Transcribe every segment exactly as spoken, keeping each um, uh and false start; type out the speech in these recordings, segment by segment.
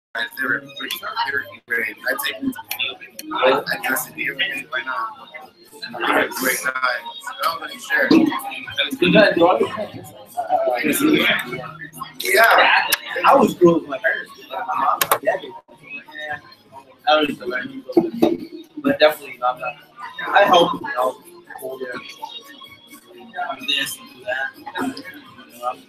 They're they're great. I take them to the field. I guess to be everything right now. They're a great night. I'm not sure. You got it. Yeah. I was growing like her. Like my mom, my dad did. Yeah. I don't know, but definitely not that. I help you know, hold their do this and do that. You know,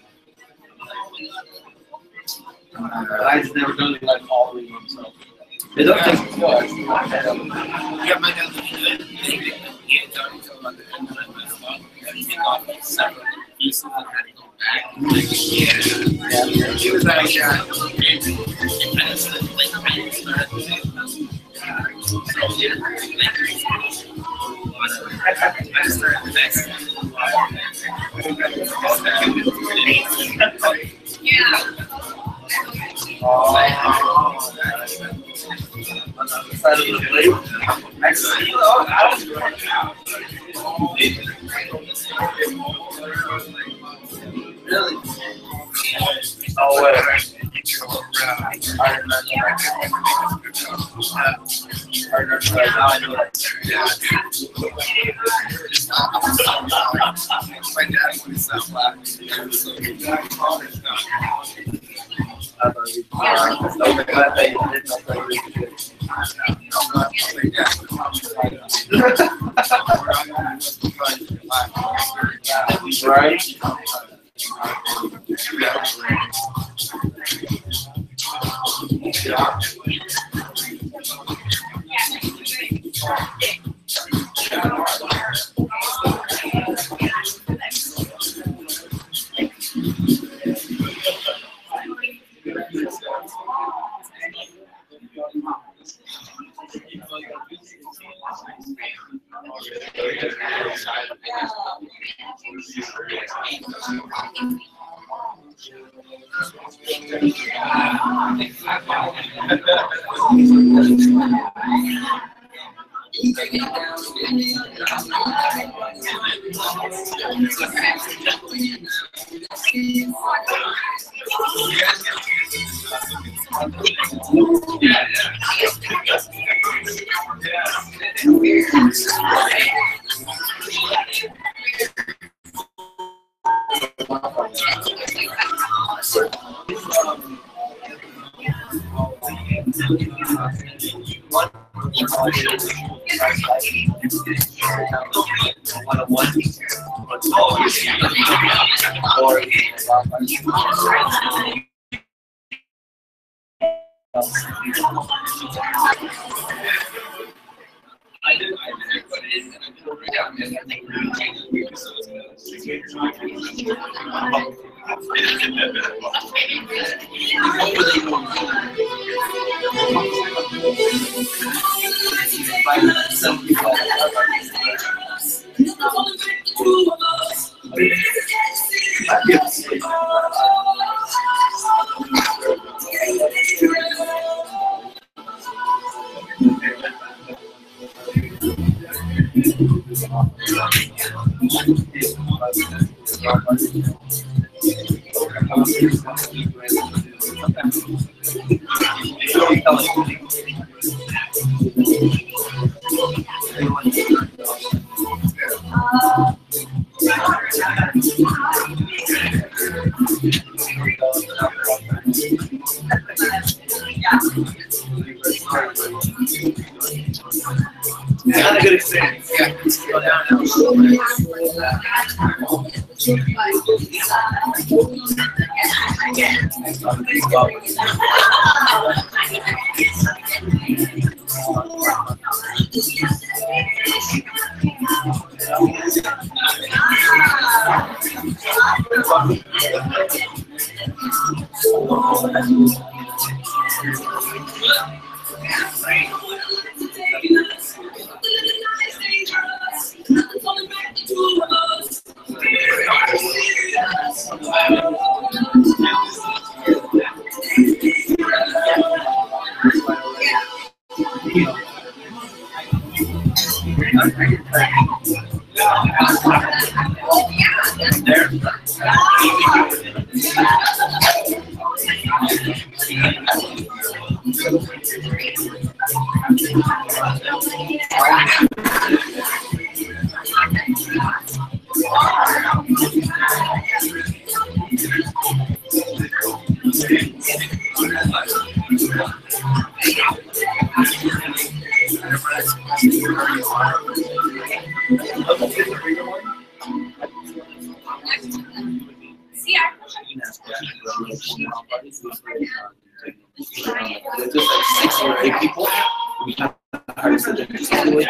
but I just never done it like all the way myself. It doesn't take much. Yeah, my dad get done until like the end of the month. You take off like separate pieces and had to go back. Yeah, yeah. She was like, yeah. I just like I just I just started next. Yeah. Oh, on the other side of the blade. Actually, you know, I was going out. Really? Oh, wait. I remember. I remember right now. I know that. My dad would sound like I thought you were glad that you did not play really good. Right? Not a good experience. Yeah. There. There's just like six or eight people. We have artists that are just all the way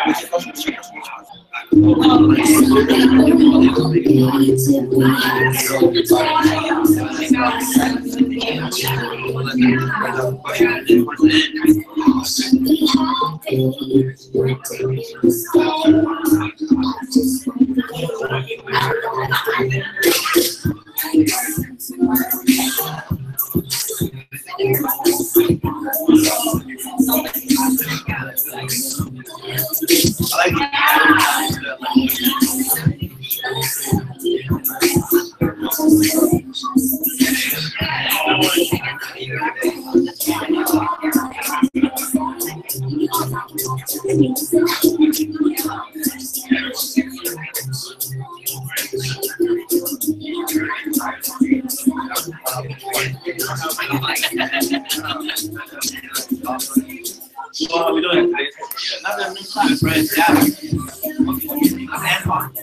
So how are we doing? Another new class, right? Yeah. And fun.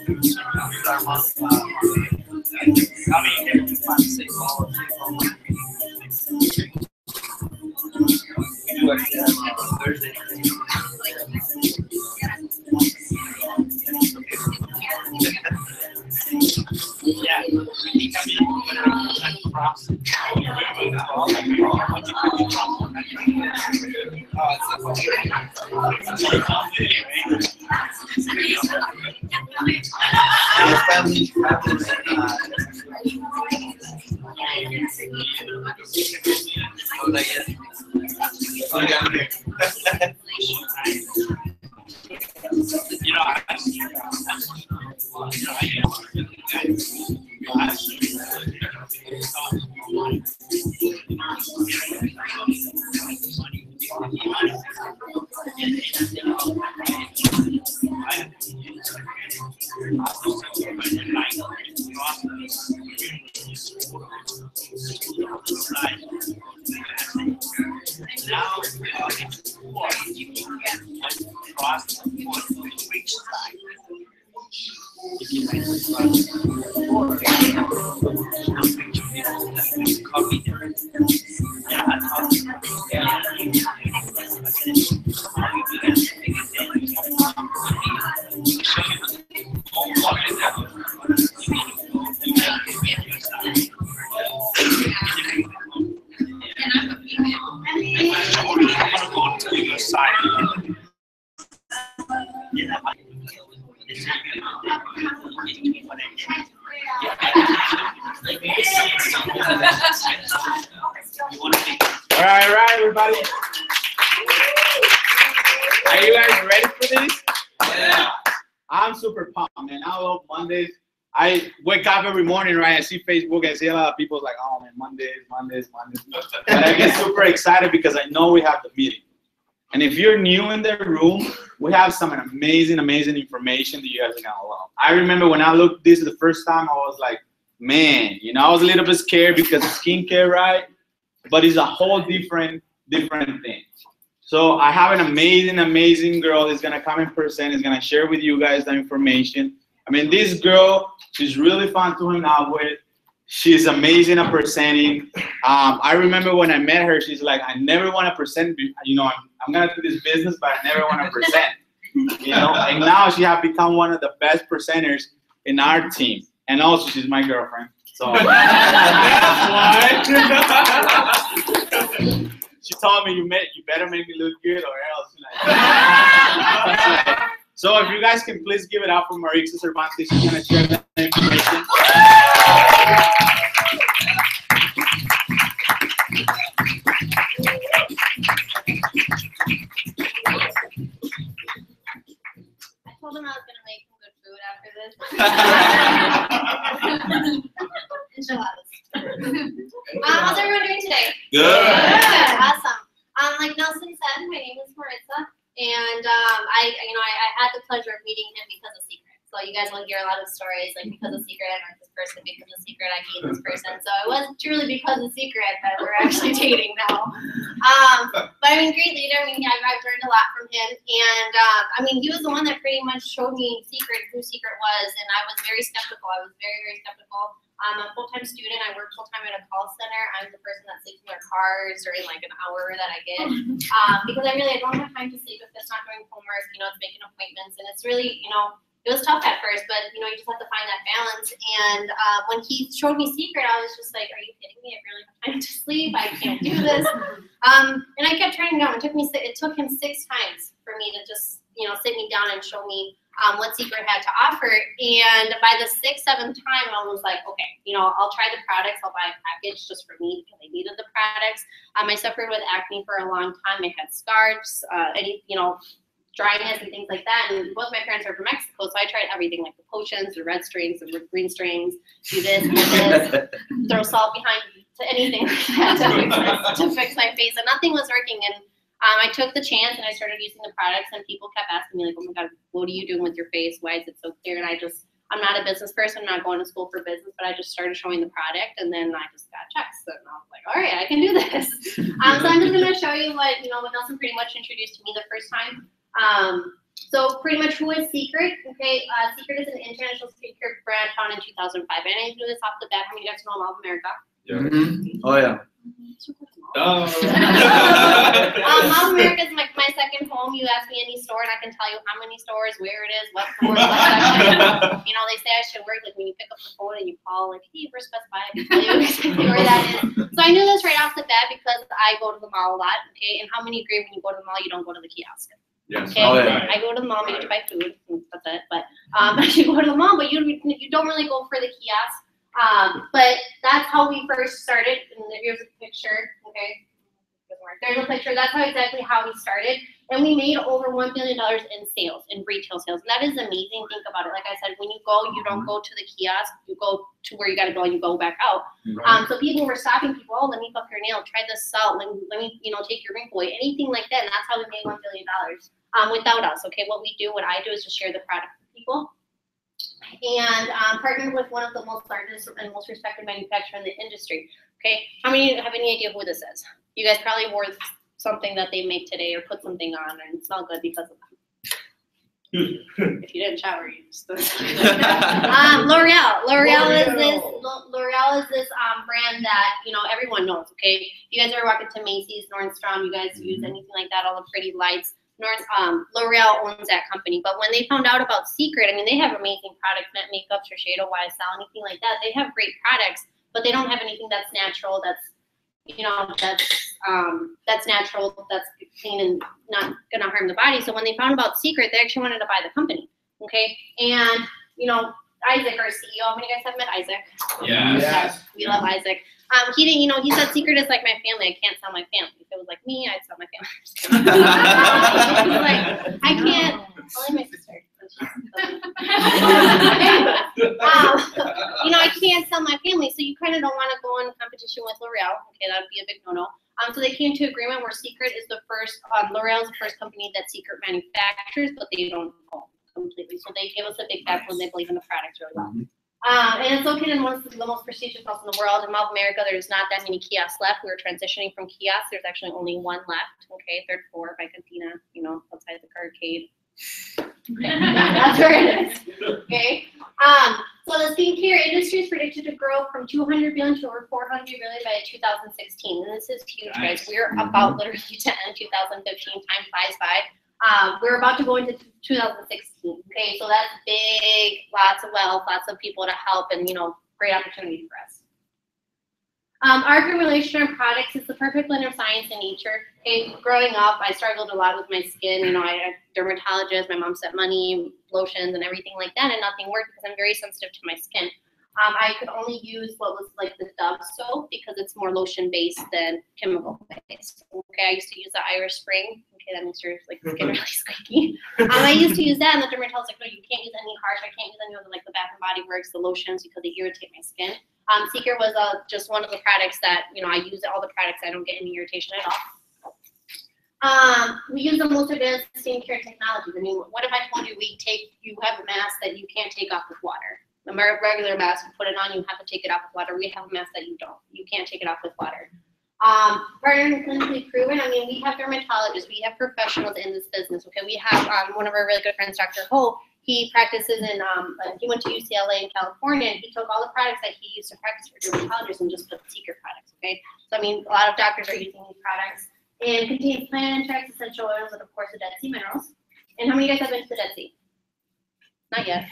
I mean, five, six hours. We do it uh, Thursday. Yeah. You know, I All right, all right, everybody. Are you guys ready for this? Yeah. I'm super pumped, man. I love Mondays. I wake up every morning, right? I see Facebook, I see a lot of people like, oh man, Mondays, Mondays, Mondays. But I get super excited because I know we have the meeting. And if you're new in the room, we have some amazing, amazing information that you guys are gonna love. I remember when I looked this the first time, I was like, man, you know, I was a little bit scared because of skincare, right? But it's a whole different, different thing. So I have an amazing, amazing girl that's gonna come in person, is gonna share with you guys the information. I mean, this girl, she's really fun to hang out with. She's amazing at presenting. Um, I remember when I met her, she's like, I never want to present, you know, I'm, I'm gonna do this business, but I never want to present, you know? And now she has become one of the best presenters in our team. And also, she's my girlfriend. So she told me, you, met, you better make me look good or else. So if you guys can please give it up for Marixa Cervantes, she's gonna share that information. I told him I was gonna make some good food after this. Enchiladas. um, how's everyone doing today? Good. Good. Awesome. Um, like And um, I, you know, I, I had the pleasure of meeting him because of Secret. So you guys will hear a lot of stories like because of Secret I met this person, because of Secret I meet this person. So it wasn't truly because of Secret that we're actually dating now. Um, but I mean, great leader. I mean, I've, I've learned a lot from him, and um, I mean, he was the one that pretty much showed me Secret, who Secret was, and I was very skeptical. I was very, very skeptical. I'm a full-time student. I work full-time at a call center. I'm the person that sleeps in their cars during like an hour that I get um, because I really I don't have time to sleep if it's not doing homework. You know, it's making appointments, and it's really, you know. It was tough at first, but you know, you just have to find that balance. And uh, when he showed me Secret, I was just like, "Are you kidding me? I really have time to sleep. I can't do this." um, and I kept turning down. It took me it took him six times for me to just you know sit me down and show me um, what Secret had to offer. And by the sixth, seventh time, I was like, "Okay, you know, I'll try the products. I'll buy a package just for me because I needed the products." Um, I suffered with acne for a long time. I had scars, uh, any you know. dryness and things like that, and both my parents are from Mexico, so I tried everything, like the potions, the red strings, the green strings, do this, do this, throw salt behind to anything like that to fix, to fix my face, and nothing was working. And um, I took the chance and I started using the products, and people kept asking me like, "Oh my God, what are you doing with your face? Why is it so clear?" And I just, I'm not a business person, I'm not going to school for business, but I just started showing the product, and then I just got checks, and I was like, all right, I can do this. um, so I'm just gonna show you what you know what Nelson pretty much introduced to me the first time. Um, so pretty much who is Secret? Okay, uh, Secret is an international skincare brand founded in two thousand five. And I do this off the bat. How many of you guys know Mall of America? Yeah. Mm-hmm. Oh yeah. Oh. um, Mall of America is my, my second home. You ask me any store and I can tell you how many stores, where it is, what floor, what section. You know, they say I should work like when you pick up the phone and you call like, "Hey, where's Best Buy?" I can tell you exactly where that is. So I knew this right off the bat because I go to the mall a lot. Okay, and how many agree when you go to the mall you don't go to the kiosk? Yes. Okay, Oh, yeah. I go to the mall maybe to buy food. That's it. But um, I should go to the mall, but you you don't really go for the kiosk. Um, but that's how we first started. And here's a picture. Okay, there's a picture. That's how exactly how we started. And we made over one billion dollars in sales, in retail sales. And that is amazing. Think about it. Like I said, when you go, you don't go to the kiosk. You go to where you got to go and you go back out. Right. Um, so people were stopping people. "Oh, let me fuck your nail. Try this salt. Let me, let me, you know, take your wrinkle away." Anything like that. And that's how we made one billion dollars um, without us. Okay, what we do, what I do is just share the product with people. And um, partnered with one of the most largest and most respected manufacturers in the industry. Okay, how many have any idea who this is? You guys probably wore something that they make today or put something on and smell good because of them. If you didn't shower, you just um, L'Oreal. L'Oreal is this. L'Oreal is this um, brand that you know everyone knows. Okay, if you guys ever walk into Macy's, Nordstrom, you guys use anything like that, all the pretty lights. North, um, L'Oreal owns that company, but when they found out about Secret, I mean, they have amazing products, not makeup, Shiseido, Y S L, anything like that. They have great products, but they don't have anything that's natural, that's, you know, that's um, that's natural, that's clean and not going to harm the body. So when they found about Secret, they actually wanted to buy the company, okay? And, you know, Isaac, our C E O, how many of you guys have met Isaac? Yes. Yes. We love Isaac. Um, he didn't, you know, he said Secret is like my family. I can't sell my family. If it was like me, I'd sell my family. He's like, I can't. Only my sister. um, you know, I can't sell my family, so you kind of don't want to go in competition with L'Oreal. Okay, that would be a big no-no. Um, so they came to agreement where Secret is the first, um, L'Oreal is the first company that Secret manufactures, but they don't own completely. So they give us a big back when they believe in the products really well. Um, and it's located in one of the most prestigious malls in the world. In Mall of America, there's not that many kiosks left. We were transitioning from kiosks. There's actually only one left. Okay, third floor by Cantina, you know, outside the arcade. That's where it is. Okay. Um, so the skincare industry is predicted to grow from two hundred billion to over four hundred billion by two thousand sixteen. And this is huge, guys. We're about literally to end two thousand fifteen. Time flies by. Um, we're about to go into two thousand sixteen. Okay, so that's big, lots of wealth, lots of people to help, and you know, great opportunity for us. Um, our formulation of products is the perfect blend of science and nature. Okay, growing up, I struggled a lot with my skin. You know, I had a dermatologist, my mom sent money, lotions, and everything like that, and nothing worked because I'm very sensitive to my skin. Um, I could only use what was like the Dove soap because it's more lotion based than chemical based. Okay, I used to use the Irish Spring. Okay, that makes your like skin really squeaky. Um, I used to use that, and the dermatologist like, no, you can't use any harsh. I can't use any of the like the Bath and Body Works, the lotions because they irritate my skin. Um, Secret was uh, just one of the products that you know I use all the products. I don't get any irritation at all. Um, we use the most advanced skincare technologies. I mean, what if I told you we take, you have a mask that you can't take off with water? A regular mask, you put it on, you have to take it off with water. We have a mask that you don't. You can't take it off with water. Um, partner and clinically proven. I mean, we have dermatologists, we have professionals in this business. Okay, we have um, one of our really good friends, Doctor Ho. He practices in, um, he went to U C L A in California, and he took all the products that he used to practice for dermatologists and just put secret products. Okay, so I mean, a lot of doctors are using these products. And contains plant extracts, essential oils, and of course the Dead Sea minerals. And how many of you guys have been to the Dead Sea? Not yet.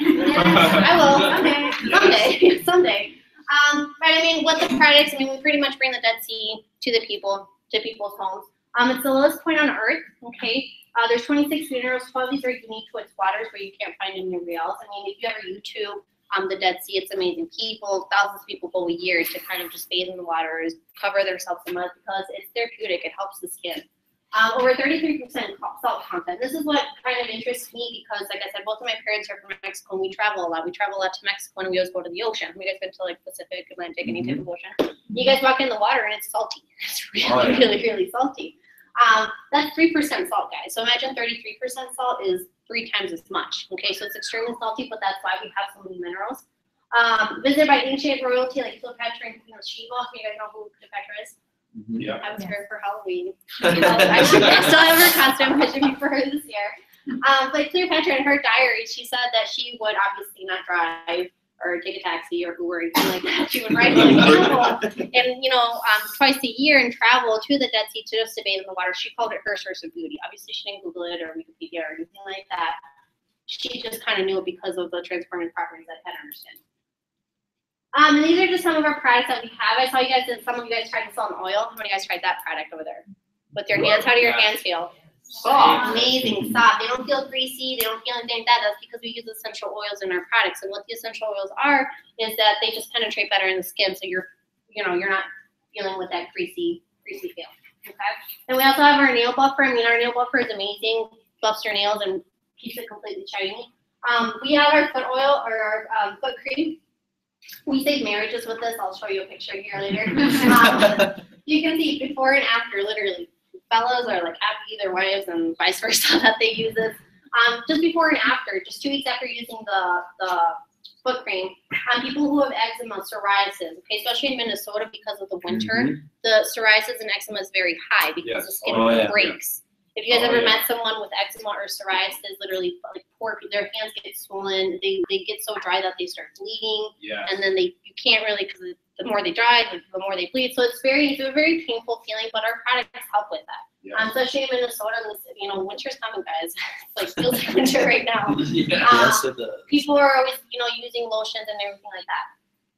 I will. Someday. Someday. Someday. Um, but I mean, what the products, I mean, we pretty much bring the Dead Sea to the people, to people's homes. Um, it's the lowest point on Earth, okay? Uh, there's twenty-six minerals, twelve of these are unique to its waters where you can't find anywhere else. I mean, if you ever YouTube um, the Dead Sea, it's amazing. People, thousands of people go a year to kind of just bathe in the waters, cover themselves in mud because it's therapeutic, it helps the skin. Um, over thirty-three percent salt content. This is what kind of interests me because, like I said, both of my parents are from Mexico and we travel a lot. We travel a lot to Mexico and we always go to the ocean. We guys been to like Pacific, Atlantic, mm-hmm. any type of ocean. You guys walk in the water and it's salty. It's really, oh, yeah. really, really salty. Um, that's three percent salt, guys. So imagine thirty-three percent salt is three times as much. Okay, so it's extremely salty, but that's why we have so many minerals. Um, visited by ancient royalty like Cleopatra and Queen of Sheba. You guys know who Cleopatra is? Mm-hmm. Yeah. I was yes. her for Halloween. I still have her costume. I should be for her this year. Um, but Cleopatra in her diary, she said that she would obviously not drive or take a taxi or Uber or anything like that. She would ride in a camel and, you know, um, twice a year and travel to the Dead Sea to just to bathe in the water. She called it her source of beauty. Obviously, she didn't Google it or Wikipedia or anything like that. She just kind of knew it because of the transformative properties that I had understood. Um, and these are just some of our products that we have. I saw you guys, some of you guys tried to sell an oil. How many of you guys tried that product over there? With your hands, how do your hands feel? Soft, amazing, soft. They don't feel greasy. They don't feel anything like that. That's because we use essential oils in our products. And what the essential oils are is that they just penetrate better in the skin, so you're, you know, you're not dealing with that greasy, greasy feel. Okay. And we also have our nail buffer. I mean, our nail buffer is amazing. Buffs your nails and keeps it completely shiny. Um, we have our foot oil or our um, foot cream. We save marriages with this. I'll show you a picture here later. Um, you can see before and after, literally. Fellas are like happy their wives and vice versa that they use this. Um, just before and after, just two weeks after using the, the foot cream, um, people who have eczema, psoriasis, okay, especially in Minnesota because of the winter, mm-hmm. the psoriasis and eczema is very high because yes. the skin oh, yeah. breaks. If you guys oh, ever yeah. met someone with eczema or psoriasis, literally like poor, their hands get swollen, they, they get so dry that they start bleeding, yes. and then they you can't really, because the more they dry, the, the more they bleed. So it's very it's a very painful feeling, but our products help with that. Yeah. Um, especially in Minnesota, this, you know, winter's coming, guys. It's like feels like winter right now. yeah, um, yes, it does. People are always, you know, using lotions and everything like that.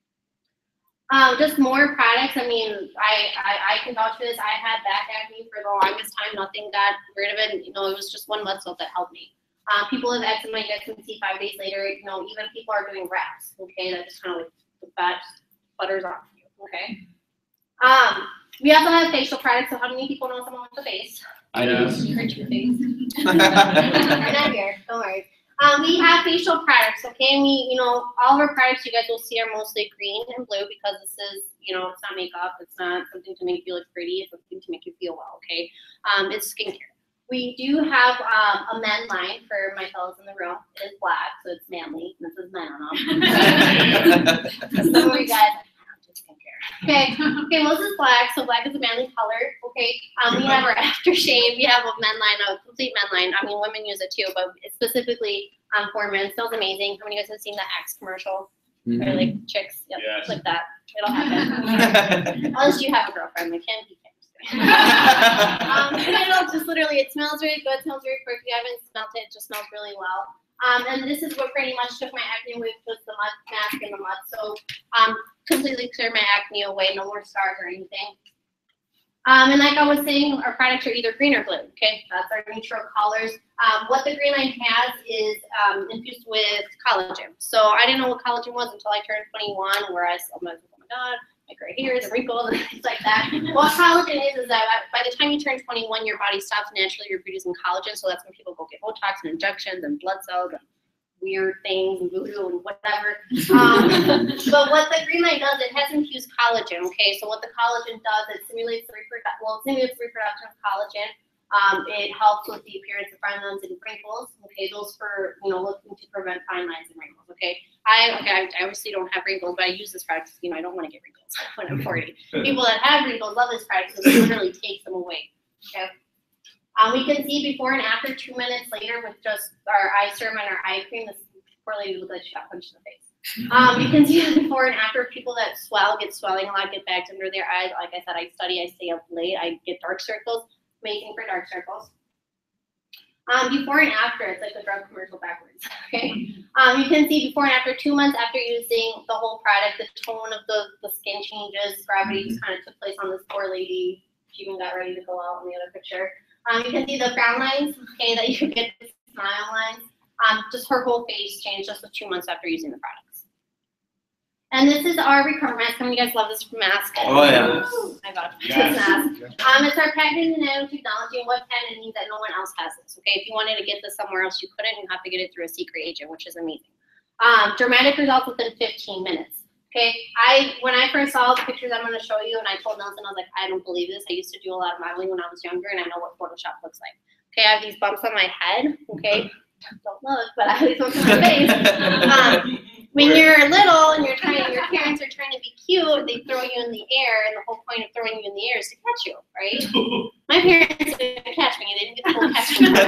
Um, just more products. I mean, I, I, I can vouch for this. I had back acne for the longest time. Nothing got rid of it. You know, it was just one mud soap that helped me. Um, people have eczema. You guys can see five days later. You know, even people are doing wraps. Okay, that just kind of like the fat butters off you. Okay. Um, we also have facial products. So how many people know someone with a face? I do. You're two-faced. I'm not here. Don't worry. Um, we have facial products, okay? And we, you know, all of our products you guys will see are mostly green and blue because this is, you know, it's not makeup. It's not something to make you look pretty. It's something to make you feel well, okay? Um, it's skincare. We do have um, a men line for my fellows in the room. It is black, so it's manly. This is men on them. Some of you guys, Okay, okay, well, this is black, so black is a manly color, okay? Um, we have our aftershave, we have a men line, a complete men line. I mean, women use it too, but it's specifically um, for men. It smells amazing. How many of you guys have seen the Axe commercial? Mm-hmm. Or like chicks, yep, yes. Like that. It'll happen. Unless you have a girlfriend, we can be um, it'll just literally, it smells really good, it smells very quick. If you haven't smelled it, it just smells really well. Um, and this is what pretty much took my acne away, was the mud mask in the mud. So um, completely cleared my acne away, no more scars or anything. Um, and like I was saying, our products are either green or blue. Okay, that's our neutral colors. Um, what the green line has is um, infused with collagen. So I didn't know what collagen was until I turned twenty-one, where I was like, oh my god, my gray hairs and wrinkles and things like that. What collagen is is that by the time you turn twenty-one, your body stops naturally reproducing collagen. So that's when people go get Botox and injections and blood cells and weird things and voodoo and whatever. Um, but what the green line does, it has infused collagen. Okay, so what the collagen does, it simulates the reproduction. Well, it simulates the reproduction of collagen. Um, it helps with the appearance of fine lines and wrinkles. Okay, those for you know looking to prevent fine lines and wrinkles. Okay, I okay I, I obviously don't have wrinkles, but I use this product. You know, I don't want to get wrinkles when I'm forty. People that have wrinkles love this product because it literally takes them away. Okay. Um, we can see before and after two minutes later with just our eye serum and our eye cream. This poor lady looked like she got punched in the face. Um, you can see before and after people that swell, get swelling a lot, get bags under their eyes. Like I said, I study, I stay up late, I get dark circles, amazing for dark circles. Um, before and after, it's like a drug commercial backwards, okay? Um, you can see before and after, two months after using the whole product, the tone of the, the skin changes, gravity just kind of took place on this poor lady. She even got ready to go out in the other picture. Um, you can see the frown lines, okay, that you get the smile lines. Um, just her whole face changed just with two months after using the products. And this is our Recover mask. Some of you guys love this mask. Oh, yeah. I got it. Yes. This mask. Um, it's our patented nanotechnology, and what patent means that no one else has this. Okay, if you wanted to get this somewhere else, you couldn't. You have to get it through a secret agent, which is amazing. Um, dramatic results within fifteen minutes. Okay, I when I first saw the pictures I'm going to show you, and I told Nelson, I was like, I don't believe this. I used to do a lot of modeling when I was younger, and I know what Photoshop looks like. Okay, I have these bumps on my head. Okay, don't look, but I have these bumps on my face. Um, when you're little and you're trying, your parents are trying to be cute, they throw you in the air, and the whole point of throwing you in the air is to catch you, right? My parents didn't catch me; they didn't get the whole catch me.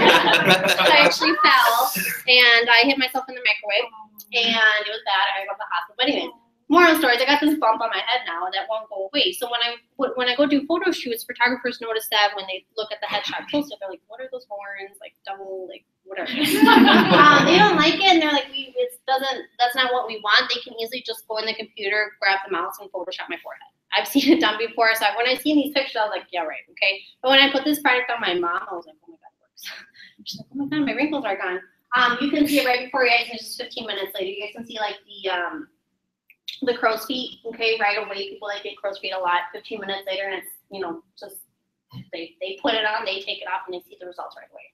I actually fell, and I hit myself in the microwave, and it was bad. I got to the hospital. But anyway. Moral stories, I got this bump on my head now that won't go away. So when I when I go do photo shoots, photographers notice that when they look at the headshot closer, they're like, what are those horns? Like double, like whatever. um, they don't like it, and they're like, we it doesn't that's not what we want. They can easily just go in the computer, grab the mouse, and Photoshop my forehead. I've seen it done before, so when I seen these pictures, I was like, yeah, right, okay. But when I put this product on my mom, I was like, oh my god, it works. She's like, oh my god, my wrinkles are gone. Um, you can see it right before your eyes, and just fifteen minutes later, you guys can see like the um. the crow's feet, okay, right away. People that get crow's feet a lot, fifteen minutes later, and it's, you know, just, they, they put it on, they take it off, and they see the results right away.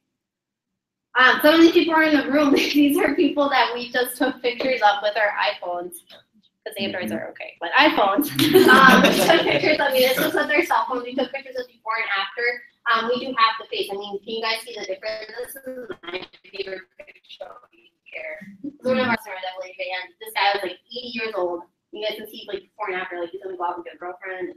Um, some of these people are in the room. These are people that we just took pictures of with our iPhones, because Androids are okay, but iPhones. Um, we took pictures of, this is with their cell phones. We took pictures of before and after. Um, we do half the face. I mean, can you guys see the difference? This is my favorite picture here. One of our that lady, and this guy was like eighty years old. You guys can see like before and after, like he's gonna go out and get a girlfriend.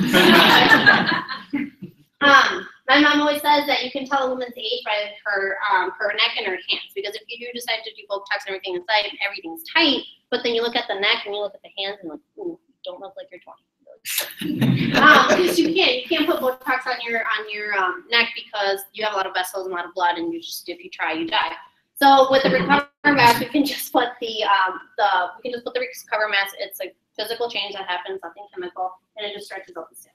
um, my mom always says that you can tell a woman's age by her um, her neck and her hands, because if you do decide to do Botox and everything inside, everything's tight, but then you look at the neck and you look at the hands and like, ooh, you don't look like you're twenty. um, because you can't you can't put Botox on your on your um, neck because you have a lot of vessels and a lot of blood, and you just if you try you die. So with the Recover mask, we can just put the um, the we can just put the Recover mask. It's a physical change that happens, nothing chemical, and it just stretches out the skin.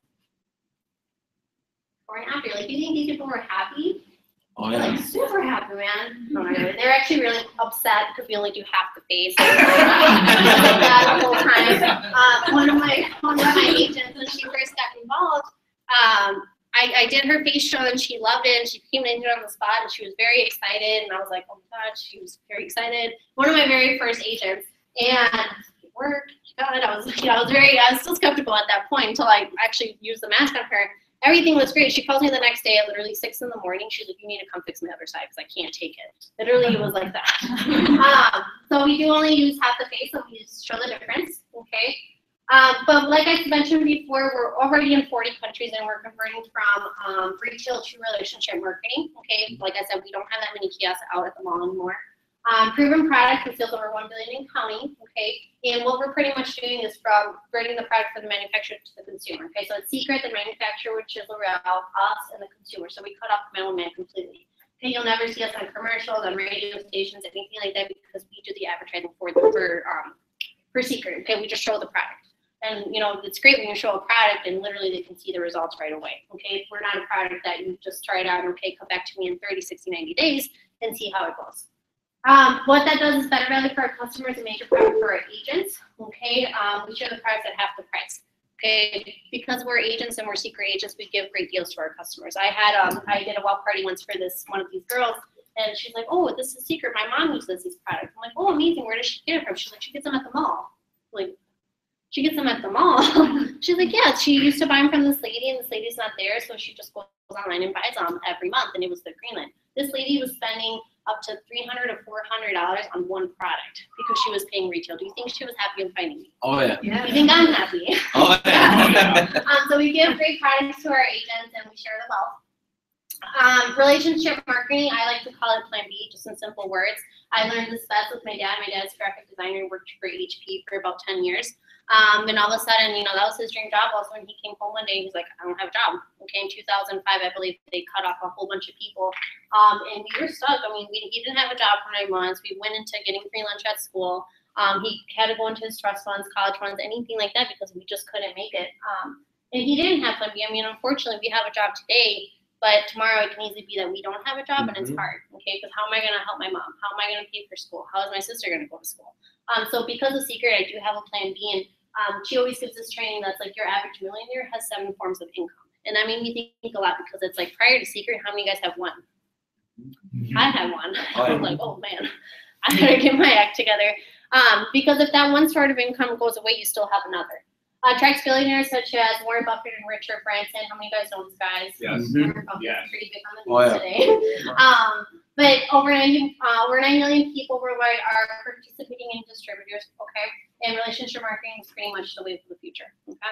Before and after, like, do you think these people were happy? Oh They're yeah. like super happy, man. No, not really. They're actually really upset because we only do half the face. Like that the whole time. Um, one of my one of my agents, when she first got involved, um, I, I did her face show and she loved it, and she came in here on the spot and she was very excited, and I was like, oh my god, she was very excited. One of my very first agents, and it worked. God, I was, you know, I was very, I was still skeptical at that point until I actually used the mask on her. Everything was great. She calls me the next day at literally six in the morning. She's like, you need to come fix my other side because I can't take it. Literally, it was like that. um, so we do only use half the face, so we just show the difference, okay? Um, but like I mentioned before, we're already in forty countries, and we're converting from um, retail to relationship marketing, okay? Like I said, we don't have that many kiosks out at the mall anymore. Um, proven product and sales over one billion in counting, okay? And what we're pretty much doing is from bringing the product from the manufacturer to the consumer, okay? So it's Secret, the manufacturer, which is L'Oreal, us, and the consumer. So we cut off the middleman completely. Okay, you'll never see us on commercials, on radio stations, anything like that, because we do the advertising for for um for Secret. Okay, we just show the product. And you know, it's great when you show a product and literally they can see the results right away. Okay, we're not a product that you just try it out, okay, come back to me in thirty, sixty, ninety days and see how it goes. Um, what that does is better value for our customers and major profit for our agents. Okay, um, we share the products at half the price. Okay, because we're agents and we're secret agents, we give great deals to our customers. I had um, I did a well party once for this one of these girls, and she's like, "Oh, this is Secret. My mom uses these products." I'm like, "Oh, amazing. Where does she get it from?" She's like, "She gets them at the mall." I'm like, she gets them at the mall. She's like, "Yeah, she used to buy them from this lady, and this lady's not there, so she just goes online and buys them every month, and it was the Greenland. This lady was spending up to three hundred to four hundred dollars on one product because she was paying retail. Do you think she was happy in finding me? Oh yeah. Do you think I'm happy? Oh yeah. um, so we give great products to our agents and we share the wealth. Um, relationship marketing, I like to call it Plan B, just in simple words. I learned this best with my dad. My dad's a graphic designer and worked for H P for about ten years. Um, and all of a sudden, you know, that was his dream job. Also, when he came home one day, he's like, I don't have a job. Okay, in two thousand five, I believe they cut off a whole bunch of people. Um, and we were stuck. I mean, we, he didn't have a job for nine months. We went into getting free lunch at school. Um, he had to go into his trust funds, college funds, anything like that because we just couldn't make it. Um, and he didn't have Plan B. I mean, unfortunately, we have a job today, but tomorrow it can easily be that we don't have a job and it's hard, okay? Because how am I going to help my mom? How am I going to pay for school? How is my sister going to go to school? Um, so because of Secret, I do have a Plan B, and um, she always gives this training that's like your average millionaire has seven forms of income. And that made me think a lot because it's like prior to Secret, how many of you guys have one? Mm-hmm. I had one. I was like, oh man, I gotta get my act together. Um, because if that one sort of income goes away, you still have another. Uh, attracts billionaires such as Warren Buffett and Richard Branson. How many of you guys know these guys? Yes. Warren Buffett's Yeah. pretty big on the Oh, news yeah. today. um, but over nine, uh, over nine million people worldwide are participating in distributors. Okay, and relationship marketing is pretty much the way for the future.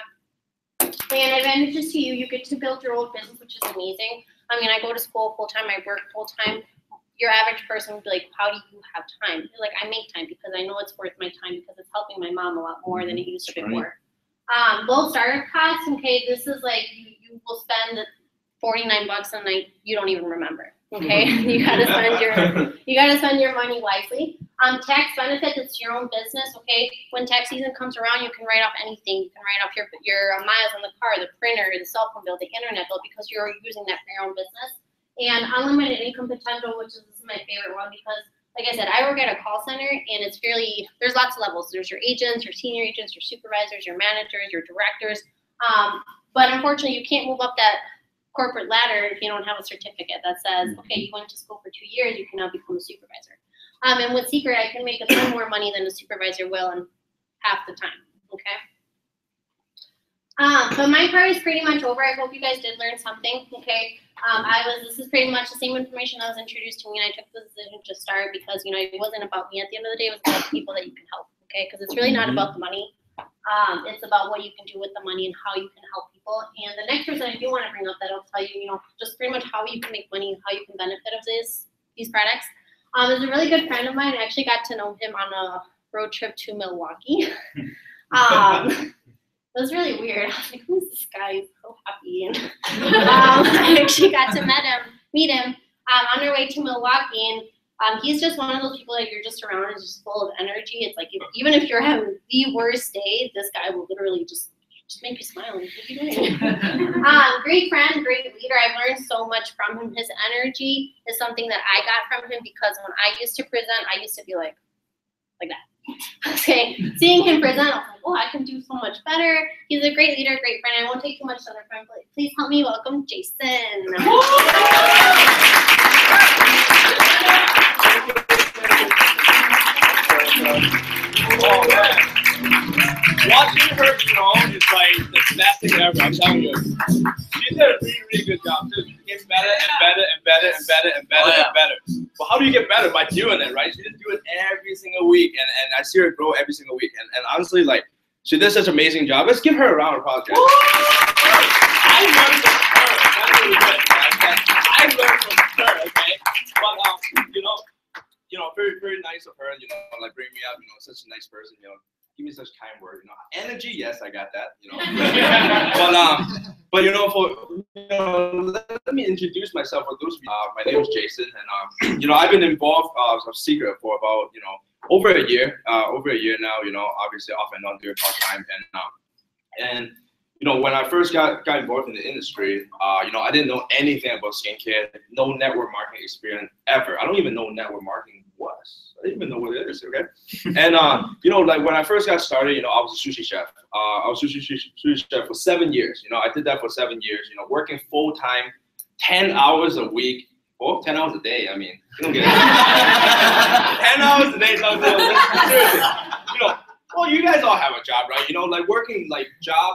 Okay. And advantages to you, you get to build your own business, which is amazing. I mean, I go to school full time, I work full time. Your average person would be like, how do you have time? Like, I make time because I know it's worth my time because it's helping my mom a lot more than it used to before. Um, low startup costs, okay, this is like you, you will spend forty-nine bucks a night, you don't even remember. Okay, you gotta spend your you gotta spend your money wisely. Um, tax benefit, it's your own business. Okay, when tax season comes around, you can write off anything. You can write off your your uh, miles on the car, the printer, the cell phone bill, the internet bill, because you're using that for your own business. And unlimited income potential, which is, this is my favorite one because, like I said, I work at a call center, and it's fairly there's lots of levels. There's your agents, your senior agents, your supervisors, your managers, your directors. Um, but unfortunately, you can't move up that corporate ladder if you don't have a certificate that says, okay, you went to school for two years, you can now become a supervisor. Um, and with Secret, I can make a ton more money than a supervisor will in half the time, okay? Um, but my part is pretty much over. I hope you guys did learn something, okay? Um, I was, this is pretty much the same information that was introduced to me, and I took the decision to start because, you know, it wasn't about me at the end of the day, it was about the people that you can help, okay? Because it's really not about the money. Um, it's about what you can do with the money and how you can help people. And the next person I do want to bring up that I'll tell you, you know, just pretty much how you can make money and how you can benefit of this, these products, um, is a really good friend of mine. I actually got to know him on a road trip to Milwaukee. um, it was really weird. I was like, who's this guy? He's so happy. And, um, I actually got to meet him, meet him um, on our way to Milwaukee. And Um, he's just one of those people that you're just around and just full of energy. It's like, if, even if you're having the worst day, this guy will literally just, just make you smile. Like, what are you doing? um, great friend, great leader. I've learned so much from him. His energy is something that I got from him because when I used to present, I used to be like, like that. Okay, seeing him present, I was like, oh, I can do so much better. He's a great leader, great friend. I won't take too much time, friend, but please help me welcome Jason. Oh, man. Watching her grow is like the best thing ever, I'm telling you. She did a really, really good job. Just getting better and better and better and better and better Oh, yeah. and better. But how do you get better? By doing it, right? She just do it every single week, and, and I see her grow every single week. And, and honestly, like, she did such an amazing job. Let's give her a round of applause, guys. I learned from her. That's really good. Okay? I learned from her, okay? But, um, you know, you know, very, very nice of her, you know, like bring me up, you know, such a nice person, you know, give me such kind words, you know, energy, yes, I got that, you know, but, um, but, you know, for, you know, let, let me introduce myself for those of you. Uh, my name is Jason, and, um, you know, I've been involved, uh, with Secret for about, you know, over a year, uh, over a year now, you know, obviously off and on doing part-time, and, um, and, you know, when I first got, got involved in the industry, uh, you know, I didn't know anything about skincare, no network marketing experience ever. I don't even know what network marketing was. I didn't even know what it is, okay? And, uh, you know, like when I first got started, you know, I was a sushi chef. Uh, I was a sushi, sushi, sushi chef for seven years. You know, I did that for seven years, you know, working full-time, ten hours a week. Oh, ten hours a day, I mean, you don't get it. ten hours a day, so seriously. You know, well, you guys all have a job, right? You know, like working, like, job,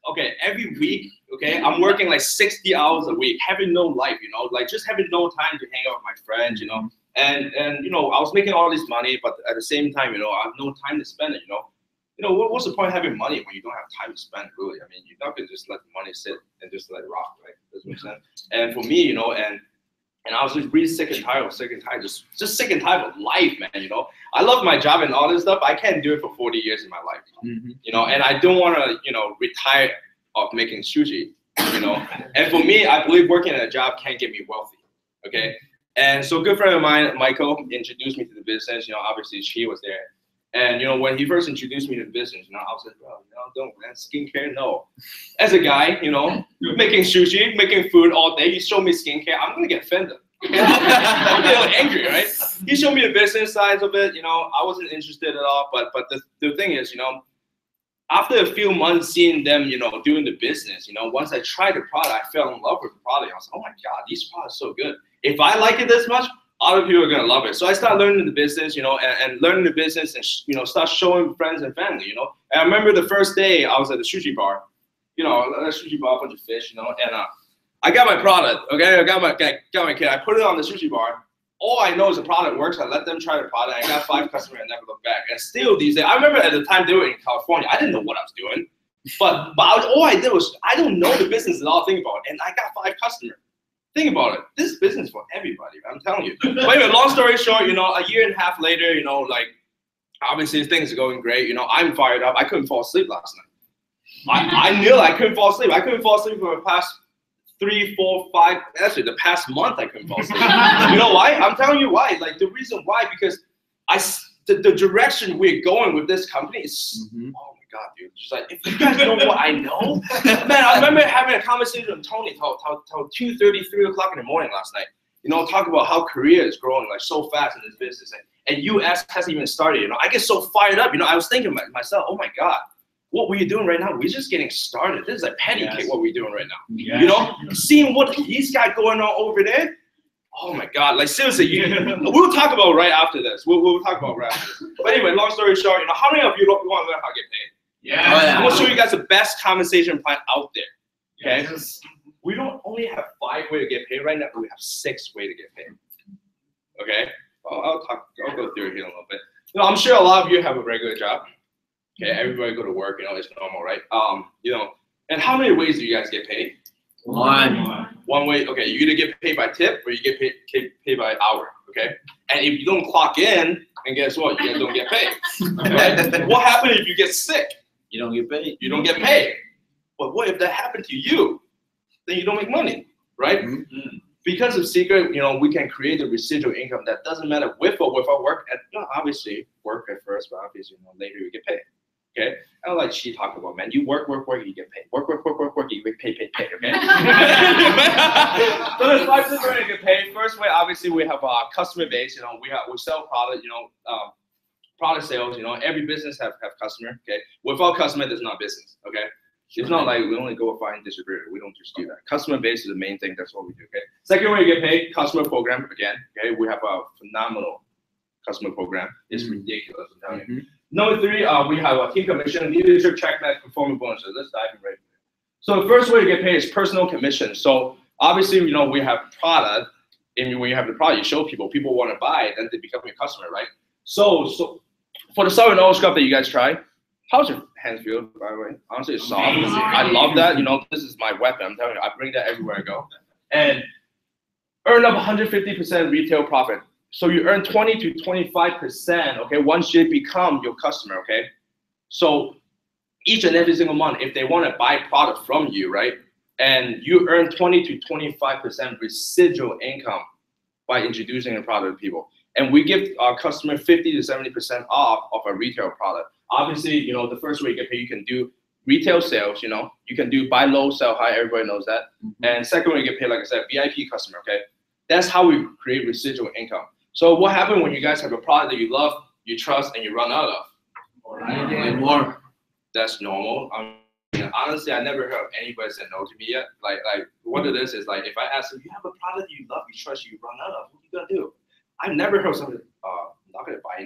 okay, every week, okay, I'm working like sixty hours a week, having no life, you know, like just having no time to hang out with my friends, you know, and and you know, I was making all this money, but at the same time, you know, I have no time to spend it, you know. You know, what, what's the point of having money when you don't have time to spend, really? I mean, you're not gonna just let the money sit and just let it rock, right? Does that make sense? And for me, you know, and and I was just really sick and tired, sick and tired, just just sick and tired of life, man. You know, I love my job and all this stuff. I can't do it for forty years in my life, Mm-hmm. you know. And I don't want to, you know, retire of making sushi, you know. And for me, I believe working at a job can get me wealthy, okay. And so, a good friend of mine, Michael, introduced me to the business. You know, obviously she was there. And you know, when he first introduced me to the business, you know, I was like, bro, no, don't, man, skincare, no. As a guy, you know, making sushi, making food all day, he showed me skincare, I'm gonna get offended. I'm gonna get angry, right? He showed me the business side of it, you know, I wasn't interested at all. But but the, the thing is, you know, after a few months seeing them, you know, doing the business, you know, once I tried the product, I fell in love with the product. I was like, oh my God, these products are so good. If I like it this much, other people are gonna love it. So I started learning the business, you know, and, and learning the business, and you know, start showing friends and family, you know. And I remember the first day I was at the sushi bar, you know, a sushi bar, a bunch of fish, you know, and uh, I got my product, okay, I got my got my kid. I put it on the sushi bar. All I know is the product works. I let them try the product. I got five customers and never looked back. And still these days, I remember at the time they were in California. I didn't know what I was doing, but but I was, all I did was I don't know the business at all. Think about it, and I got five customers. Think about it. This is business for everybody, I'm telling you. But anyway, long story short, you know, a year and a half later, you know, like, obviously things are going great. You know, I'm fired up. I couldn't fall asleep last night. I, I knew I couldn't fall asleep. I couldn't fall asleep for the past three, four, five, actually the past month I couldn't fall asleep. You know why? I'm telling you why. Like, the reason why, because I, the, the direction we're going with this company is, mm-hmm. oh my God, dude. Just like, if you guys know what I know, man, I remember having a conversation with Tony till, till, till two thirty, three o'clock in the morning last night. You know, talk about how Korea is growing like so fast in this business, and, and U S hasn't even started. You know, I get so fired up. You know, I was thinking to myself, oh my God, what we're doing right now, we're just getting started. This is a penny yes. cake what we're doing right now. Yes. You know, seeing what he's got going on over there. Oh my God, like seriously, you, we'll talk about right after this. We'll, we'll talk about right after this. But anyway, long story short, you know, how many of you want to learn how to get paid? Yeah. Oh, yeah. I'm gonna show you guys the best compensation plan out there. Okay. Yes. We don't only have five ways to get paid right now, but we have six ways to get paid. Okay. Well, I'll talk. I'll go through it here a little bit. You know, I'm sure a lot of you have a regular job. Okay. Everybody go to work. You know, it's normal, right? Um, you know, and how many ways do you guys get paid? One. One way. Okay. You either get paid by tip or you get paid paid by hour. Okay. And if you don't clock in, and guess what? You guys don't get paid. Okay? What happens if you get sick? You don't get paid. You don't get paid. But what if that happened to you? Then you don't make money, right? Mm-hmm. Because of Secret, you know, we can create a residual income that doesn't matter with or without work. At, you know, obviously, work at first, but obviously, you know, later you get paid. Okay? I don't like she talked about, man. You work, work, work, you get paid. Work, work, work, work, work, you get paid, paid, paid. Okay? So there's five different ways to get paid. First way, obviously, we have a customer base. You know, we have we sell product. You know. Um, Product sales, you know, every business have, have customer, okay? Without customer, there's not business, okay? It's not like we only go find distributor. We don't just do that. Customer base is the main thing. That's what we do, okay? Second way to get paid, customer program, again, okay? We have a phenomenal customer program. It's mm-hmm. ridiculous, I'm telling you. Mm-hmm. Number three, uh, we have a team commission, leadership, check match, performance bonuses. Let's dive in right now. So the first way to get paid is personal commission. So obviously, you know, we have product, and when you have the product, you show people, people want to buy it, then they become your customer, right? So, so for the sour nose scrub that you guys try, how's your hands feel, by the way? Honestly, it's soft. I love that. You know, this is my weapon. I'm telling you, I bring that everywhere I go. And earn up one hundred fifty percent retail profit. So you earn twenty to twenty-five percent, okay, once you become your customer, okay? So each and every single month, if they want to buy product from you, right, and you earn twenty to twenty-five percent residual income by introducing a product to people. And we give our customer fifty to seventy percent off of a retail product. Obviously, you know, the first way you get paid, you can do retail sales, you know, you can do buy low, sell high, everybody knows that. Mm-hmm. And second way you get paid, like I said, V I P customer, okay? That's how we create residual income. So what happens when you guys have a product that you love, you trust, and you run out of? Right. More. That's normal. I mean, honestly, I never heard of anybody say no to me yet. Like, like what it is is like, if I ask them, you have a product you love, you trust, you run out of, what are you gonna do? I've never heard somebody, uh, I'm not gonna buy anymore.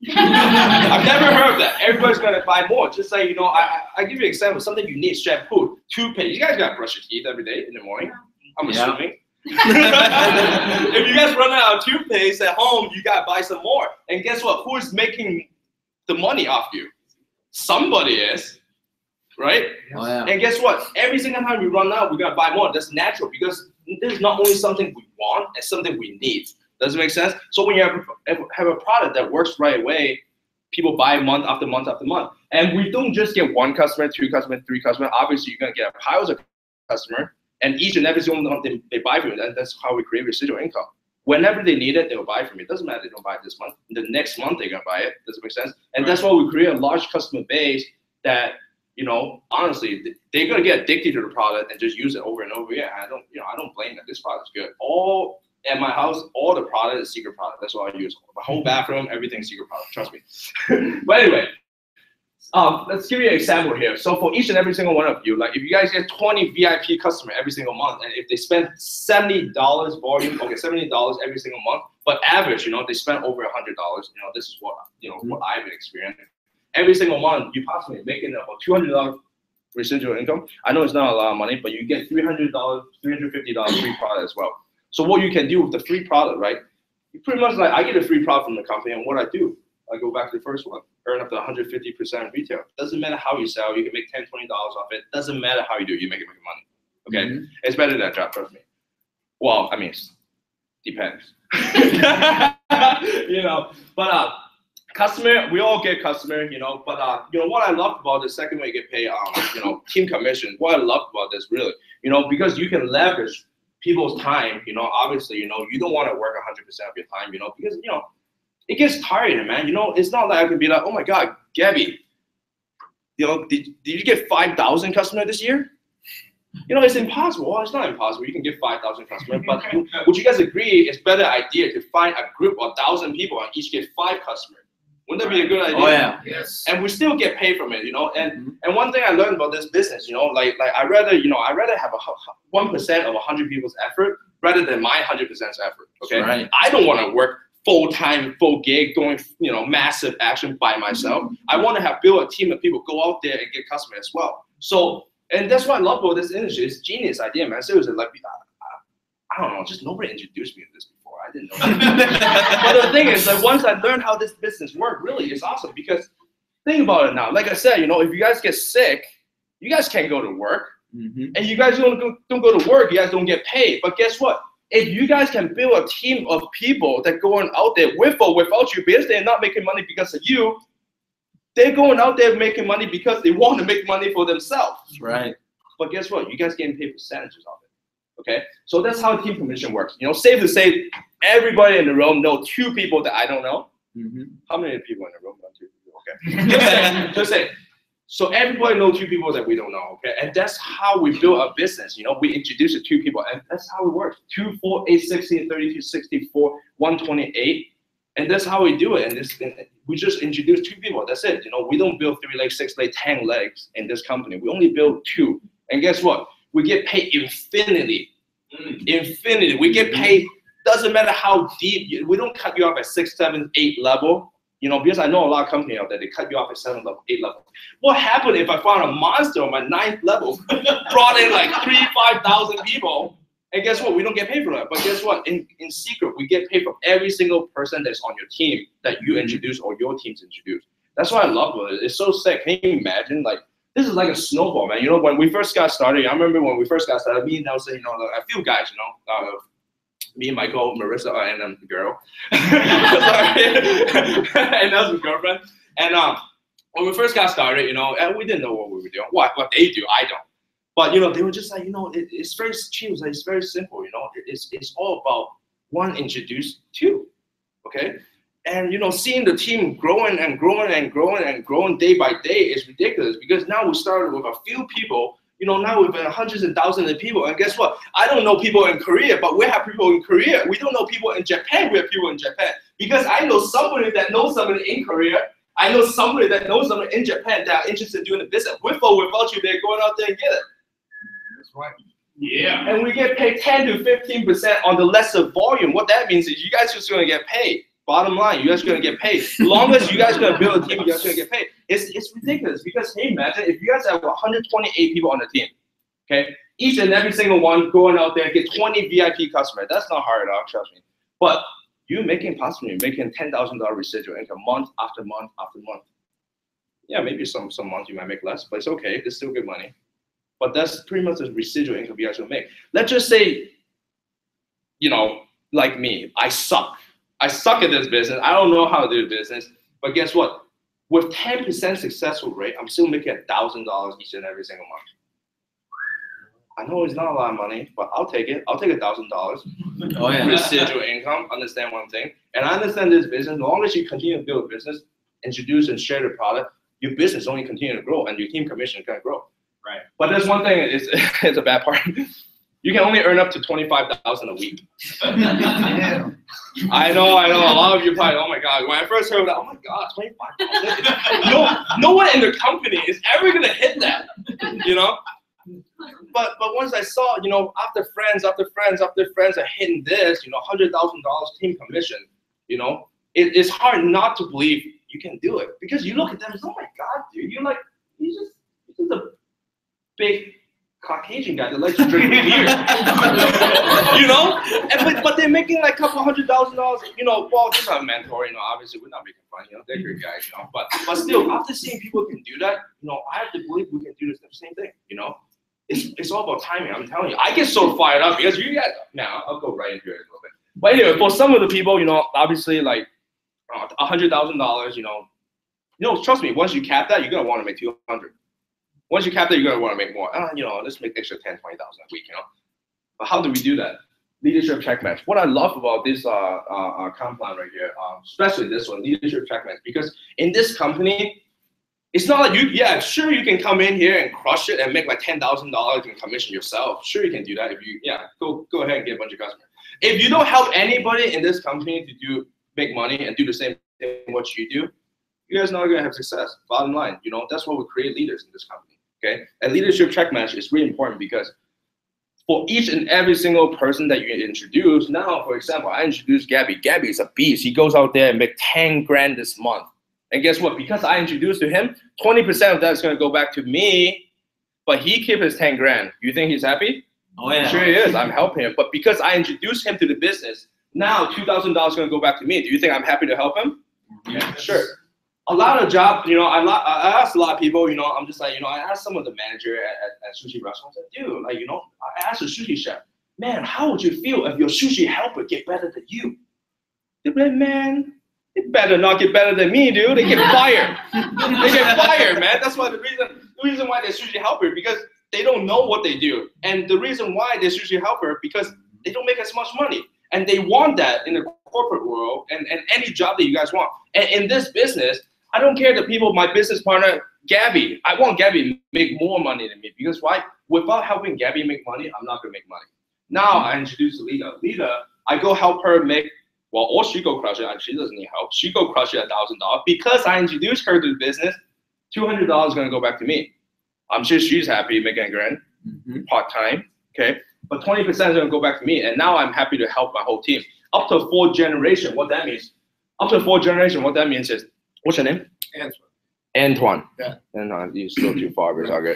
I've never heard of that. Everybody's gonna buy more. Just like, you know, I I give you an example. Something you need: shampoo, toothpaste. You guys gotta brush your teeth every day in the morning. I'm Yeah. assuming. If you guys run out of toothpaste at home, you gotta buy some more. And guess what? Who is making the money off you? Somebody is, right? Oh, yeah. And guess what? Every single time we run out, we gotta buy more. That's natural because this is not only something we want, it's something we need. Does it make sense? So when you have, have a product that works right away, people buy month after month after month. And we don't just get one customer, two customers, three customers. Obviously, you're gonna get piles of customers, and each and every single month they, they buy from you. And that's how we create residual income. Whenever they need it, they'll buy from you. It doesn't matter if they don't buy it this month. The next month they're gonna buy it. Does it make sense? And that's why we create a large customer base that, you know, honestly, they're gonna get addicted to the product and just use it over and over again. I don't, you know, I don't blame that. This product is good. All at my house, all the product is secret product. That's what I use. My whole bathroom, everything's secret product. Trust me. But anyway, um, let's give you an example here. So for each and every single one of you, like if you guys get twenty V I P customers every single month, and if they spend seventy dollars volume, okay, seventy dollars every single month, but average, you know, they spend over one hundred dollars. You know, this is what, you know, what I've been experiencing. Every single month, you possibly making about two hundred dollars residual income. I know it's not a lot of money, but you get three hundred dollars, three hundred fifty dollars free product as well. So what you can do with the free product, right? You pretty much like, I get a free product from the company, and what I do, I go back to the first one, earn up to one hundred fifty percent retail. Doesn't matter how you sell, you can make ten, twenty dollars off it. Doesn't matter how you do it, you make it make money. Okay? Mm-hmm. It's better than that job, trust me. Well, I mean, depends. You know, but uh, customer, we all get customer, you know, but uh, you know, what I love about the second way you get paid, um, you know, team commission, what I love about this really, you know, because you can leverage people's time, you know, obviously, you know, you don't want to work one hundred percent of your time, you know, because, you know, it gets tiring, man. You know, it's not like I can be like, oh my God, Gabby, you know, did, did you get five thousand customers this year? You know, it's impossible. Well, it's not impossible. You can get five thousand customers, but would you guys agree it's a better idea to find a group of one thousand people and each get five customers? Wouldn't that be a good idea? Oh, yeah. Yes. And we still get paid from it, you know. And mm-hmm. and one thing I learned about this business, you know, like like I rather, you know, I rather have a one percent of a hundred people's effort rather than my hundred percent effort. Okay. Right. I don't want to work full time, full gig, doing, you know, massive action by myself. Mm-hmm. I want to have built a team of people go out there and get customers as well. So, and that's what I love about this industry. It's a genius idea, man. Seriously, like I, I don't know, just nobody introduced me to this before. I didn't know. But the thing is, like, once I learned how this business works, really, it's awesome because think about it now. Like I said, you know, if you guys get sick, you guys can't go to work. Mm-hmm. And you guys don't go, don't go to work, you guys don't get paid. But guess what? If you guys can build a team of people that going out there with or without you, because they're not making money because of you, they're going out there making money because they want to make money for themselves. Right. But guess what? You guys getting paid percentages of it. Okay? So that's how team commission works. You know, safe to say, everybody in the room know two people that I don't know. Mm-hmm. How many people in the room know two people? Okay. Just say, just say. So everybody knows two people that we don't know, okay? And that's how we build a business, you know? We introduce it to people, and that's how it works. two, four, eight, sixteen, thirty-two, sixty-four, one twenty-eight, and that's how we do it. And, this, and we just introduce two people, that's it. You know, we don't build three legs, six legs, ten legs in this company. We only build two. And guess what? We get paid infinity. Mm. Infinity. We get paid, doesn't matter how deep, we don't cut you off at six, seven, eight level. You know, because I know a lot of companies out there, they cut you off at seven level, eight level. What happened if I found a monster on my ninth level, brought in like three, five thousand people, and guess what? We don't get paid for that. But guess what? In in secret, we get paid from every single person that's on your team that you introduce or your team's introduced. That's what I love about it. It's so sick. Can you imagine? Like, this is like a snowball, man. You know, when we first got started, I remember when we first got started, me and Nelson, you know, a few guys, you know, uh, me and Michael, Marissa, and um, the girl, and that's my girlfriend. And um, when we first got started, you know, and we didn't know what we were doing. What what they do, I don't. But you know, they were just like, you know, it, it's very cheap. Like, it's very simple. You know, it, it's it's all about one introduce two, okay. And you know, seeing the team growing and growing and growing and growing day by day is ridiculous because now we started with a few people. You know, now we've been hundreds and thousands of people. And guess what? I don't know people in Korea, but we have people in Korea. We don't know people in Japan. We have people in Japan. Because I know somebody that knows somebody in Korea. I know somebody that knows somebody in Japan that are interested in doing the business. With or without you, they're going out there and get it. That's right. Yeah. And we get paid ten to fifteen percent on the lesser volume. What that means is you guys are just going to get paid. Bottom line, you guys are gonna get paid. As long as you guys are gonna build a team, you guys are gonna get paid. It's it's ridiculous because hey, imagine if you guys have one hundred twenty-eight people on the team, okay? Each and every single one going out there get twenty V I P customers. That's not hard at all, trust me. But you're making possibly making ten thousand dollar residual income month after month after month. Yeah, maybe some some months you might make less, but it's okay. It's still good money. But that's pretty much the residual income you guys will make. Let's just say, you know, like me, I suck. I suck at this business. I don't know how to do business. But guess what? With ten percent successful rate, I'm still making one thousand dollars each and every single month. I know it's not a lot of money, but I'll take it. I'll take one thousand dollars Oh, yeah. residual income. Understand one thing. And I understand this business. As long as you continue to build a business, introduce and share the product, your business only continue to grow and your team commission is going to grow. Right. But there's one thing, it's, it's a bad part. You can only earn up to twenty-five thousand a week. Yeah. I know, I know. A lot of you probably, oh my God. When I first heard that, oh my God, twenty-five thousand. No, no one in the company is ever going to hit that, you know? But but once I saw, you know, after friends, after friends, after friends are hitting this, you know, one hundred thousand dollars team commission, you know, it, it's hard not to believe you can do it. Because you look at them, oh my God, dude, you're like, he's just, he's just a big Caucasian guy that likes to drink beer. You know? And, but, but they're making like a couple hundred thousand dollars, you know, well, this is a mentor, you know, obviously we're not making fun, you know, they're good guys, you know. But, but still, after seeing people can do that, you know, I have to believe we can do the same thing, you know? It's, it's all about timing, I'm telling you. I get so fired up because you guys, now I'll go right into it a little bit. But anyway, for some of the people, you know, obviously like uh, one hundred thousand dollars, you know, you know, trust me, once you cap that, you're going to want to make two hundred. Once you cap that, you're going to want to make more. Uh, you know, let's make extra ten, twenty thousand a week, you know. But how do we do that? Leadership check match. What I love about this uh, uh, uh, comp plan right here, um, especially this one, leadership check match, because in this company, it's not like you, yeah, sure you can come in here and crush it and make like ten thousand dollars in commission yourself. Sure you can do that if you, yeah, go go ahead and get a bunch of customers. If you don't help anybody in this company to do make money and do the same thing what you do, you guys are not gonna have success. Bottom line, you know, that's why we create leaders in this company, okay? And leadership check match is really important because for each and every single person that you introduce, now, for example, I introduced Gabby. Gabby is a beast. He goes out there and make ten grand this month. And guess what? Because I introduced to him, twenty percent of that is going to go back to me, but he keep his ten grand. You think he's happy? Oh, yeah. Sure he is. I'm helping him. But because I introduced him to the business, now two thousand dollars is going to go back to me. Do you think I'm happy to help him? Yeah, sure. A lot of jobs, you know, I, I asked a lot of people, you know, I'm just like, you know, I asked some of the manager at, at, at sushi restaurants, I said, dude, like, you know, I asked a sushi chef, man, how would you feel if your sushi helper get better than you? They'd be like, man, they better not get better than me, dude. They get fired. They get fired, man. That's why the reason, the reason why they're sushi helper, because they don't know what they do. And the reason why they're sushi helper, because they don't make as much money. And they want that in the corporate world and, and any job that you guys want. And in this business, I don't care the people, my business partner, Gabby. I want Gabby to make more money than me because why? Without helping Gabby make money, I'm not gonna make money. Now I introduce Lita. Lita, I go help her make, well, or she go crush it, and she doesn't need help. She go crush it a thousand dollars because I introduced her to the business. Two hundred dollars is gonna go back to me. I'm sure she's happy making a grand, mm-hmm. part time, okay? But twenty percent is gonna go back to me, and now I'm happy to help my whole team. Up to fourth generation, what that means? Up to fourth generation, what that means is, what's your name? Antoine. Antoine. Yeah. And uh, you're still too far, but it's all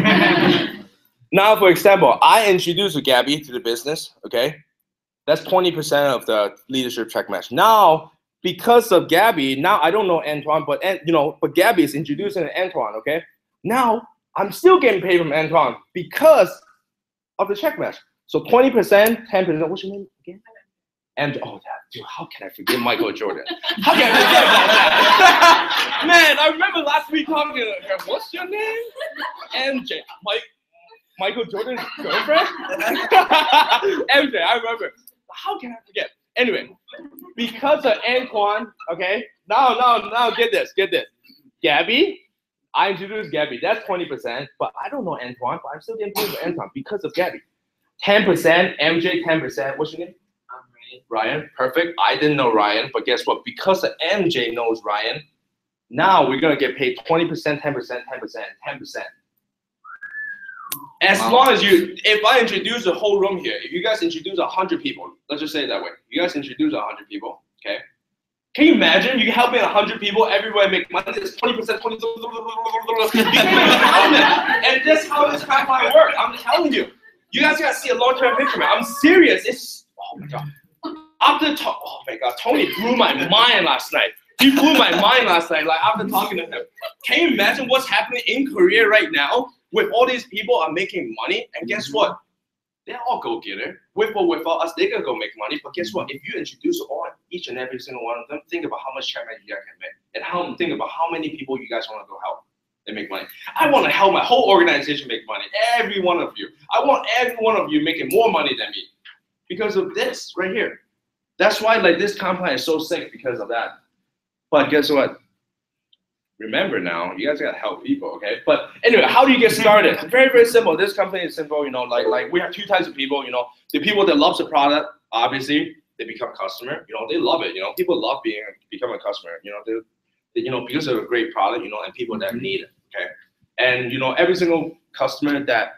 good. Now, for example, I introduced Gabby to the business, okay? That's twenty percent of the leadership check match. Now, because of Gabby, now I don't know Antoine, but you know, but Gabby is introducing Antoine, okay? Now, I'm still getting paid from Antoine because of the check match. So twenty percent, ten percent, what's your name again? And oh, that dude, how can I forget Michael Jordan? How can I forget about that? Man, I remember last week talking to her. What's your name? M J. Mike, Michael Jordan's girlfriend? M J, I remember. How can I forget? Anyway, because of Antoine, okay. Now, now, now, get this, get this. Gabby, I introduced Gabby. That's twenty percent, but I don't know Antoine, but I'm still getting paid for Antoine because of Gabby. ten percent, M J, ten percent. What's your name? Ryan, perfect. I didn't know Ryan, but guess what? Because the M J knows Ryan, now we're gonna get paid twenty percent, ten percent, ten percent, ten percent. As wow. long as you, if I introduce the whole room here, if you guys introduce a hundred people, let's just say it that way. You guys introduce a hundred people, okay? Can you imagine? You helping a hundred people, everybody make money. It's twenty percent, twenty. And that's how this pipeline works. I'm telling you. You guys gotta see a long-term picture, man. I'm serious. It's oh my god. After talk, oh my god, Tony blew my mind last night. He blew my mind last night. Like after talking to him, can you imagine what's happening in Korea right now? With all these people are making money, and guess what? They're all go-getter. With or without us, they can go make money. But guess what? If you introduce all each and every single one of them, think about how much China you guys can make, and how think about how many people you guys want to go help and make money. I want to help my whole organization make money. Every one of you. I want every one of you making more money than me because of this right here. That's why like this company is so sick because of that. But guess what? Remember now, you guys gotta help people, okay? But anyway, how do you get started? Very, very simple. This company is simple, you know, like like we have two types of people, you know, the people that love the product, obviously, they become customer, you know, they love it, you know, people love being become a customer, you know, they, they you know, because of a great product, you know, and people that need it, okay? And you know, every single customer that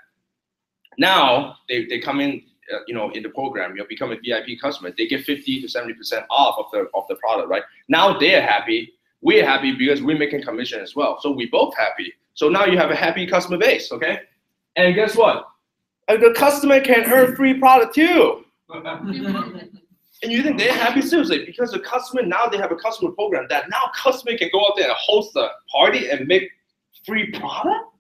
now they, they come in, uh, you know, in the program, you know, become a V I P customer, they get fifty to seventy percent off of the of the product, right? Now they're happy. We're happy because we're making commission as well. So we both happy. So now you have a happy customer base, okay? And guess what? The customer can earn free product too. And you think they're happy? Seriously, because the customer, now they have a customer program that now customer can go out there and host a party and make free product?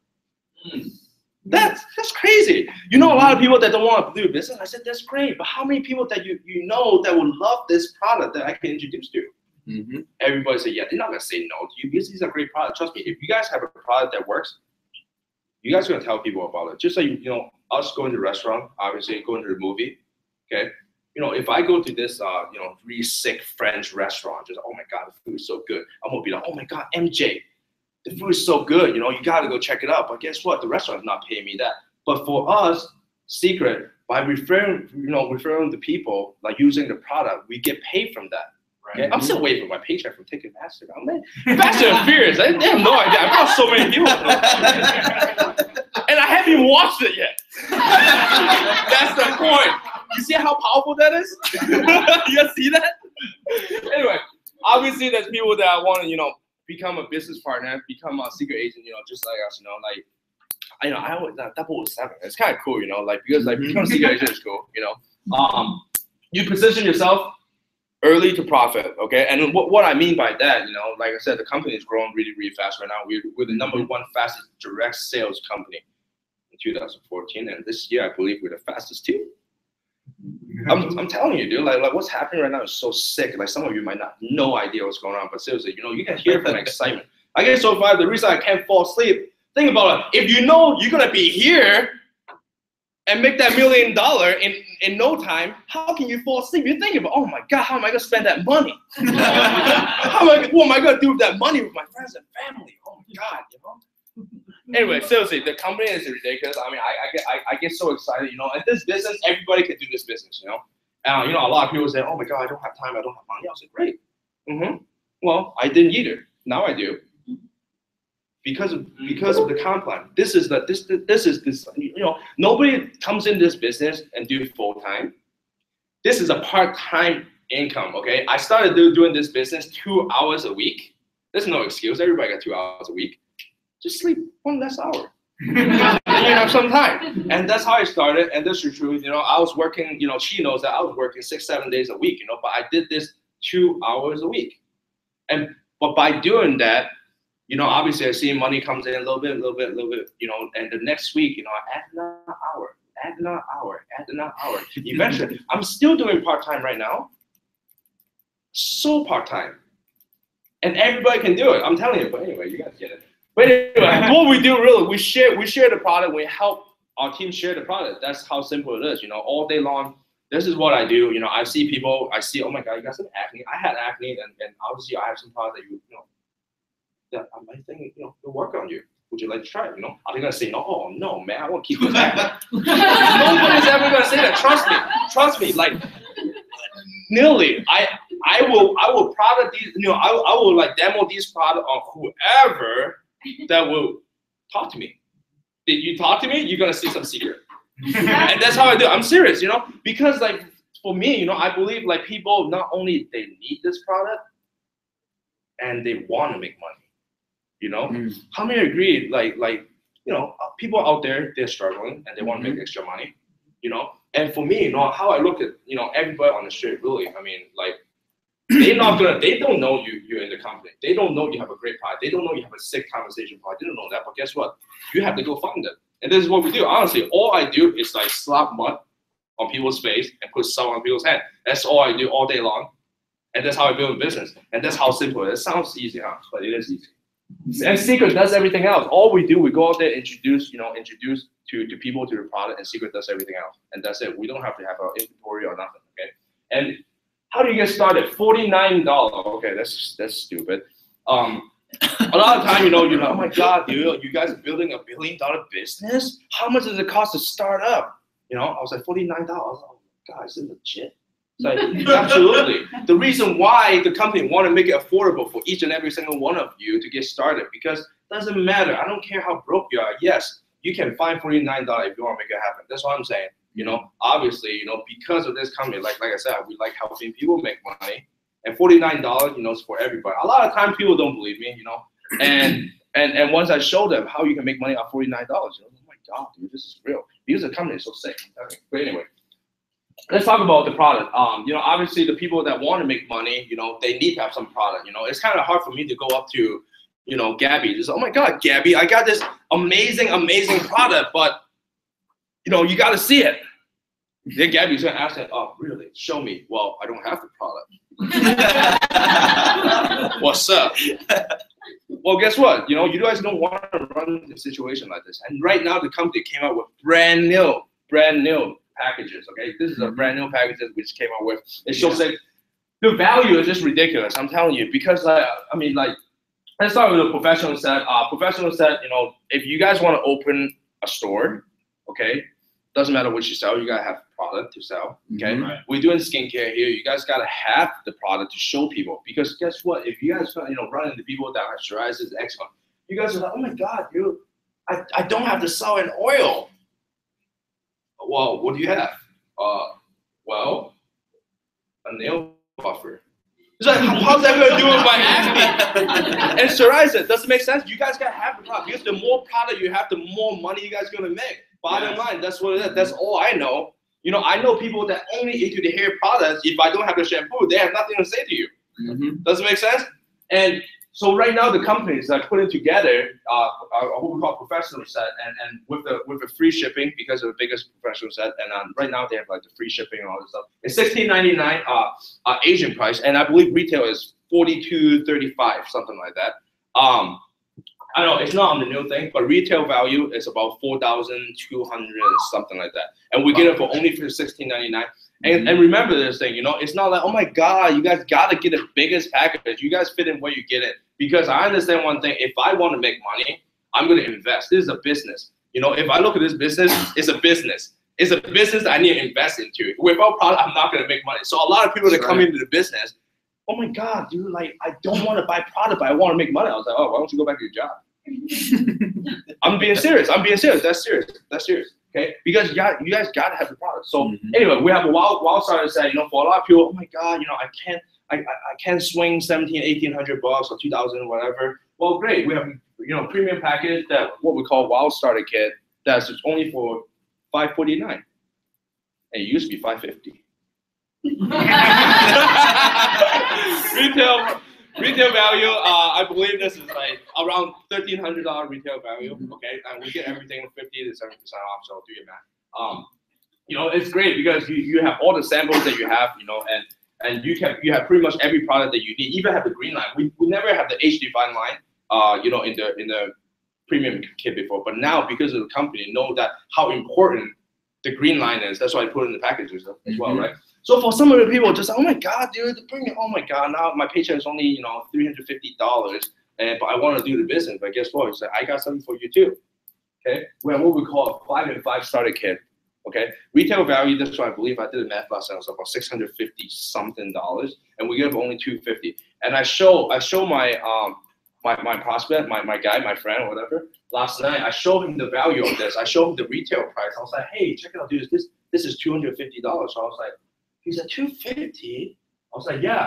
That's, that's crazy. You know a lot of people that don't want to do business. I said, that's great. But how many people that you, you know that would love this product that I can introduce to you? Mm-hmm. Everybody say, yeah, they're not gonna say no to you because these are great products. Trust me, if you guys have a product that works, you guys are gonna tell people about it. Just like, you know, us going to the restaurant, obviously going to the movie, okay? You know, if I go to this, uh, you know, really sick French restaurant, just, oh my God, the food is so good. I'm gonna be like, oh my God, M J, the food is so good. You know, you gotta go check it out. But guess what? The restaurant is not paying me that. But for us, Secret, by referring, you know, referring to people, like using the product, we get paid from that. Okay? I'm still waiting for my paycheck from Ticketmaster. I'm like, Fast and Furious. They, they have no idea. I've got so many people. And I haven't even watched it yet. That's the point. You see how powerful that is? You guys see that? Anyway, obviously there's people that want to, you know, become a business partner, become a secret agent, you know, just like us, you know, like, I know, I always, that double seven. It's kind of cool, you know, like, because like become a secret agent is cool, you know. Um, you position yourself early to profit, okay? And what, what I mean by that, you know, like I said, the company is growing really, really fast right now. We're, we're the number one fastest direct sales company in two thousand fourteen, and this year I believe we're the fastest too. I'm, I'm telling you, dude, like, like what's happening right now is so sick. Like some of you might not no idea what's going on, but seriously, you know, you can hear from excitement. I get so far, the reason I can't fall asleep, think about it. If you know you're gonna be here and make that million dollar in, in no time, how can you fall asleep? You're thinking about, oh my God, how am I gonna spend that money? how am I, what am I gonna do with that money with my friends and family? Oh my God, you know? Anyway, seriously, the company is ridiculous. I mean, I, I get I, I get so excited, you know. And this business, everybody can do this business, you know. Uh, you know, a lot of people say, oh my God, I don't have time, I don't have money. I was like, great. Mm-hmm. Well, I didn't either. Now I do. Because of because of the comp plan. This is the this this is this you know, nobody comes in this business and do it full time. This is a part-time income, okay? I started do, doing this business two hours a week. There's no excuse. Everybody got two hours a week. Just sleep one less hour. And you have some time. And that's how I started. And this is true. You know, I was working, you know, she knows that I was working six, seven days a week, you know, but I did this two hours a week. And but by doing that, you know, obviously I see money comes in a little bit, a little bit, a little bit, you know, and the next week, you know, I add another hour, add another hour, add another hour. Eventually, I'm still doing part-time right now. So part-time. And everybody can do it. I'm telling you, but anyway, you guys get it. But anyway, what we do really, we share we share the product, we help our team share the product. That's how simple it is, you know, all day long. This is what I do. You know, I see people, I see, oh my God, you got some acne. I had acne, and, and obviously I have some product that you, you know, that I might think, you know, will work on you. Would you like to try it? You know, are they gonna say, no, oh no, man, I won't keep this acne. Nobody's ever gonna say that. Trust me, trust me. Like, nearly, I I will I will product these, you know, I I will like demo these products on whoever that will talk to me. Did you talk to me? You're gonna see some secret. And that's how I do. I'm serious, you know, because like for me, you know, I believe like people not only they need this product, and they want to make money. You know, Mm. how many agree? Like, like you know, people out there, they're struggling and they want to make extra money. You know, and for me, you know, how I look at, you know, everybody on the street, really, I mean, like, they're not gonna, they don't know you, you're in the company. They don't know you have a great product. They don't know you have a sick conversation product. They don't know that, but guess what? You have to go find them. And this is what we do. Honestly, all I do is like slap mud on people's face and put salt on people's hand. That's all I do all day long. And that's how I build a business. And that's how simple it is. It sounds easy, huh? But it is easy. And Secret does everything else. All we do, we go out there, introduce, you know, introduce to, to people to the product, and Secret does everything else. And that's it. We don't have to have our inventory or nothing, okay? And how do you get started? forty-nine dollars. Okay, that's that's stupid. Um, a lot of time, you know, you're like, oh my God, dude, you guys are building a billion dollar business? How much does it cost to start up? You know, I was like, forty-nine dollars. Oh my God, is it legit? It's like, absolutely. The reason why the company want to make it affordable for each and every single one of you to get started, because it doesn't matter. I don't care how broke you are. Yes, you can find forty-nine dollars if you want to make it happen. That's what I'm saying. You know, obviously, you know, because of this company, like like I said, we like helping people make money. And forty-nine dollars, you know, is for everybody. A lot of times people don't believe me, you know. And and and once I show them how you can make money on forty-nine dollars, you know, oh my God, dude, this is real. Because the company is so sick. But anyway, let's talk about the product. Um, you know, obviously the people that want to make money, you know, they need to have some product. You know, it's kind of hard for me to go up to, you know, Gabby, just, oh my God, Gabby, I got this amazing, amazing product, but you know, you got to see it. Then Gabby's gonna ask that, oh, really? Show me. Well, I don't have the product. What's up? Well, guess what? You know, you guys don't want to run a situation like this. And right now, the company came out with brand new, brand new packages. Okay, this is a brand new packages which came out with. It shows like the value is just ridiculous. I'm telling you, because like, I mean, like, let's start with a professional set. Uh, professional set. You know, if you guys want to open a store, okay. Doesn't matter what you sell, you gotta have product to sell. Okay, Mhm. Right. We're doing skincare here. You guys gotta have the product to show people, because guess what? If you guys, you know, run into people that have psoriasis, eczema, you guys are like, oh my God, dude, I, I don't have to sell an oil. Well, what do you have? Uh, well, a nail buffer. It's like, how, how's that gonna do with my acne? And psoriasis, doesn't make sense. You guys gotta have the product, because the more product you have, the more money you guys are gonna make. Bottom line, that's what it is. That's all I know. You know, I know people that only into the hair products. If I don't have the shampoo, they have nothing to say to you. Mm-hmm. Does it make sense? And so right now, the companies are putting together uh, what we call professional set, and, and with the with the free shipping, because of the biggest professional set. And um, right now, they have like the free shipping and all this stuff. It's sixteen ninety-nine uh, uh, Asian price, and I believe retail is forty-two thirty-five, something like that. Um, I know it's not on the new thing, but retail value is about four thousand two hundred, something like that. And we get it for only for sixteen ninety-nine. And, and remember this thing, you know, it's not like, oh my God, you guys got to get the biggest package. You guys fit in where you get it. Because I understand one thing, if I want to make money, I'm going to invest. This is a business. You know, if I look at this business, it's a business. It's a business that I need to invest into. Without product, I'm not going to make money. So a lot of people that come into the business, oh my God, dude, like, I don't want to buy product, but I want to make money. I was like, oh, why don't you go back to your job? I'm being serious. I'm being serious. That's serious. That's serious. Okay? Because you, got, you guys got to have the product. So mm-hmm. anyway, we have a wild, wild starter set, you know, for a lot of people, oh my God, you know, I can't, I, I, I can't swing seventeen, eighteen hundred bucks or two thousand, whatever. Well, great. We have, you know, premium package that what we call wild starter kit. That's only for five forty-nine. And it used to be five fifty. retail retail value, uh, I believe this is like around thirteen hundred dollars retail value. Okay, and we get everything fifty to seventy percent off. So do your math. Um, you know, it's great because you, you have all the samples that you have, you know, and and you can you have pretty much every product that you need. Even have the green line. We we never have the H D fine line, uh, you know, in the in the premium kit before, but now because of the company know that how important the green line is. That's why I put it in the packages as mm-hmm. well, right? So for some of the people, just oh my God, dude, the premium, oh my God, now my paycheck is only you know three hundred fifty dollars, and but I want to do the business. But guess what? It's like, I got something for you too. Okay, we have what we call a five and five starter kit. Okay, retail value. That's why I believe I did the math last night. It was about six hundred fifty something dollars, and we give only two fifty. And I show I show my um my my prospect, my my guy, my friend, or whatever. Last night I showed him the value of this. I showed him the retail price. I was like, hey, check it out, dude. This this is two hundred fifty dollars. So I was like, he said two fifty. I was like, yeah.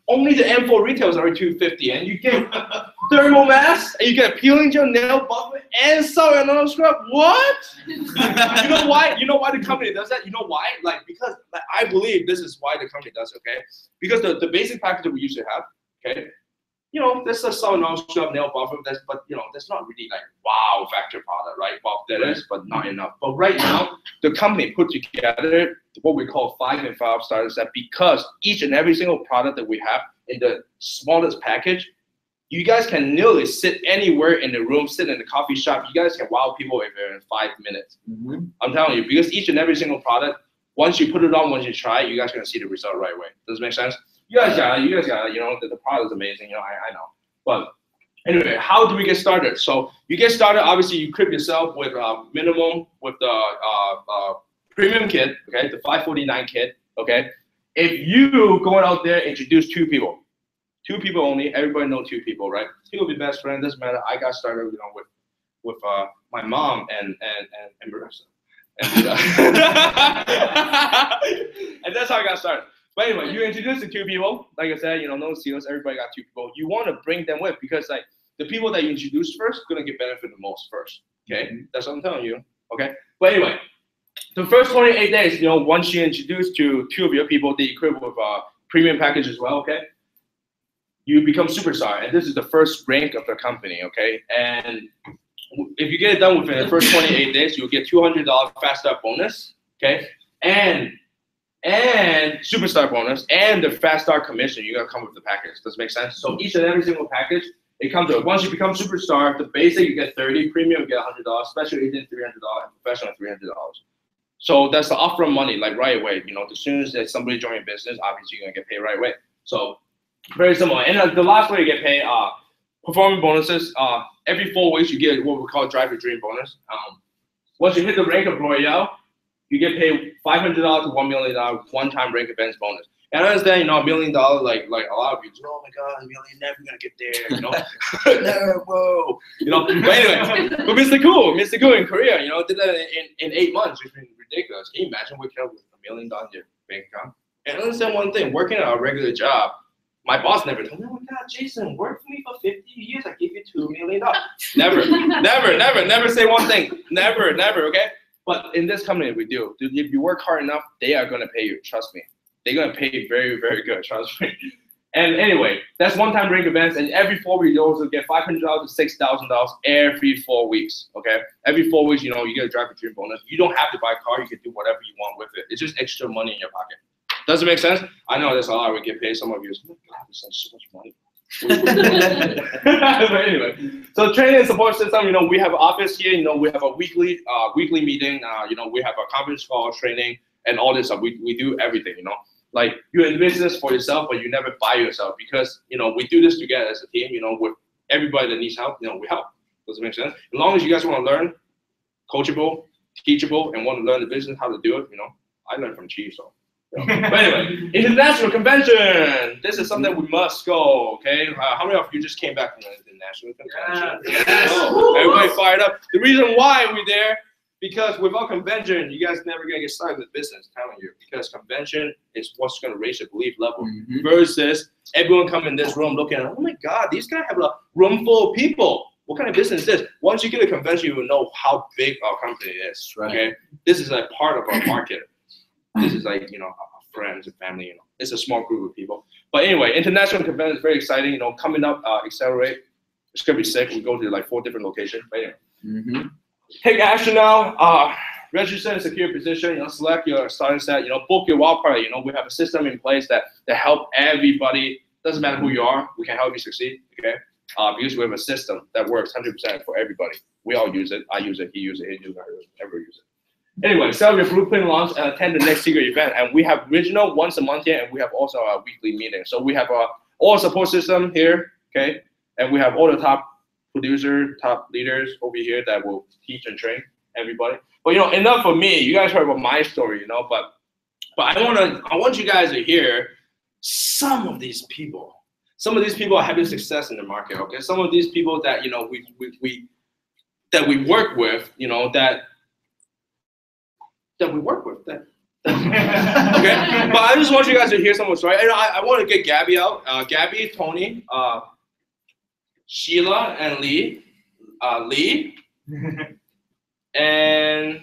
only the M four retails are two fifty, and you get thermal mask, and you get peeling gel, nail buffer, and sour and nose scrub. What? You know why? You know why the company does that? You know why? Like because like, I believe this is why the company does it. Okay, because the, the basic package that we used to have. Okay, you know, there's a sour nose scrub, nail buffer. That's but you know, that's not really like wow factor product, right? Well, that is, but not enough. But right now, the company put together what we call five and five starter set because each and every single product that we have in the smallest package, you guys can nearly sit anywhere in the room, sit in the coffee shop. You guys can wow people in five minutes. Mm-hmm. I'm telling you, because each and every single product, once you put it on, once you try it, you guys are gonna see the result right away. Does it make sense? You guys got it. You guys got it. You know, the, the product is amazing. You know, I, I know. But anyway, how do we get started? So you get started. Obviously, you equip yourself with uh, minimum with the uh, uh, premium kit. Okay, the five forty-nine kit. Okay, if you going out there introduce two people, two people only. Everybody know two people, right? Two will be best friend. Doesn't matter. I got started, you know, with with uh, my mom and and and, and Marissa. And, uh, and that's how I got started. But anyway, you introduce the two people. Like I said, you know, no sales. Everybody got two people. You want to bring them with because like the people that you introduce first gonna get benefit the most first. Okay, mm-hmm. That's what I'm telling you. Okay, but anyway, the first twenty-eight days, you know, once you introduce to two of your people, they equip with a premium package as well. Okay, you become superstar, and this is the first rank of the company. Okay, and if you get it done within the first twenty-eight days, you'll get two hundred dollars fast start bonus. Okay, and and superstar bonus and the fast start commission. You gotta come with the package. Does it make sense? So each and every single package, it comes with. Once you become superstar, the basic you get thirty, premium you get one hundred dollars, special agent three hundred dollars, and professional three hundred dollars. So that's the upfront money, like right away. You know, as soon as there's somebody join your business, obviously you're gonna get paid right away. So very similar. And uh, the last way you get paid, uh, performance bonuses. Uh, every four weeks you get what we call drive your dream bonus. Um, once you hit the rank of Royale, you get paid five hundred dollars to one million dollars one-time rank events bonus. And I understand, you know, a million dollars, like like a lot of people, oh my God, a million, never gonna get there, you know, never, whoa, you know. But anyway, but Mister Cool, Mister Cool in Korea, you know, did that in, in, in eight months. It's been ridiculous. Can you imagine waking up with a million dollars in your bank account? And understand one thing, working at a regular job, my boss never told me, oh my God, Jason, work for me for fifty years, I give you two million dollars. Never, never, never, never say one thing. Never, never, okay? But in this company, we do. If you work hard enough, they are gonna pay you, trust me. They're gonna pay you very, very good, trust me. And anyway, that's one-time rank events, and every four weeks, you also get five hundred dollars to six thousand dollars every four weeks, okay? Every four weeks, you know, you get a drive for dream bonus. You don't have to buy a car, you can do whatever you want with it. It's just extra money in your pocket. Does it make sense? I know there's a lot we get paid. Some of you, oh my God, this is so much money. But anyway, so training and support system, you know, we have an office here, you know, we have a weekly uh, weekly meeting, uh, you know, we have a conference call, training, and all this stuff. We, we do everything, you know. Like, you're in business for yourself, but you never buy yourself because, you know, we do this together as a team, you know, with everybody that needs help, you know, we help. Does it make sense? As long as you guys want to learn, coachable, teachable, and want to learn the business, how to do it, you know, I learned from Chi, so. But anyway, international convention. This is something we must go. Okay, uh, how many of you just came back from the international convention? Yes. Yes. Oh, everybody fired up. The reason why we're there, because without convention, you guys never gonna get started with business. I'm telling you, because convention is what's gonna raise your belief level. Mm-hmm. Versus everyone come in this room looking at, oh my God, these guys have a room full of people. What kind of business is this? Once you get a convention, you will know how big our company is. Right. Okay, this is a part of our market. This is like, you know, friends and family, you know, it's a small group of people. But anyway, international convention is very exciting, you know, coming up, uh, Accelerate. It's going to be sick. We go to like four different locations. But anyway, mm-hmm. Take action now. Uh, register and secure position, you know, select your starting set, you know, book your wild party. You know, we have a system in place that, that help everybody. Doesn't matter who you are, we can help you succeed, okay? Uh, because we have a system that works one hundred percent for everybody. We all use it. I use it. He uses it. He uses it. Everyone uses it. Anyway, sell your blueprint launch and attend the next secret event. And we have regional once a month here, and we have also our weekly meeting. So we have a all support system here, okay? And we have all the top producer, top leaders over here that will teach and train everybody. But you know, enough for me. You guys heard about my story, you know, but but I wanna I want you guys to hear some of these people. Some of these people are having success in the market, okay? Some of these people that, you know, we we, we that we work with, you know, that that we work with, that Okay, but I just want you guys to hear someone's story. And I, I want to get Gabby out. Uh, Gabby, Tony, uh, Sheila, and Lee. Uh, Lee. And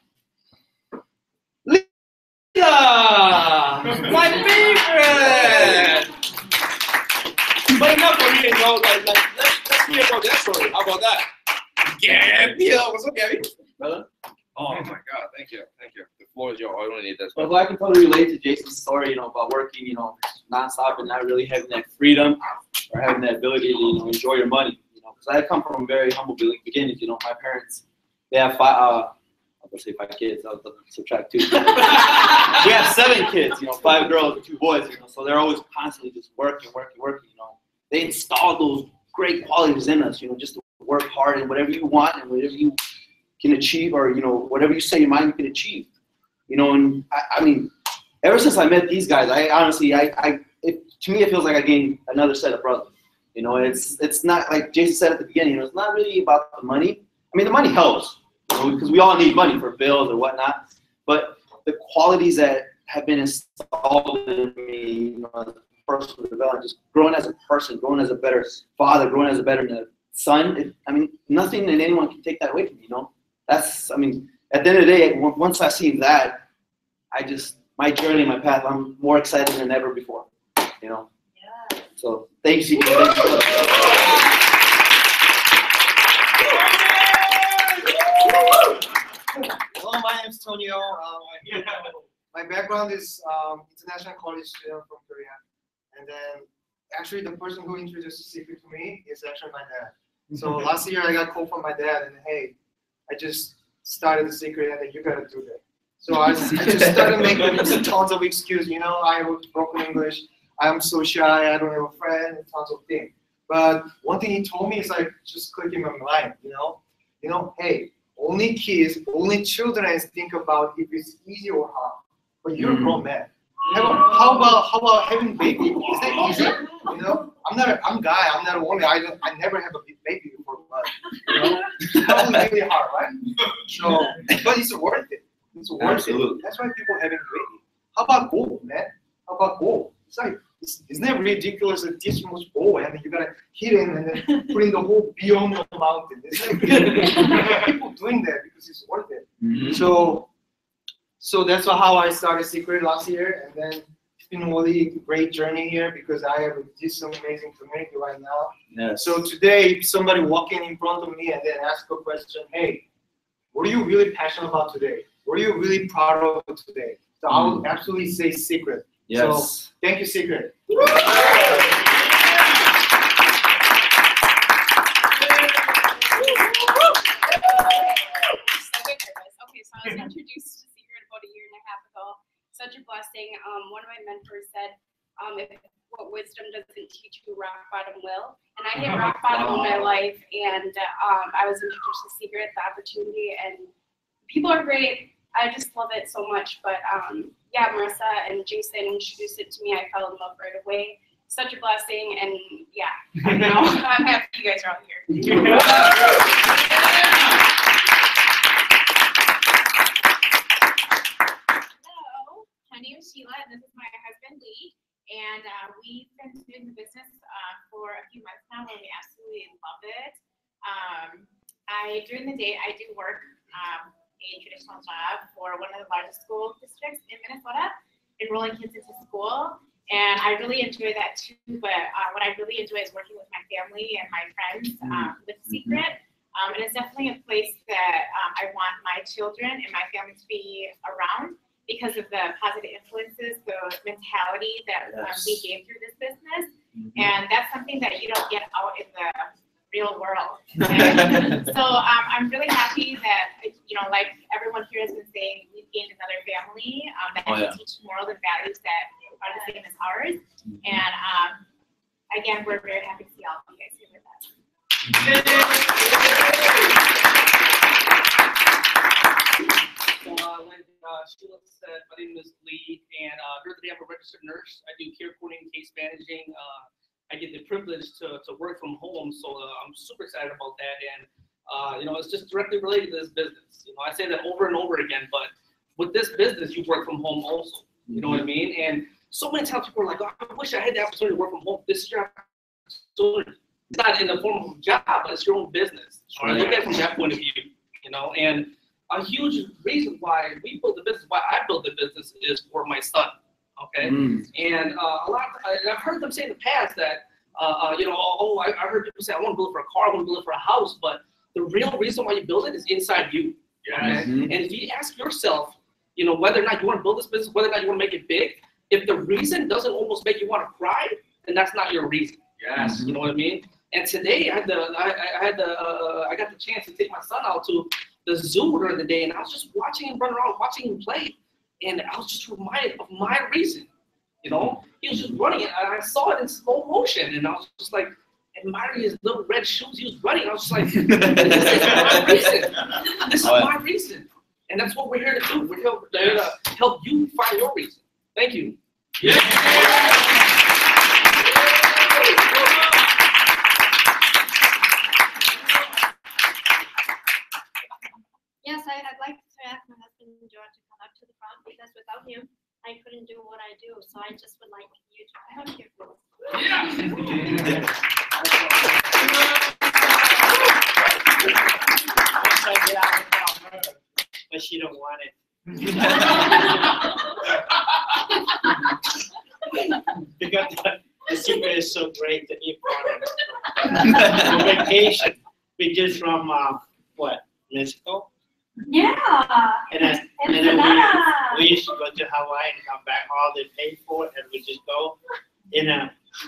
Lisa, my favorite. But enough for me, you know, like, like let's, let's hear about that story. How about that? Gabby, what's up, Gabby? Brother? Oh my God, thank you, thank you. The floor is yours. I don't need this. Well, I can totally relate to Jason's story, you know, about working, you know, nonstop and not really having that freedom or having that ability to, you know, enjoy your money, you know, because I come from very humble beginnings, you know, my parents, they have five, uh, I'm gonna say five kids, I'll subtract two. We have seven kids, you know, five girls and two boys, you know, so they're always constantly just working, working, working, you know. They install those great qualities in us, you know, just to work hard and whatever you want and whatever you can achieve, or, you know, whatever you say your mind you can achieve. You know, and I, I mean, ever since I met these guys, I honestly, I, I it, to me, it feels like I gained another set of brothers. You know, it's it's not like Jason said at the beginning, you know, it's not really about the money. I mean, the money helps, you know, because we all need money for bills or whatnot, but the qualities that have been installed in me, you know, as a personal development, just growing as a person, growing as a better father, growing as a better son, it, I mean, nothing and anyone can take that away from me, you know? That's, I mean, at the end of the day, once I see that, I just, my journey, my path, I'm more excited than ever before, you know? Yeah. So, thank you, C K. Thank you. Hello, my name is Tonio. Um, my background is um, international college student from Korea. And then, actually, the person who introduced the secret to me is actually my dad. So, last year, I got a call from my dad, and hey, I just started the secret, and then you gotta do that. So I, I just started making tons of excuses. You know, I have broken English. I'm so shy. I don't have a friend. And tons of things. But one thing he told me is like just click in my mind. You know, you know, hey, only kids, only children think about if it's easy or hard. But you're a grown man. How about, how about how about having baby? Is that easy? You know, I'm not a I'm a guy. I'm not a woman. I don't, I never have a baby before, but you know, it's probably really hard, right? So, but it's worth it. It's worth Absolutely. it. That's why people having baby. How about goal, man? How about goal? It's like it's, isn't it ridiculous that this much goal and then you gotta hit it and then put in the whole beyond the mountain? It's like people doing that because it's worth it. Mm-hmm. So. So that's how I started Secret last year, and then it's been a really great journey here because I have this amazing community right now. Yes. So today, if somebody walking in front of me and then ask a question, hey, what are you really passionate about today? What are you really proud of today? So I would absolutely say Secret. Yes. So thank you, Secret. Okay, so I was introduced to Secret about a year and a half ago. Such a blessing. Um, one of my mentors said, um, if what wisdom doesn't teach you, rock bottom will. And I hit rock bottom in my life, and um, I was introduced to Secret, the opportunity, and people are great. I just love it so much. But um, yeah, Marissa and Jason introduced it to me. I fell in love right away. Such a blessing, and yeah, I know. I'm happy you guys are all here. My name is Sheila, and this is my husband, Lee. And uh, we've been doing the business uh, for a few months now, and we absolutely love it. Um, I during the day, I do work um, a traditional job for one of the largest school districts in Minnesota, enrolling kids into school. And I really enjoy that too. But uh, what I really enjoy is working with my family and my friends um, with Secret. Um, and it's definitely a place that um, I want my children and my family to be around, because of the positive influences, the mentality that um, we gain through this business. Mm-hmm. And that's something that you don't get out in the real world. So um, I'm really happy that, you know, like everyone here has been saying, we've gained another family um, that oh, yeah. teach morals and values that are the same as ours. Mm-hmm. And um, again, we're very happy to see all of you guys here with us. So, uh, like uh, Sheila said, my name is Lee, and uh, currently I'm a registered nurse. I do care coordinating, case managing. Uh, I get the privilege to, to work from home, so uh, I'm super excited about that. And uh, you know, it's just directly related to this business. You know, I say that over and over again, but with this business, you work from home also. You know what I mean? And so many times people are like, oh, I wish I had the opportunity to work from home. This is your opportunity. It's not in the form of a job, but it's your own business. All right, look at it from that point of view. You know, and a huge reason why we built the business, why I built the business, is for my son. Okay, mm. and uh, a lot. Of, I've heard them say in the past that, uh, uh, you know, oh, I, I heard people say, I want to build it for a car, I want to build it for a house, but the real reason why you build it is inside you. Okay? Mm-hmm. And if you ask yourself, you know, whether or not you want to build this business, whether or not you want to make it big, if the reason doesn't almost make you want to cry, then that's not your reason. Yes, mm-hmm. You know what I mean. And today I had the I, I had the uh, I got the chance to take my son out to the zoo during the day, and I was just watching him run around, watching him play, and I was just reminded of my reason. You know, he was just running, and I saw it in slow motion, and I was just like admiring his little red shoes. He was running. I was just like, this is my reason. This is my reason, and that's what we're here to do. We're here to help you find your reason. Thank you. Yeah. Yes, I, I'd like to ask my husband George to come up to the front, because without him, I couldn't do what I do. So I just would like you to come here, please. But she don't want it. Because the, the secret is so great to eat product. Vacation, we just from uh, what, Mexico? Yeah. And then, and then we, we used to go to Hawaii and come back, all they paid for, and we just go in a.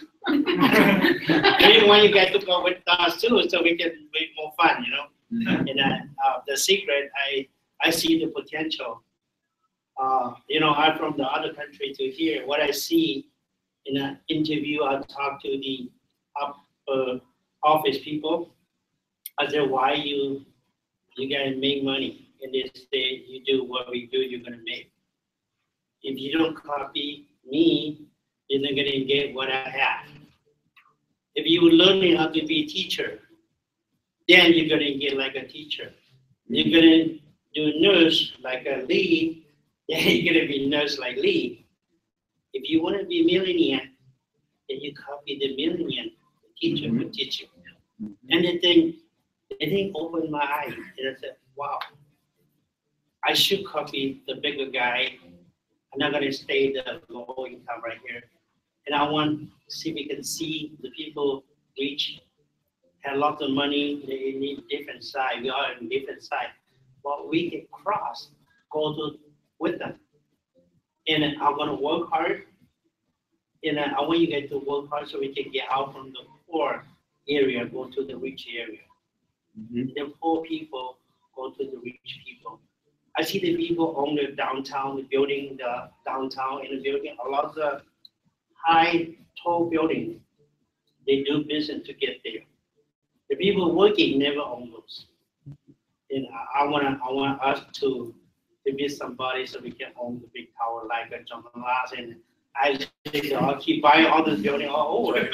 Maybe when you get to go with us too, so we can make more fun, you know. Mm-hmm. And uh, uh, the secret, I I see the potential. Uh, you know, I'm from the other country to here. What I see in an interview, I talk to the up, uh, office people. I said, why you you guys make money? And they say, you do what we do, you're gonna make. If you don't copy me, you're not gonna get what I have. If you learning how to be a teacher, then you're gonna get like a teacher. You're gonna do nurse like a lead, then you're gonna be nurse like lead. If you wanna be millionaire, then you copy the millionaire. The teacher will teach you. And the thing, the thing opened my eyes, and I said, wow, I should copy the bigger guy. I'm not gonna stay the low income right here. And I want to see if we can see the people reach, have lots of money, they need different side, we are in different side. But we can cross, go to with them. And I'm gonna work hard. And I want you guys to work hard so we can get out from the poor area, go to the rich area. Mm-hmm. The poor people go to the rich people. I see the people own the downtown, the building, the downtown in the building, a lot of the high, tall buildings, they do business to get there. The people working never own those. And I, I want I want us to, to be somebody so we can own the big tower like a John Lass, and I I'll keep buying all this building all over.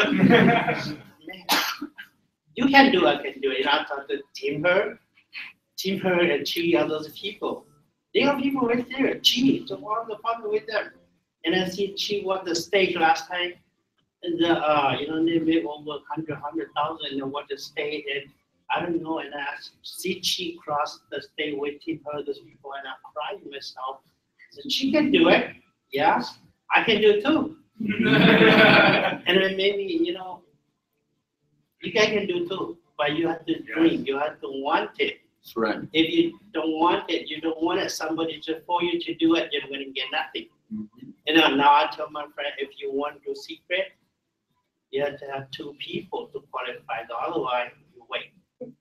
You can do, I can do it. And I talk to Tim Her, Tim Her and three others people. They are people right there. Gee, so all the fun with them. And I see she won the stage last time. And the, uh, you know, they made over hundred, hundred thousand and won the stage. And I don't know. And I see she cross the stage with Tim Her, those people, and I'm crying myself. So she can do it. Yes, I can do it too. And then maybe, you know, you guys can do it too. But you have to dream. You have to want it. That's right. If you don't want it, you don't want it, somebody just for you to do it, you're going to get nothing. Mm-hmm. And now, now I tell my friend, if you want to do secret, you have to have two people to qualify. Otherwise, you wait.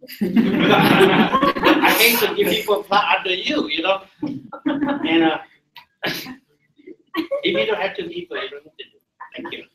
I hate to give people a plot under you, you know. And uh, if you don't have two people, you don't have to do it. Thank you.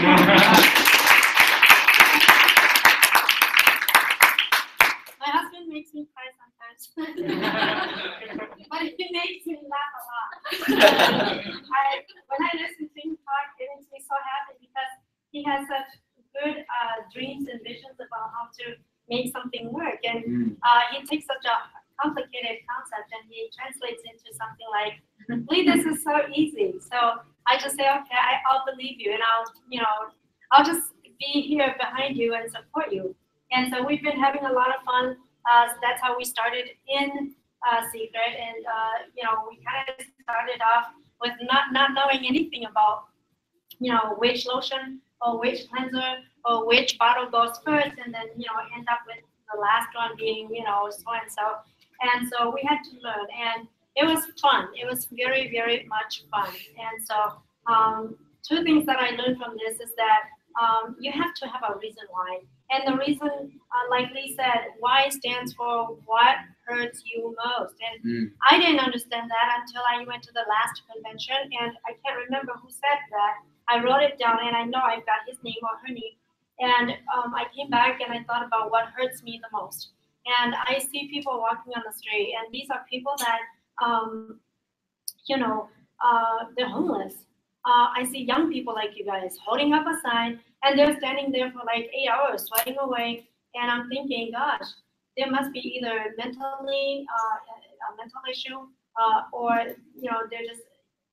My husband makes me cry sometimes, but he makes me laugh a lot. I, when I listen to him talk, it makes me so happy because he has such good uh, dreams and visions about how to make something work, and uh, he takes such a complicated concept, and he translates into something like, Lee, this is so easy. So I just say, okay, I, I'll believe you, and I'll, you know, I'll just be here behind you and support you. And so we've been having a lot of fun. Uh, so that's how we started in uh, Secret, and uh, you know, we kind of started off with not not knowing anything about, you know, which lotion or which cleanser or which bottle goes first, and then, you know, end up with the last one being, you know, so and so. And so we had to learn, and it was fun. It was very, very much fun. And so um, two things that I learned from this is that um, you have to have a reason why. And the reason, uh, like Lee said, why stands for what hurts you most. And mm. I didn't understand that until I went to the last convention, and I can't remember who said that. I wrote it down, and I know I've got his name or her name. And um, I came back and I thought about what hurts me the most. And I see people walking on the street, and these are people that, um, you know, uh, they're homeless. Uh, I see young people like you guys holding up a sign, and they're standing there for like eight hours, sweating away. And I'm thinking, gosh, there must be either mentally uh, a mental issue, uh, or you know, they just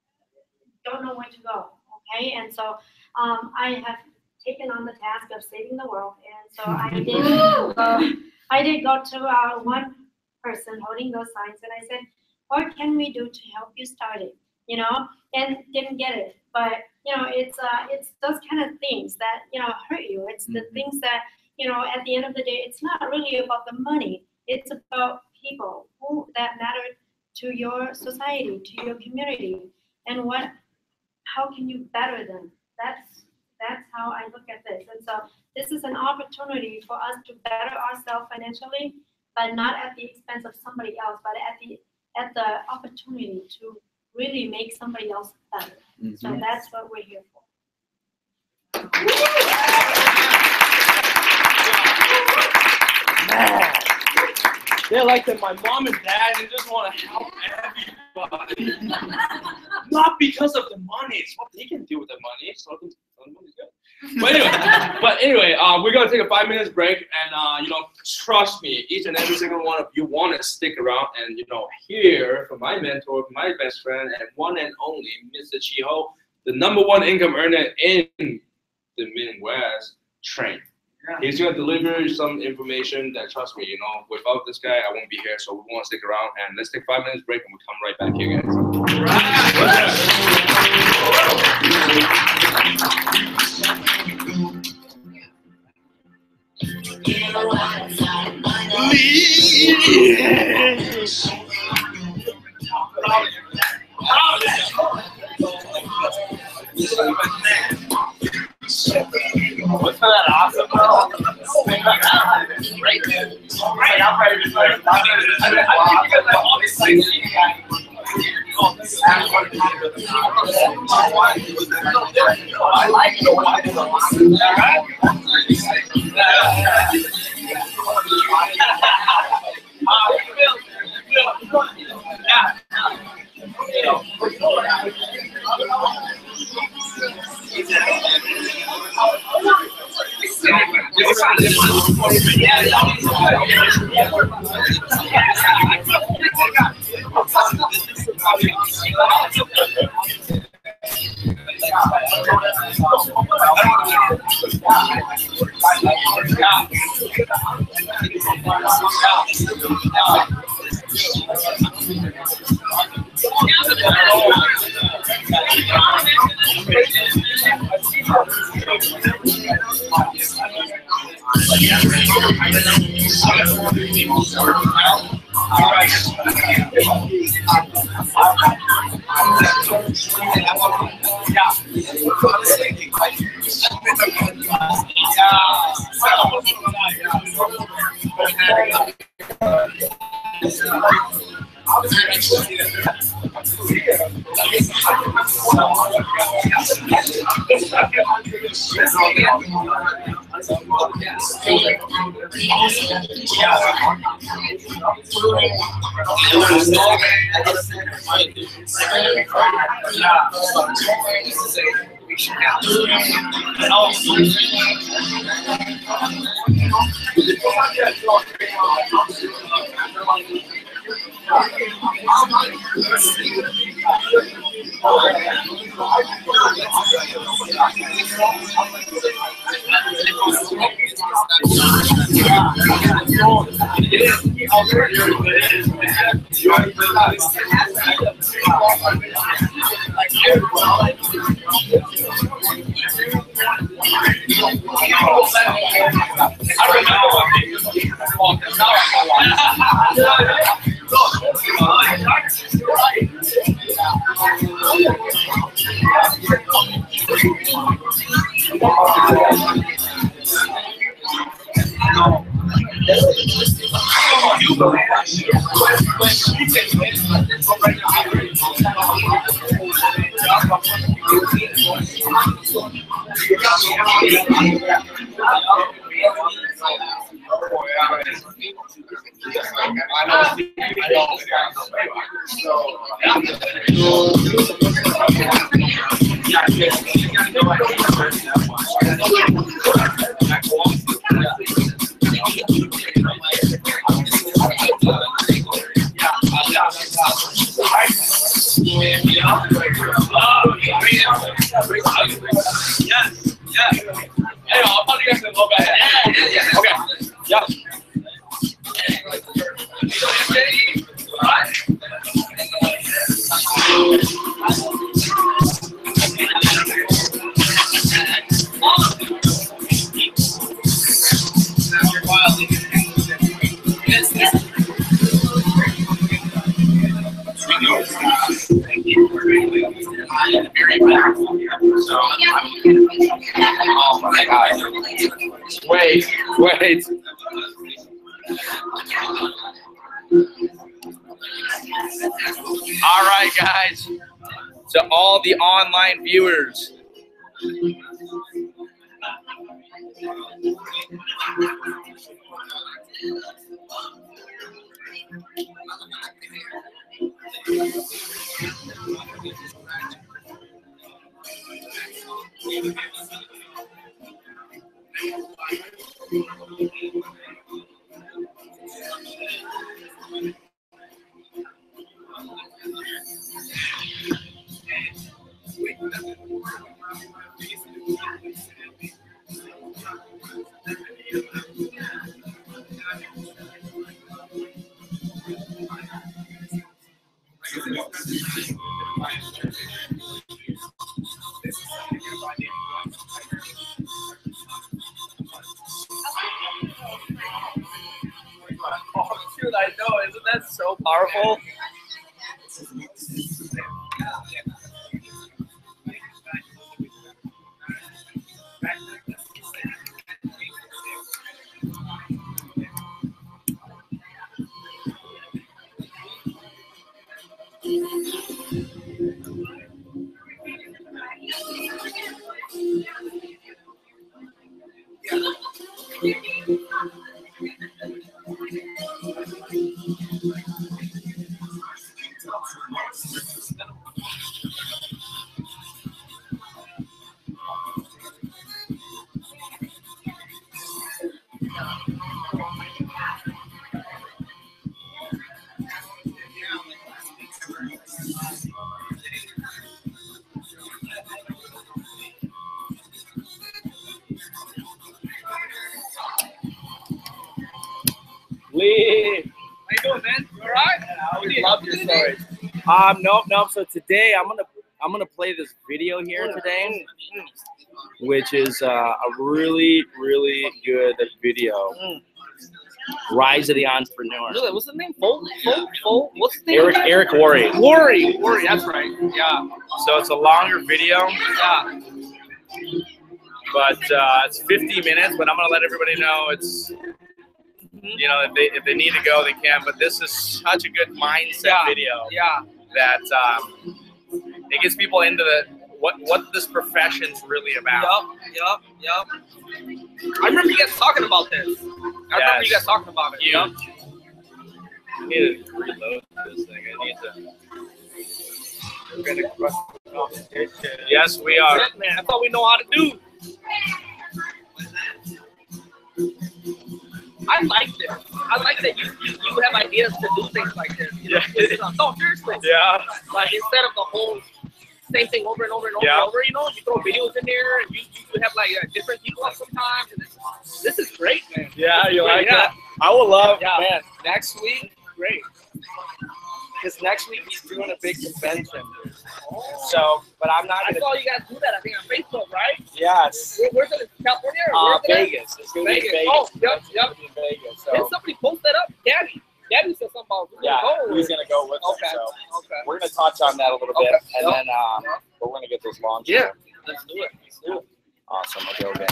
don't know where to go. Okay, and so um, I have taken on the task of saving the world, and so I did. Go, I did go to uh, one person holding those signs, and I said, "What can we do to help you start it?" You know, and didn't get it, but you know, it's uh, it's those kind of things that, you know, hurt you. It's the mm-hmm. things that, you know, at the end of the day, it's not really about the money. It's about people who that matter to your society, to your community, and what, how can you better them? That's that's how I look at this. And so this is an opportunity for us to better ourselves financially, but not at the expense of somebody else, but at the at the opportunity to really make somebody else better. Mm-hmm. So that's what we're here for. Man. They're like that my mom and dad, they just want to help everybody. Not because of the money. It's what they can do with the money. So the money's good. But anyway, but anyway, uh, we're gonna take a five minutes break, and uh, you know, trust me, each and every single one of you want to stick around and, you know, hear from my mentor, from my best friend, and one and only Mister Chiho, the number one income earner in the Midwest, Train. Yeah. He's gonna deliver some information that, trust me, you know, without this guy, I won't be here. So we want to stick around, and let's take five minutes break, and we'll come right back here, Wasn't that awesome, bro? Right there. Right, I'm ready to start. I think you guys have all these things. I like Oh my God. Wait, wait. All right, guys. To all the online viewers. Oh, dude, I know. Isn't that so powerful? Lee, how you doing, man? You all right? I always love your stories. Um, nope, nope. So today I'm gonna I'm gonna play this video here today, which is uh, a really really good video. Rise of the Entrepreneur. Really? What's the name? Fol, Fol, Fol, what's the name? Eric Eric Worre. Worre, Worre. That's right. Yeah. So it's a longer video. Yeah. But uh, it's fifty minutes. But I'm gonna let everybody know it's. You know, if they if they need to go, they can. But this is such a good mindset Yeah. video. Yeah. That um, it gets people into the what what this profession's really about. Yup. Yup. Yup. I remember you guys talking about this. I remember you guys talking about it. You need to reload this thing. I need to. We're gonna crush the competition. Yes, we are. That's it, man. That's all we know how to do. I like this. I I like that you, you you have ideas to do things like this. You know? Yeah. It's, uh, no, seriously. Yeah. Like instead of the whole same thing over and over and over Yeah. and over, you know, you throw videos in there and you, you have like uh, different people on sometimes. And it's, this is great, man. Yeah, you like yeah. that? I would love, Yeah. man, next week, Great. because next week he's doing a big convention. So, but I'm not I going saw to. you guys do that, I think, on Facebook, right? Yes. Where, where's it? California? Or Uh, where's it at? Vegas. It's going to be in Vegas. Vegas. Oh, yep, It's yep. gonna be in Vegas. Did So, somebody post that up? Gabby. Gabby said something about who's yeah, gonna go. he's going to go with Okay. them. So, Okay. we're going to touch on that a little bit, Okay. and Yep. then um, we're going to get this launched. Yeah. Let's do it. Let's do it. Awesome. Okay, okay.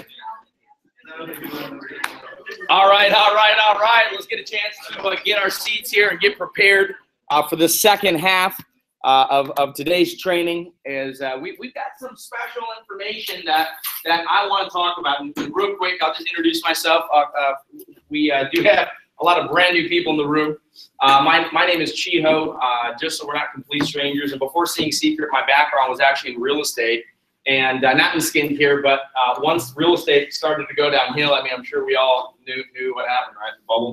All right, all right, all right. Let's get a chance to uh, get our seats here and get prepared uh, for the second half uh, of, of today's training. Is uh, we, we've got some special information that, that I want to talk about. And real quick, I'll just introduce myself. Uh, uh, we uh, do have a lot of brand new people in the room. Uh, my, my name is Chiho, uh, just so we're not complete strangers. And before seeing Secret, my background was actually in real estate. And uh, not in skincare, but uh, once real estate started to go downhill, I mean, I'm sure we all knew knew what happened, right? The bubble.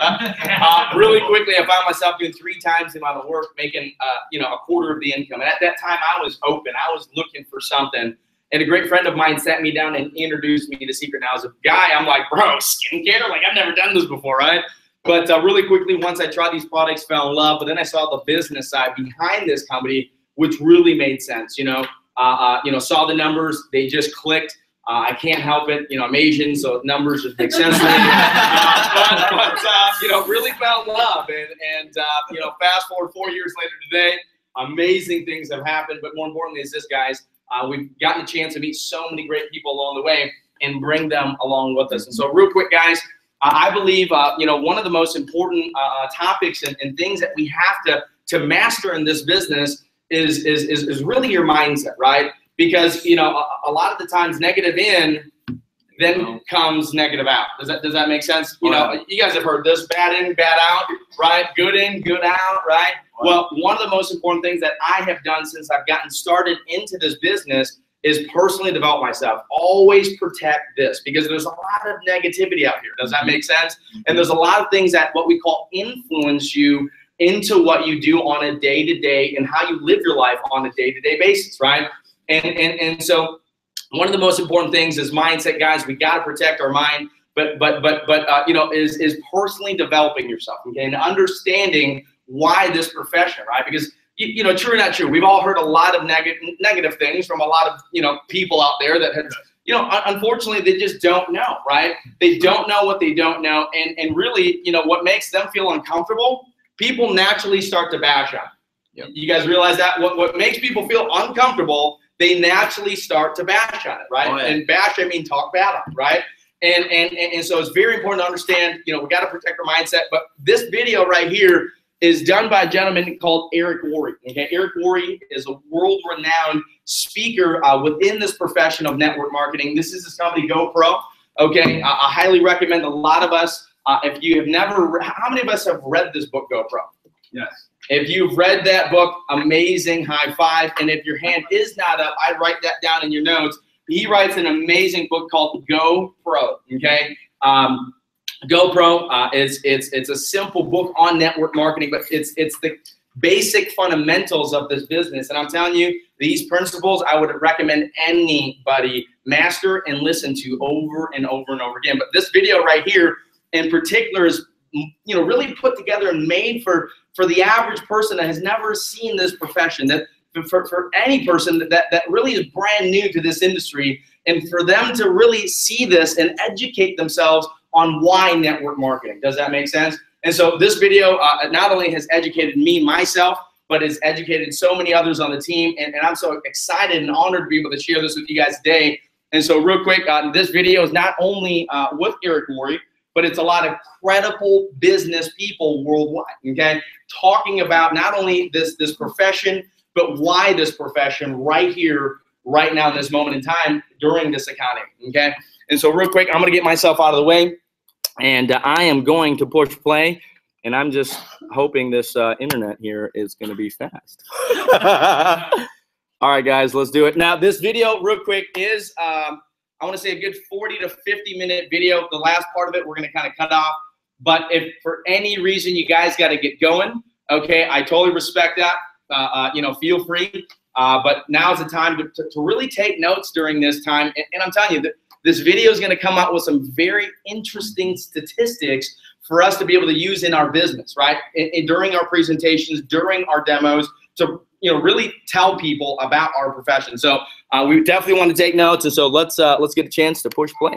uh, really quickly, I found myself doing three times the amount of work, making uh, you know a quarter of the income. And at that time, I was open. I was looking for something. And a great friend of mine sat me down and introduced me to Secret. Now, as a guy, I'm like, bro, skincare? Like, I've never done this before, right? But uh, really quickly, once I tried these products, fell in love. But then I saw the business side behind this company, which really made sense, you know. Uh, uh, you know, saw the numbers, they just clicked. Uh, I can't help it, you know, I'm Asian, so numbers just make sense to me. uh, but, but uh, you know, really fell in love. And, and uh, you know, fast forward four years later today, amazing things have happened. But more importantly is this, guys, uh, we've gotten a chance to meet so many great people along the way and bring them along with us. And so real quick, guys, uh, I believe, uh, you know, one of the most important uh, topics and, and things that we have to, to master in this business Is, is is is really your mindset, right? Because you know a, a lot of the times negative in, then comes negative out. Does that does that make sense? You know, you guys have heard this: bad in, bad out, right? Good in, good out, right? Well, one of the most important things that I have done since I've gotten started into this business is personally develop myself. Always protect this because there's a lot of negativity out here. Does that make sense? And there's a lot of things that what we call influence you into what you do on a day-to-day and how you live your life on a day-to-day basis, right? And, and, and so one of the most important things is mindset, guys. We got to protect our mind, but, but, but, but uh, you know, is, is personally developing yourself, okay, and understanding why this profession, right? Because, you, you know, true or not true, we've all heard a lot of negative, negative things from a lot of, you know, people out there that have, you know, unfortunately, they just don't know, right? They don't know what they don't know, and, and really, you know, what makes them feel uncomfortable, people naturally start to bash on. Yep. You guys realize that? What, what makes people feel uncomfortable, they naturally start to bash on it, right? Oh, yeah. And bash, I mean talk bad on it, right? And, and, and, and so it's very important to understand, you know, we got to protect our mindset. But this video right here is done by a gentleman called Eric Worre. Okay, Eric Worre is a world-renowned speaker uh, within this profession of network marketing. This is his company, GoPro. Okay, I, I highly recommend a lot of us. Uh, if you have never, how many of us have read this book, GoPro? Yes. If you've read that book, amazing, high five. And if your hand is not up, I write that down in your notes. He writes an amazing book called GoPro, okay? Um, GoPro, uh, is, it's, it's a simple book on network marketing, but it's, it's the basic fundamentals of this business. And I'm telling you, these principles I would recommend anybody master and listen to over and over and over again. But this video right here, in particular, is you know really put together and made for for the average person that has never seen this profession, that for, for any person that, that that really is brand new to this industry, and for them to really see this and educate themselves on why network marketing. Does that make sense? And so this video uh, not only has educated me myself, but has educated so many others on the team, and, and I'm so excited and honored to be able to share this with you guys today. And so real quick, uh, this video is not only uh, with Eric Worre, but it's a lot of credible business people worldwide, okay? Talking about not only this, this profession, but why this profession right here, right now in this moment in time during this economy, okay? And so real quick, I'm gonna get myself out of the way, and uh, I am going to push play, and I'm just hoping this uh, internet here is gonna be fast. All right, guys, let's do it. Now, this video, real quick, is, um, I want to say a good forty to fifty minute video. The last part of it, we're going to kind of cut off. But if for any reason you guys got to get going, okay, I totally respect that. Uh, uh, you know, feel free. Uh, but now's the time to, to, to really take notes during this time. And, and I'm telling you, that this video is going to come out with some very interesting statistics for us to be able to use in our business, right? And, and during our presentations, during our demos, to you know really tell people about our profession. So uh, we definitely want to take notes. And so let's uh, let's get a chance to push play.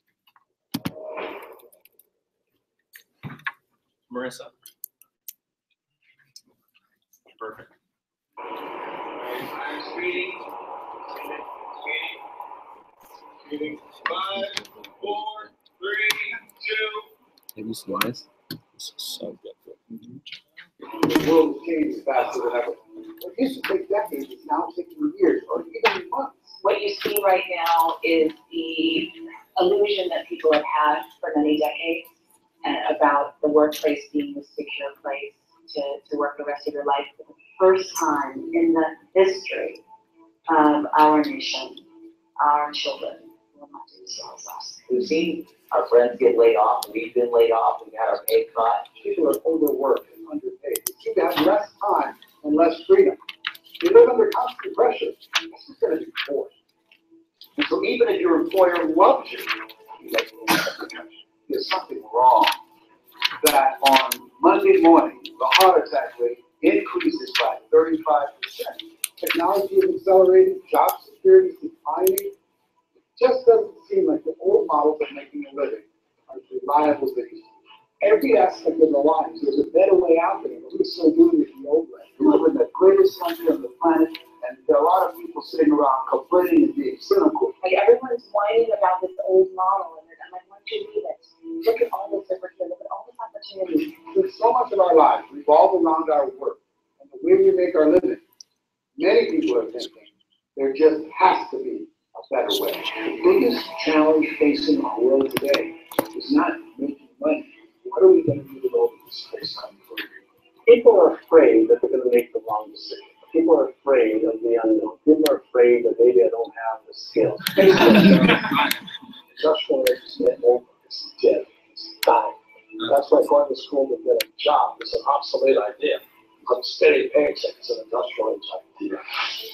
Marissa. Perfect. Meeting. Meeting. Five, four, three, two. Have you seen this? This is so good. The world changes faster than ever. What used to take decades is now taking years or even months. What you see right now is the illusion that people have had for many decades uh, about the workplace being a secure place to, to work the rest of your life. For the first time in the history of our nation, our children will not do so as us. We've seen our friends get laid off, we've been laid off, we've had our pay cut. People are overworked and underpaid. You have less time and less freedom. You live under constant pressure. This is going to be forced. And so even if your employer loves you, you make there's something wrong. That on Monday morning, the heart attack rate increases by thirty-five percent. Technology is accelerating, job security is declining. It just doesn't seem like the old models of making a living are as reliable as they used to be. Every aspect of our lives, there's a better way out there, but we're still doing it the old way. We live in the greatest country on the planet, and there are a lot of people sitting around complaining and being cynical. Like everyone's whining about this old model, and I'm like, why don't you leave it? Look at all this diversity, look at all this opportunity. There's so much of our lives revolve around our work and the way we make our living. Many people are thinking there just has to be a better way. The biggest challenge facing our world today is not making money. What are we going to do with all this space time? People are afraid that they're going to make the wrong decision. People are afraid of the unknown. People are afraid that maybe I don't have the skills. Industrial age is getting over. It's dead. It's dying. That's why going to school to get a job is an obsolete idea. A steady paycheck is an industrial age idea.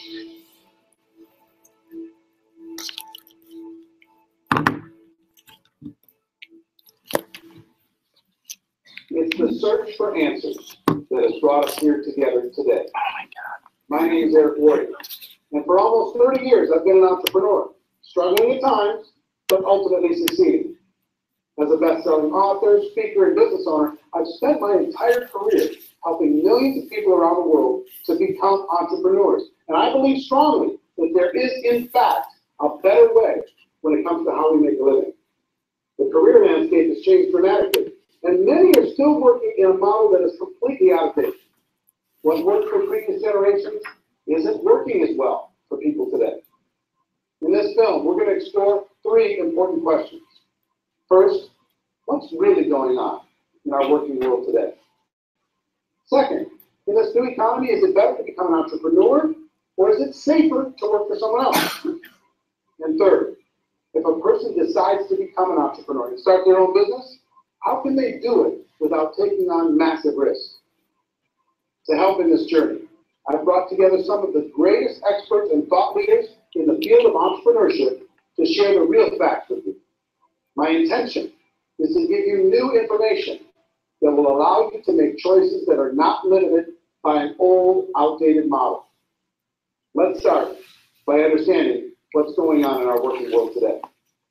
It's the search for answers that has brought us here together today. Oh my God. My name is Eric Warrior, and for almost thirty years I've been an entrepreneur, struggling at times, but ultimately succeeding. As a best-selling author, speaker, and business owner, I've spent my entire career helping millions of people around the world to become entrepreneurs. And I believe strongly that there is, in fact, a better way when it comes to how we make a living. The career landscape has changed dramatically, and many are still working in a model that is completely out of date. What worked for previous generations isn't working as well for people today. In this film, we're going to explore three important questions. First, what's really going on in our working world today? Second, in this new economy, is it better to become an entrepreneur, or is it safer to work for someone else? And third, if a person decides to become an entrepreneur and start their own business, how can they do it without taking on massive risks? To help in this journey, I've brought together some of the greatest experts and thought leaders in the field of entrepreneurship to share the real facts with you. My intention is to give you new information that will allow you to make choices that are not limited by an old, outdated model. Let's start by understanding what's going on in our working world today.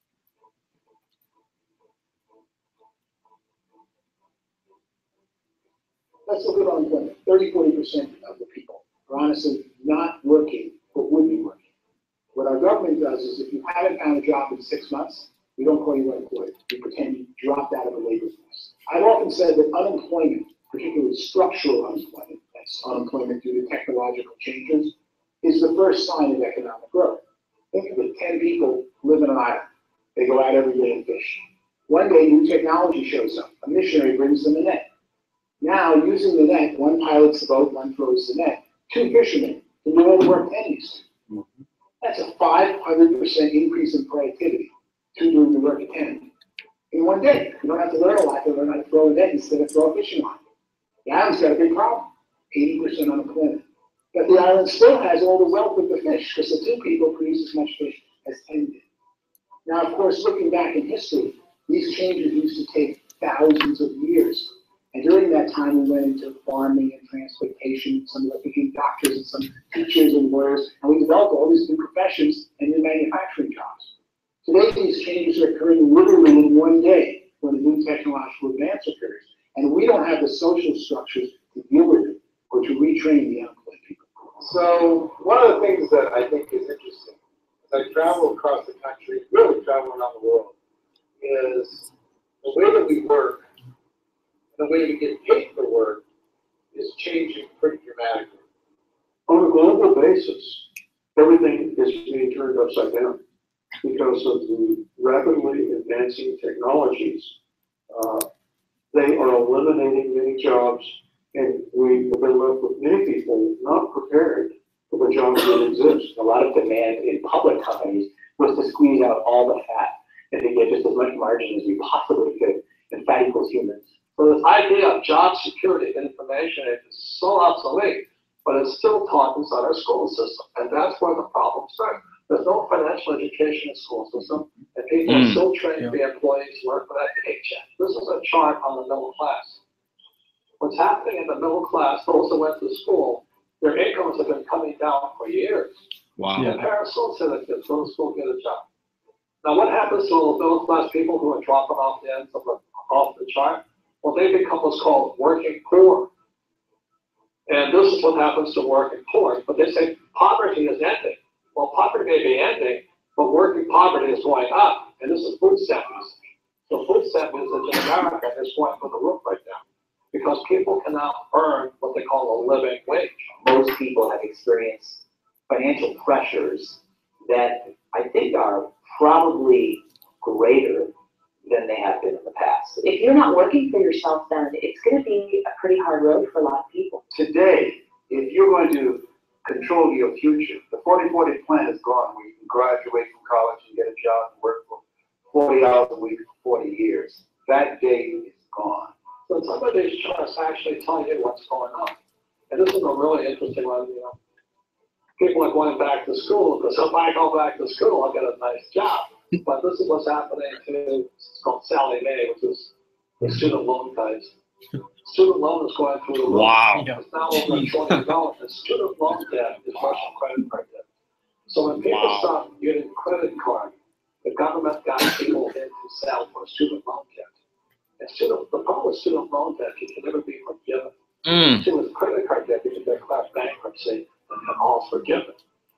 Let's look at unemployment. thirty, forty percent of the people are honestly not working but would be working. What our government does is if you haven't found a job in six months, we don't call you unemployed. We pretend you dropped out of the labor force. I've often said that unemployment, particularly structural unemployment, that's unemployment due to technological changes, is the first sign of economic growth. Think of it, ten people live in an island. They go out every day and fish. One day, new technology shows up. A missionary brings them a net. Now, using the net, one pilots the boat, one throws the net. Two fishermen can do all the work ten used to. That's a five hundred percent increase in productivity. Two doing the work at ten. in one day. You don't have to learn a lot to learn how to throw a net instead of throw a fishing line. The island's got a big problem, eighty percent unemployment. But the island still has all the wealth of the fish because the two people produce as much fish as ten did. Now, of course, looking back in history, these changes used to take thousands of years. And during that time, we went into farming and transportation. Some of us became doctors and some teachers and lawyers. And we developed all these new professions and new manufacturing jobs. Today, these changes are occurring literally in one day when a new technological advance occurs. And we don't have the social structures to deal with it or to retrain the unemployed people. So one of the things that I think is interesting as I travel across the country, really travel around the world, is the way that we work, the way we get paid for work is changing pretty dramatically. On a global basis, everything is being turned upside down because of the rapidly advancing technologies. Uh, they are eliminating many jobs, and we have been left with many people not prepared for the jobs that exist. A lot of demand in public companies was to squeeze out all the fat and to get just as much margin as we possibly could, and fat equals humans. So this idea of job security information is so obsolete, but it's still taught inside our school system, and that's where the problem starts. There's no financial education in the school system, and people Mm. are still trained Yeah. to be employees, work for that paycheck. This is a chart on the middle class. What's happening in the middle class, those who went to school, their incomes have been coming down for years. Wow. And parents don't say that kids go to school, get a job. Now, what happens to those middle class people who are dropping off the ends of the, off the chart? Well, they become what's called working poor. And this is what happens to working poor. But they say poverty is ending. Well, poverty may be ending, but working poverty is going up. And this is food stamps. So food stamps in America is going for the roof right now because people can now earn what they call a living wage. Most people have experienced financial pressures that I think are probably greater than they have been in the past. If you're not working for yourself, then it's going to be a pretty hard road for a lot of people. Today, if you're going to control your future, the forty forty plan is gone where you can graduate from college and get a job and work for forty hours a week for forty years. That day is gone. So some of these charts actually tell you what's going on. And this is a really interesting one, you know. People are going back to school because if I go back to school, I'll get a nice job. But this is what's happening to, it's called Sally Mae, which is the student loan guys. Student loan is going through the roof. Wow. It's now over a trillion dollars. And student loan debt is Russian credit card debt. So when people Wow. stop getting credit card, the government got people in to sell for student loan debt. And student, the problem with student loan debt, you can never be forgiven. Mm. See, with credit card debt, you can declare bankruptcy and have all forgiven.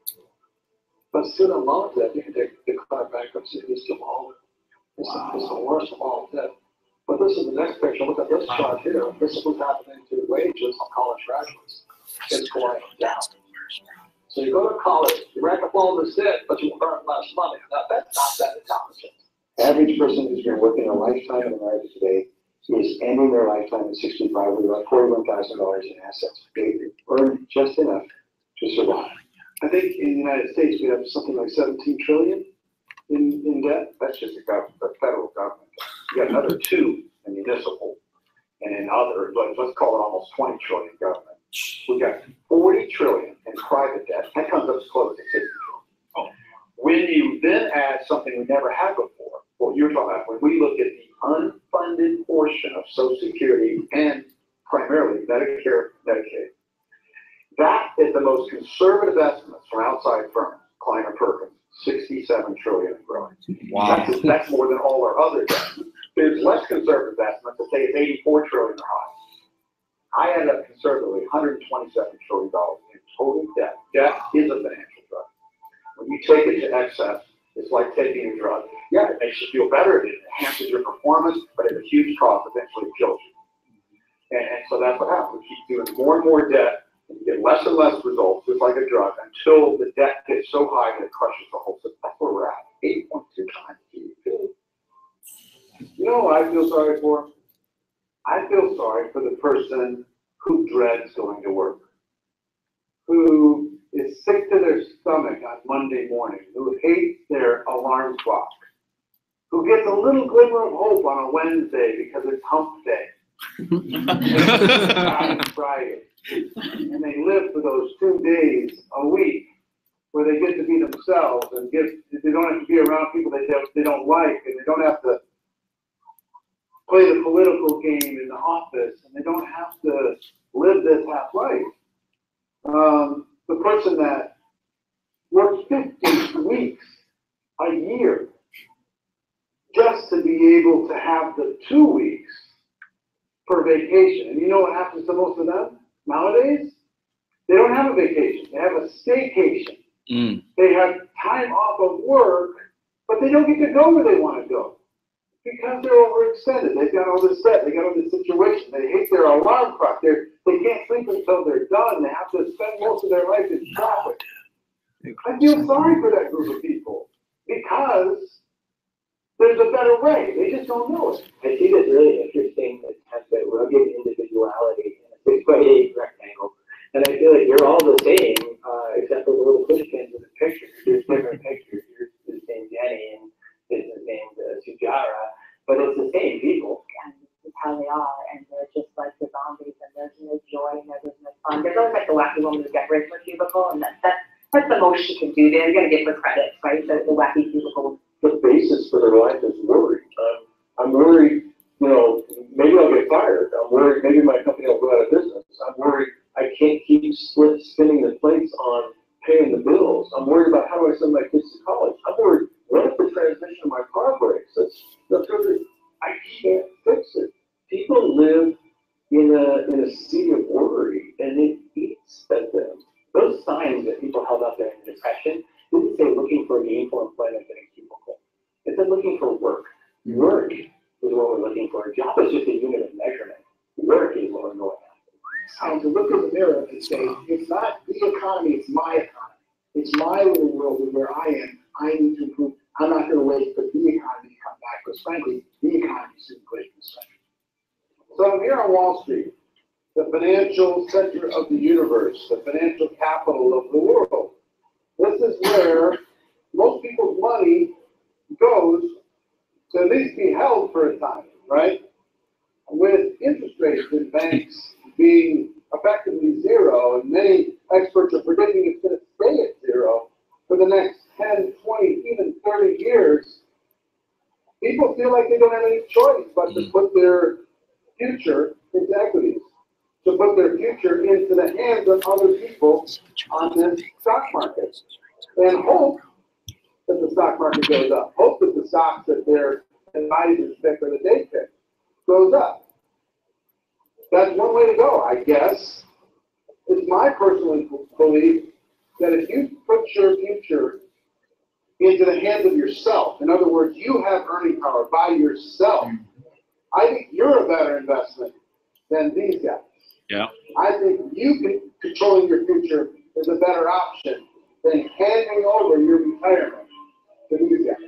But student loan debt, you can de- declare bankruptcy and you still owe it. It's, wow. it's the worst of all debt. But this is the next picture. Look at this chart here. This is what's happening to wages of college graduates. It's going down. So you go to college, you rack up all this debt, but you earn less money. Now, that's not that intelligent. Average person who's been working a lifetime in America today is ending their lifetime at sixty-five with about forty-one thousand dollars in assets. They earn just enough to survive. I think in the United States we have something like seventeen trillion in, in debt. That's just the, government, the federal government. You got another two in municipal and in other, but let's call it almost twenty trillion government. We got forty trillion in private debt. That comes up close to sixty trillion. Oh. When you then add something we never had before, what you're talking about, when we look at the unfunded portion of Social Security and primarily Medicare, Medicaid, that is the most conservative estimates from outside firms, Kleiner Perkins, sixty-seven trillion and growing. Wow. That's, that's more than all our other debt. There's less conservative estimates that say it's eighty-four trillion or higher. I ended up conservatively one hundred twenty-seven trillion dollars in total debt. Debt is a financial drug. When you take it to excess, it's like taking a drug. Yeah, it makes you feel better, it enhances your performance, but at a huge cost, eventually it kills you. And, and so that's what happens. You keep doing more and more debt, and you get less and less results, just like a drug, until the debt gets so high that it crushes the whole system. That's where we're at, eight point two times G D P. You know what I feel sorry for? I feel sorry for the person who dreads going to work, who is sick to their stomach on Monday morning, who hates their alarm clock, who gets a little glimmer of hope on a Wednesday because it's hump day. on Friday. And they live for those two days a week where they get to be themselves and get, they don't have to be around people they don't, they don't like, and they don't have to play the political game in the office, and they don't have to live this half life. Um, the person that works fifty weeks a year just to be able to have the two weeks for vacation. And you know what happens to most of them nowadays? They don't have a vacation. They have a staycation. Mm. They have time off of work, but they don't get to go where they want to go because they're overextended. They've got all this set. They got all this situation. They hate their alarm clock. They're, they can't sleep until they're done. They have to spend most of their life in traffic. I feel sorry for that group of people because there's a better way. They just don't know it. I see this really interesting attempt at rugged individuality in a six by eight rectangle. And I feel like you're all the same, uh, except for the little push pins in the picture. There's different pictures. Yours is named Jenny and his is named uh, Sujara, but it's the same people. And this is how they are, and they're just like the zombies, and there's no joy, and there's no fun. There's always like the wacky woman who decorates her cubicle, and that, that, that's the most she can do. They're going to get her credit, right? The, the wacky cubicle. The basis for their life is worry. Um, I'm worried, you know, maybe I'll get fired. I'm worried maybe my company will go out of business. I'm worried I can't keep split spinning the plates on paying the bills. I'm worried about how do I send my kids to college. I'm worried, what if the transmission of my car breaks? That's, that's really, I can't fix it. People live in a, in a sea of worry, and it eats at them. Those signs that people held up there in the Depression didn't say looking for gainful employment in a cubicle. It said looking for work. Work is what we're looking for. A job is just a unit of measurement. Work is what we're going after. And to look in the mirror and say, it's not the economy, it's my economy. It's my little world where I am. I need to improve. I'm not going to wait for the economy to come back, because frankly, the economy is in great recession. So I'm here on Wall Street, the financial center of the universe, the financial capital of the world. This is where most people's money goes to at least be held for a time, right? With interest rates in banks being effectively zero, and many experts are predicting it's going to stay at zero for the next ten, twenty, even thirty years, people feel like they don't have any choice but to put their future into equities, to put their future into the hands of other people on this stock market, and hope that the stock market goes up, hope that the stocks that their advisors pick or that they pick goes up. That's one way to go, I guess. It's my personal belief that if you put your future into the hands of yourself, in other words, you have earning power by yourself, I think you're a better investment than these guys. Yeah. I think you can, controlling your future is a better option than handing over your retirement to these guys.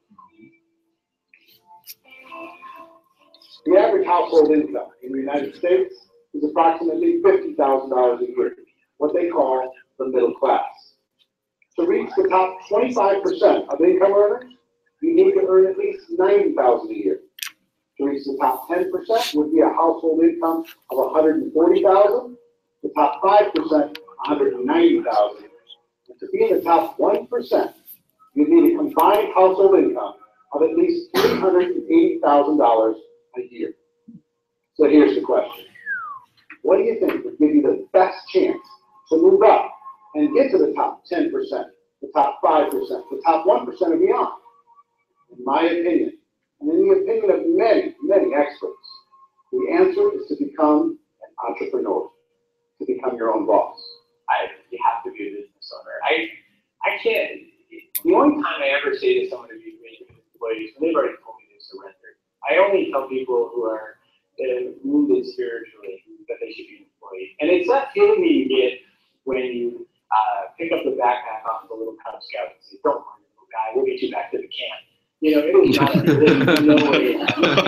The average household income in the United States is approximately fifty thousand dollars a year, what they call the middle class. To reach the top twenty-five percent of income earners, you need to earn at least ninety thousand dollars a year. To reach the top ten percent would be a household income of one hundred forty thousand dollars. The top five percent, one hundred ninety thousand dollars. And to be in the top one percent, you need a combined household income of at least three hundred eighty thousand dollars a year. So here's the question. What do you think would give you the best chance to move up and get to the top ten percent, the top five percent, the top one percent and beyond? In my opinion, and in the opinion of many, many experts, the answer is to become an entrepreneur, to become your own boss. I, you have to be a business owner. I, I can't, the only time I ever say to someone to be making employees, when they've already told me to surrender, I only tell people who are uh, wounded spiritually that they should be employees. And it's that feeling that you get when you uh, pick up the backpack off the little Cub Scout and say, don't worry, little guy, we'll get you back to the camp. You know, it is not really no way.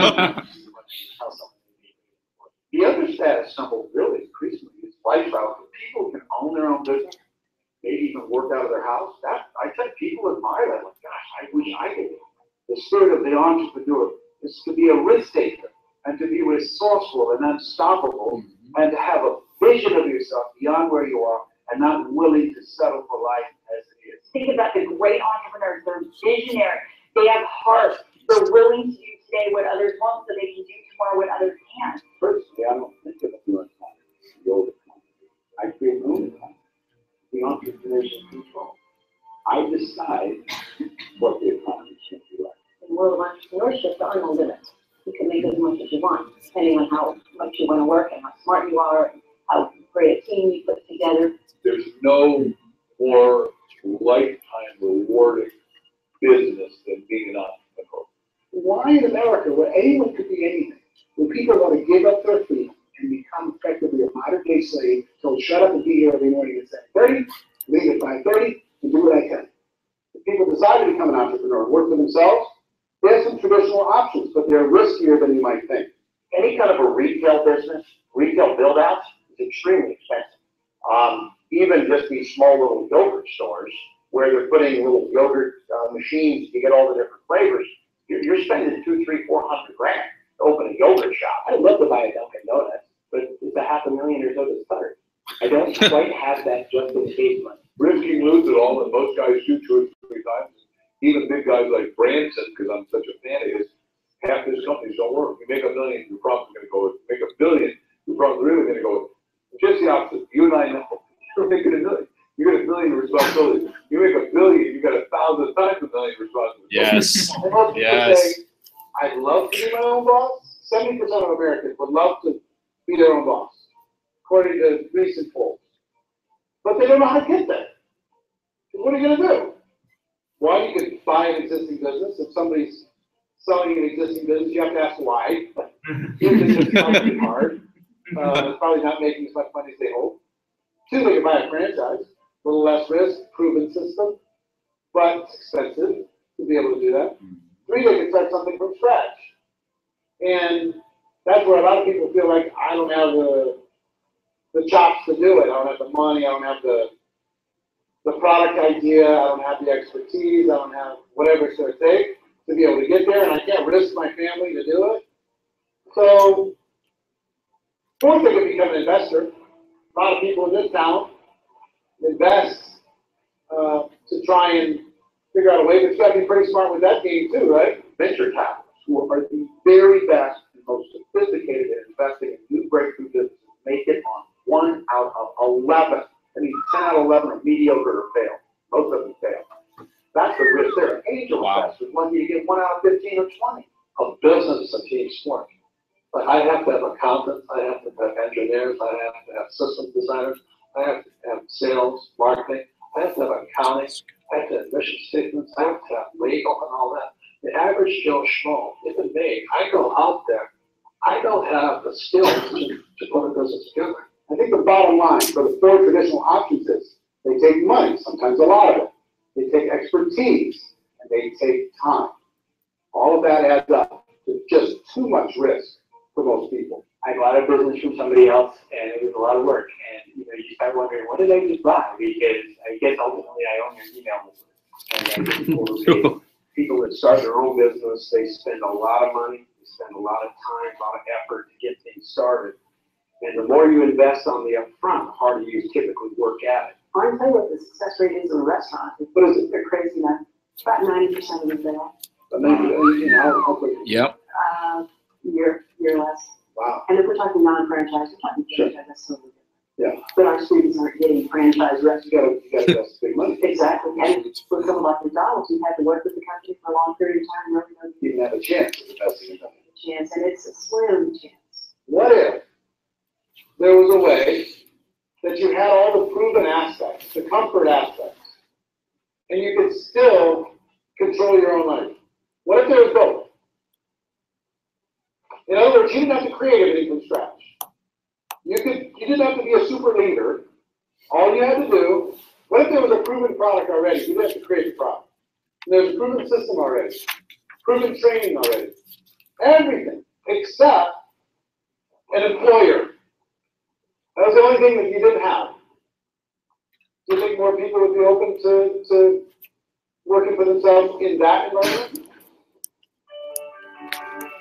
The other status symbol really increasingly is lifestyle. If people can own their own business, maybe even work out of their house, that I tell people admire that. Like, gosh, I wish I could. The spirit of the entrepreneur is to be a risk taker and to be resourceful and unstoppable mm-hmm. and to have a vision of yourself beyond where you are and not willing to settle for life as it is. Think about the great entrepreneurs. They're visionary. They have heart. They're willing to do today what others won't so they can do tomorrow what others can't. Personally, I don't think of the New York Times, the old economy. I create my own economy. The entrepreneurship control. I decide what the economy should be like. In the world of entrepreneurship, there are no limits. You can make as much as you want, depending on how much you want to work and how smart you are and how great a team you put together. There's no more lifetime rewarding business than being an entrepreneur. Why in America, where anyone could be anything, where people want to give up their freedom and become effectively a modern-day slave, told shut up and be here every morning at seven thirty, leave at five thirty, and do what I can. If people decide to become an entrepreneur and work for themselves, they have some traditional options, but they're riskier than you might think. Any kind of a retail business, retail build-outs, is extremely expensive. Um, even just these small little yogurt stores where they're putting little yogurt uh, machines to get all the different flavors, you're, you're spending two, three, four hundred grand to open a yogurt shop. I'd love to buy a Dunkin' Donuts, but it's a half a million or so to start. I don't quite have that just in case money. Risking lose it all, and most guys shoot two or three times. Even big guys like Branson, because I'm such a fan of his, half his companies don't work. You make a million, you're probably going to go. Make a billion, you're probably really going to go. Just the opposite. You and I know. You're making a million. You got a million responsibilities. You make a billion, you got a thousand times a million responsibilities. Yes. And most people Yes. say, I'd love to be my own boss. seventy percent of Americans would love to be their own boss, according to recent polls. But they don't know how to get there. What are you going to do? Well, you can buy an existing business. If somebody's selling an existing business, you have to ask why. It's just probably hard. Uh, it's probably not making as much money as they hope. Two, they can buy a franchise, a little less risk, proven system, but it's expensive to be able to do that. Three, they can start something from scratch. And that's where a lot of people feel like I don't have the the chops to do it. I don't have the money. I don't have the the product idea. I don't have the expertise. I don't have whatever it's going to take to be able to get there, and I can't risk my family to do it. So, fourth, they can become an investor. A lot of people in this town invest uh, to try and figure out a way, but you got to be pretty smart with that game too, right? Venture capitalists, who are the very best and most sophisticated at investing in new breakthrough businesses, make it on one out of eleven. I mean, ten out of eleven are mediocre or fail. Most of them fail. That's the risk there. Angel Wow. investors, lucky you get one out of fifteen or twenty. A business is a team sport. But I have to have accountants, I have to have engineers, I have to have system designers, I have to have sales, marketing, I have to have accounting, I have to have mission statements, I have to have legal and all that. The average Joe Schmo, even me, I go out there, I don't have the skills to, to put a business together. I think the bottom line for the four traditional options is they take money, sometimes a lot of it. They take expertise, and they take time. All of that adds up to just too much risk for most people. I bought a business from somebody else, and it was a lot of work. And you know, you start wondering, what did I just buy? Because I guess ultimately I own your email list. And I get people who pay. People that start their own business, they spend a lot of money, they spend a lot of time, a lot of effort to get things started. And the more you invest on the upfront, the harder you typically work at it. I can tell you what the success rate is in a restaurant. What is it? They're crazy, man. About ninety percent of them fail. But maybe, you know, how- how quick- Yep. Uh, year, year less. Wow. And if we're talking non-franchise, we're talking Sure. franchise, that's so different. Yeah. But our students aren't getting franchise restaurants. You gotta, you gotta invest big money. Exactly. And with someone like McDonald's, you had to work with the company for a long period of time, really know You didn't have a chance of investing in that. chance, and it's a slim chance. What if there was a way that you had all the proven aspects, the comfort aspects, and you could still control your own life? What if there was both? In other words, you didn't have to create everything from scratch. You could, you didn't have to be a super leader. All you had to do, what if there was a proven product already? You didn't have to create the product. There's a proven system already, proven training already. Everything except an employer. That was the only thing that you didn't have. Do you think more people would be open to, to working for themselves in that environment?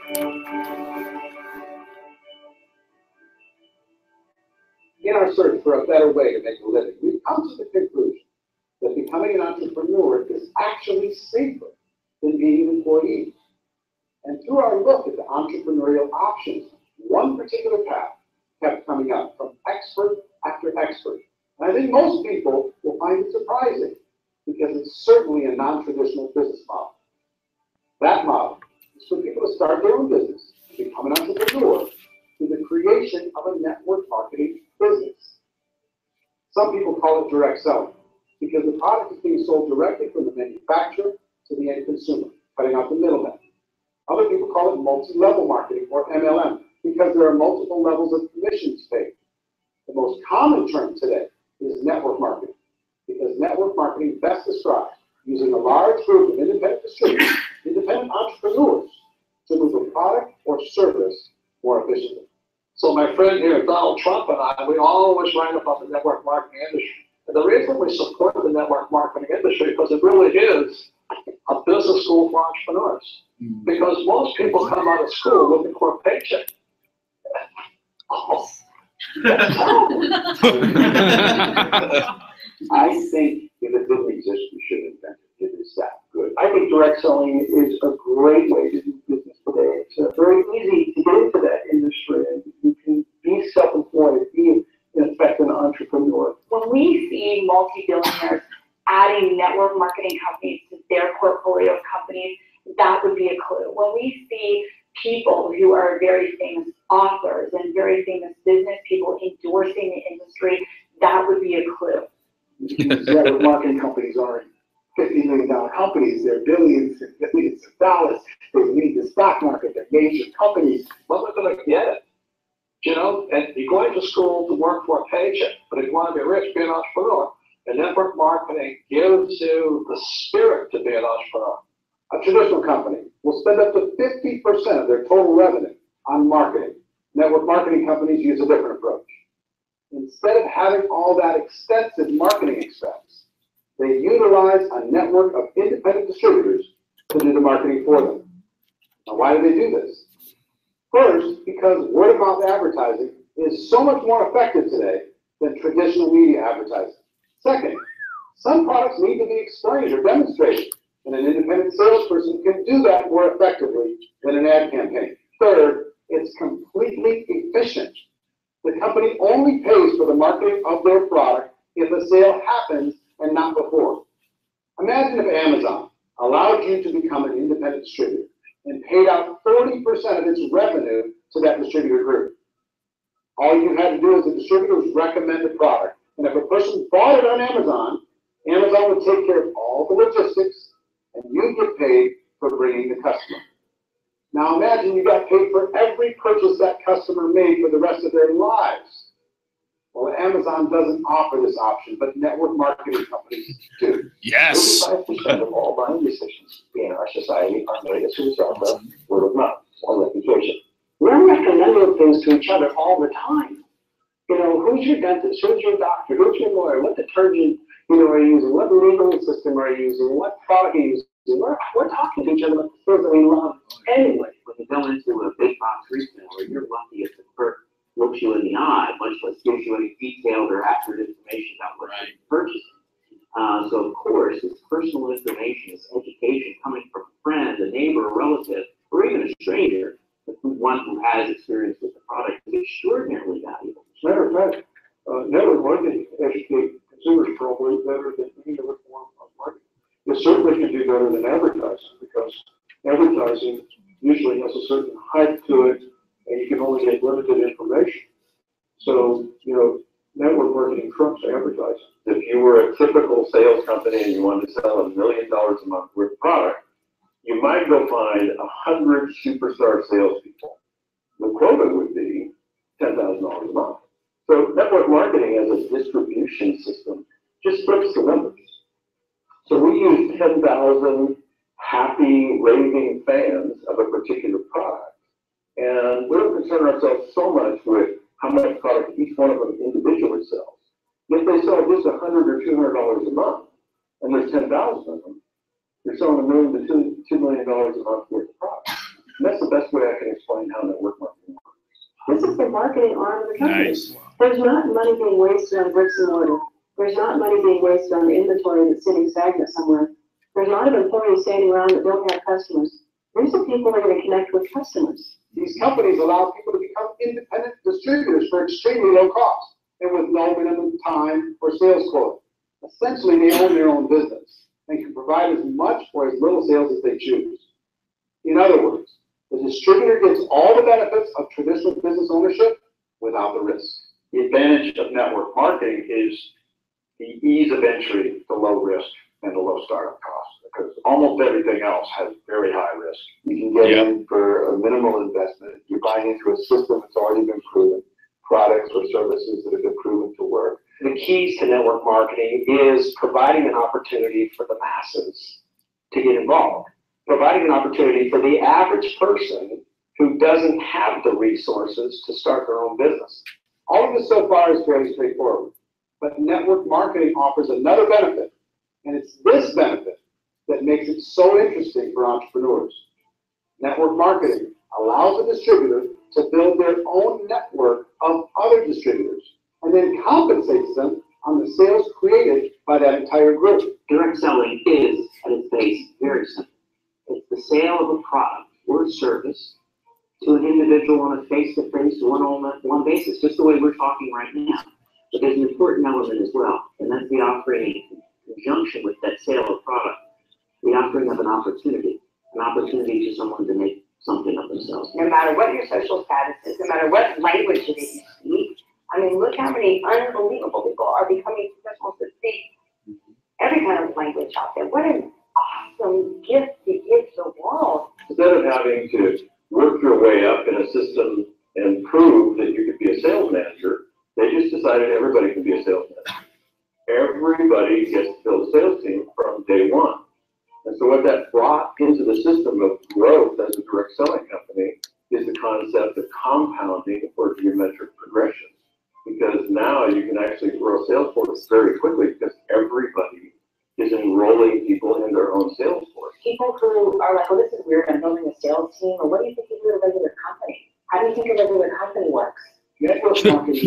In our search for a better way to make a living, we've come to the conclusion that becoming an entrepreneur is actually safer than being an employee. And through our look at the entrepreneurial options, one particular path kept coming up from expert after expert. And I think most people will find it surprising because it's certainly a non-traditional business model. That model is for people to start their own business, to become an entrepreneur, through the creation of a network marketing business. Some people call it direct selling because the product is being sold directly from the manufacturer to the end consumer, cutting out the middleman. Other people call it multi-level marketing, or M L M, because there are multiple levels of commissions paid. The most common term today is network marketing, because network marketing best describes using a large group of independent distributors, independent entrepreneurs, to move a product or service more efficiently. So my friend here, Donald Trump, and I, we always write about the network marketing industry. And the reason we support the network marketing industry, because it really is a business school for entrepreneurs. Mm. Because most people come out of school looking for a paycheck. Oh. I think if it didn't exist, we should invent it. It is that good. I think direct selling is a great way to do business today. It's uh, very easy to get into that industry, and you can be self-employed, be in effect an entrepreneur. When we see multi-billionaires adding network marketing companies to their portfolio of companies, that would be a clue. When we see people who are very famous authors and very famous business people endorsing the industry, that would be a clue. Network marketing companies aren't fifty million dollar companies, they're billions and billions of dollars. They lead the stock market, they're major companies. But we're going to get it. You know, and you're going to school to work for a paycheck, but if you want to be rich, be an entrepreneur. And network marketing gives you the spirit to be an entrepreneur. A traditional company will spend up to fifty percent of their total revenue on marketing. Network marketing companies use a different approach. Instead of having all that extensive marketing expense, they utilize a network of independent distributors to do the marketing for them. Now, why do they do this? First, because word of mouth advertising is so much more effective today than traditional media advertising. Second, some products need to be explained or demonstrated, and an independent salesperson can do that more effectively than an ad campaign. Third, it's completely efficient. The company only pays for the marketing of their product if a sale happens and not before. Imagine if Amazon allowed you to become an independent distributor and paid out forty percent of its revenue to that distributor group. All you had to do as a distributor was recommend a product. And if a person bought it on Amazon, Amazon would take care of all the logistics and you get paid for bringing the customer. Now imagine you got paid for every purchase that customer made for the rest of their lives. Well, Amazon doesn't offer this option, but network marketing companies do. Yes. thirty-five percent of all buying decisions in our society are made as a result of word of mouth or reputation. We're recommending things to each other all the time. You know, who's your dentist? Who's your doctor? Who's your lawyer? What detergent, you know, are you using? What legal system are you using? What product are you using? We're, we're talking to each other about the things that we love anyway. When you go into a big box retailer, you're lucky if the clerk looks you in the eye, much less gives you any detailed or accurate information about what you're purchasing. Uh, so of course, it's personal information, it's education coming from a friend, a neighbor, a relative, or even a stranger, but one who has experience with the product is extraordinarily valuable. As a matter of fact, uh, network marketing educate consumers probably better than any other form of marketing. It certainly can do better than advertising because advertising usually has a certain hype to it and you can only get limited information. So, you know, network marketing trumps advertising. If you were a typical sales company and you wanted to sell a million dollars a month worth of product, you might go find a hundred superstar salespeople. The quota would be ten thousand dollars a month. So network marketing as a distribution system just flips the numbers. So we use ten thousand happy, raving fans of a particular product. And we don't concern ourselves so much with how much product each one of them individually sells. If they sell just a hundred or two hundred dollars a month, and there's ten thousand of them, you're selling a million to two two million dollars a month worth of product. And that's the best way I can explain how network marketing works. This is the marketing arm of the company. Nice. There's not money being wasted on bricks and mortar. There's not money being wasted on inventory that's sitting stagnant somewhere. There's a lot of employees standing around that don't have customers. These are people that are going to connect with customers. These companies allow people to become independent distributors for extremely low cost and with no minimum time or sales quota. Essentially, they own their own business and can provide as much or as little sales as they choose. In other words, the distributor gets all the benefits of traditional business ownership without the risk. The advantage of network marketing is the ease of entry, the low risk, and the low startup cost, because almost everything else has very high risk. You can get in for a minimal investment. You're buying into a system that's already been proven, products or services that have been proven to work. The keys to network marketing is providing an opportunity for the masses to get involved, providing an opportunity for the average person who doesn't have the resources to start their own business. All of this so far is very straightforward, but network marketing offers another benefit, and it's this benefit that makes it so interesting for entrepreneurs. Network marketing allows a distributor to build their own network of other distributors and then compensates them on the sales created by that entire group. Direct selling is, at its base, very simple. It's the sale of a product or service to an individual on a face-to-face, one-on-one basis, just the way we're talking right now. But there's an important element as well, and that's the offering in conjunction with that sale of product, the offering of an opportunity, an opportunity to someone to make something of themselves. No matter what your social status is, no matter what language it is you speak, I mean, look how many unbelievable people are becoming professionals that speak every kind of language out there. What an awesome gift to give the world. Instead of having to work your way up in a system and prove that you could be a sales manager, they just decided everybody can be a sales manager. Everybody gets to build a sales team from day one. And so what that brought into the system of growth as a direct selling company is the concept of compounding or geometric progression. Because now you can actually grow sales force very quickly because everybody is enrolling people in their own sales force. People who are like, oh, this is weird, I'm building a sales team, or what do you think of a regular company? How do you think a regular company works? Network marketing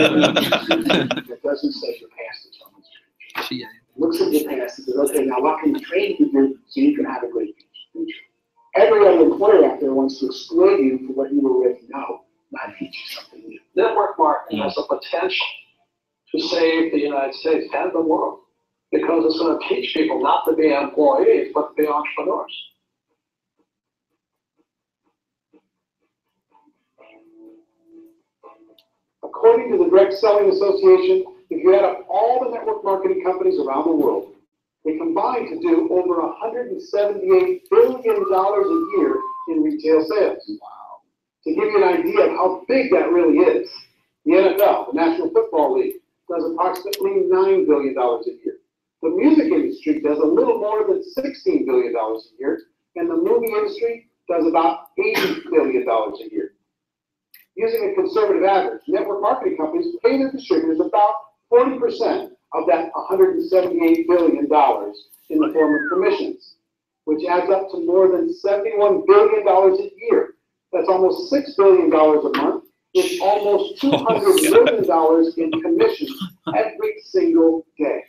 that doesn't set your past in someone's future. Looks at your past and says, okay, now what can we train you to do so you can have a great future? Every other employer out there wants to exploit you for what you already know, not teach you something new. Network marketing has the potential to save the United States and the world because it's going to teach people not to be employees, but to be entrepreneurs. According to the Direct Selling Association, if you add up all the network marketing companies around the world, they combine to do over one hundred seventy-eight billion dollars a year in retail sales. Wow. To give you an idea of how big that really is, the N F L, the National Football League, does approximately nine billion dollars a year. The music industry does a little more than sixteen billion dollars a year, and the movie industry does about eighty billion dollars a year. Using a conservative average, network marketing companies pay their distributors about forty percent of that one hundred seventy-eight billion dollars in the form of commissions, which adds up to more than seventy-one billion dollars a year. That's almost six billion dollars a month. It's almost two hundred million dollars in commissions every single day.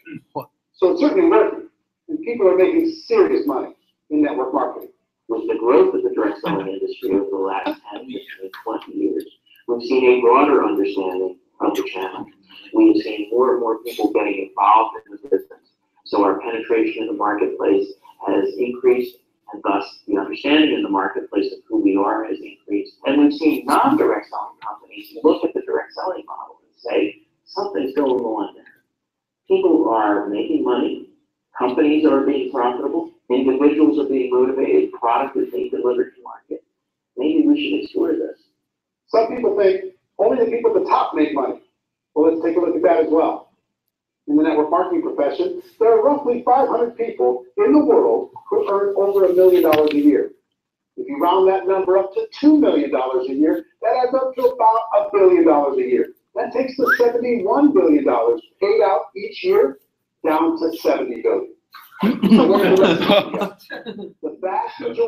So it's certainly working, and people are making serious money in network marketing. With the growth of the direct selling industry over the last ten, fifteen, twenty years, we've seen a broader understanding of the channel. We've seen more and more people getting involved in the business. So our penetration in the marketplace has increased, and thus the understanding in the marketplace of who we are has increased. And we've seen non-direct selling companies look at the direct selling model and say, something's going on there. People are making money, companies are being profitable, individuals are being motivated, product is being delivered to market. Maybe we should explore this. Some people think only the people at the top make money. Well, let's take a look at that as well. In the network marketing profession, there are roughly five hundred people in the world who earn over a million dollars a year. If you round that number up to two million dollars a year, that adds up to about a billion dollars a year. That takes the seventy-one billion dollars paid out each year down to seventy billion dollars. So where are the rest of them go? The vast majority,